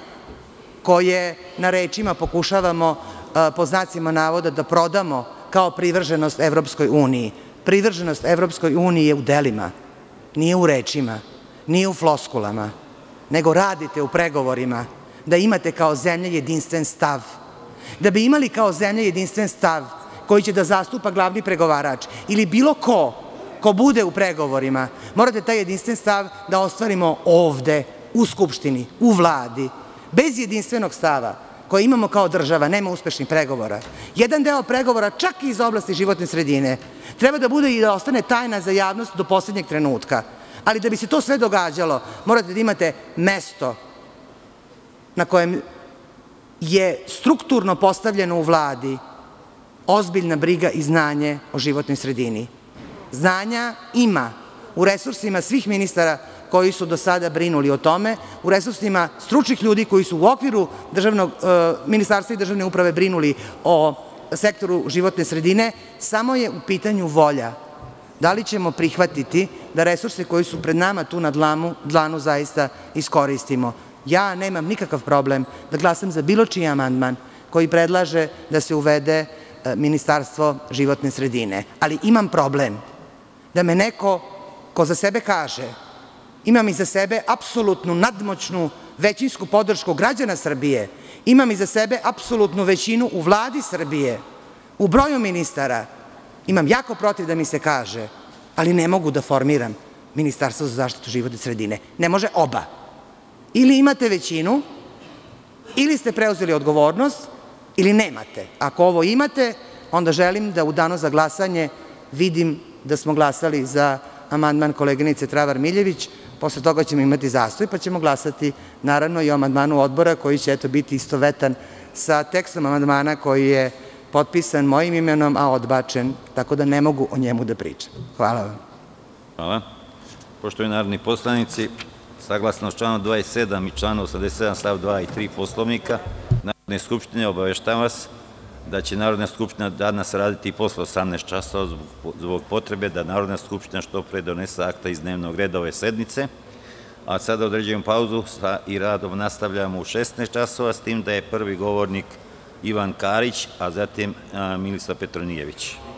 koje na rečima pokušavamo po znacima navoda da prodamo kao privrženost Evropskoj uniji. Privrženost Evropskoj uniji je u delima, nije u rečima, nije u floskulama, nego radite u pregovorima da imate kao zemlja jedinstven stav. Da bi imali kao zemlja jedinstven stav koji će da zastupa glavni pregovarač ili bilo ko ko bude u pregovorima, morate taj jedinstven stav da ostvarimo ovde u Skupštini, u Vladi, bez jedinstvenog stava koji imamo kao država, nema uspešnih pregovora. Jedan deo pregovora, čak i iz oblasti životne sredine, treba da bude i da ostane tajna za javnost do poslednjeg trenutka. Ali da bi se to sve događalo, morate da imate mesto na kojem je strukturno postavljeno u Vladi ozbiljna briga i znanje o životnoj sredini. Znanja ima u resursima svih ministara koji su do sada brinuli o tome, u resursima stručnih ljudi koji su u okviru Ministarstva i državne uprave brinuli o sektoru životne sredine, samo je u pitanju volja. Da li ćemo prihvatiti da resurse koji su pred nama tu na dlanu zaista iskoristimo? Ja nemam nikakav problem da glasam za bilo čiji amandman koji predlaže da se uvede Ministarstvo životne sredine, ali imam problem da me neko ko za sebe kaže imam iza sebe apsolutnu nadmoćnu većinsku podršku građana Srbije, imam iza sebe apsolutnu većinu u Vladi Srbije, u broju ministara, imam jako protiv da mi se kaže, ali ne mogu da formiram Ministarstvo za zaštitu životne sredine. Ne može oba. Ili imate većinu, ili ste preuzeli odgovornost, ili nemate. Ako ovo imate, onda želim da u danu za glasanje vidim da smo glasali za amandman koleginice Travar Miljević, posle toga ćemo imati zastoj, pa ćemo glasati naravno i o amandmanu odbora koji će eto biti istovetan sa tekstom amandmana koji je potpisan mojim imenom, a odbačen, tako da ne mogu o njemu da pričam. Hvala vam. Hvala. Poštovani narodni poslanici, saglasno članu dvadeset sedam i članu osamdeset sedam stav dva i tri Poslovnika Narodne skupštine, obaveštavam vas da će Narodna skupština danas raditi i posle osamnaest časova zbog potrebe da Narodna skupština što pre donese akta iz dnevnog reda ove sednice. A sada određujem pauzu i radom nastavljamo u šesnaest časova, s tim da je prvi govornik Ivan Karić, a zatim Milisav Petronijević.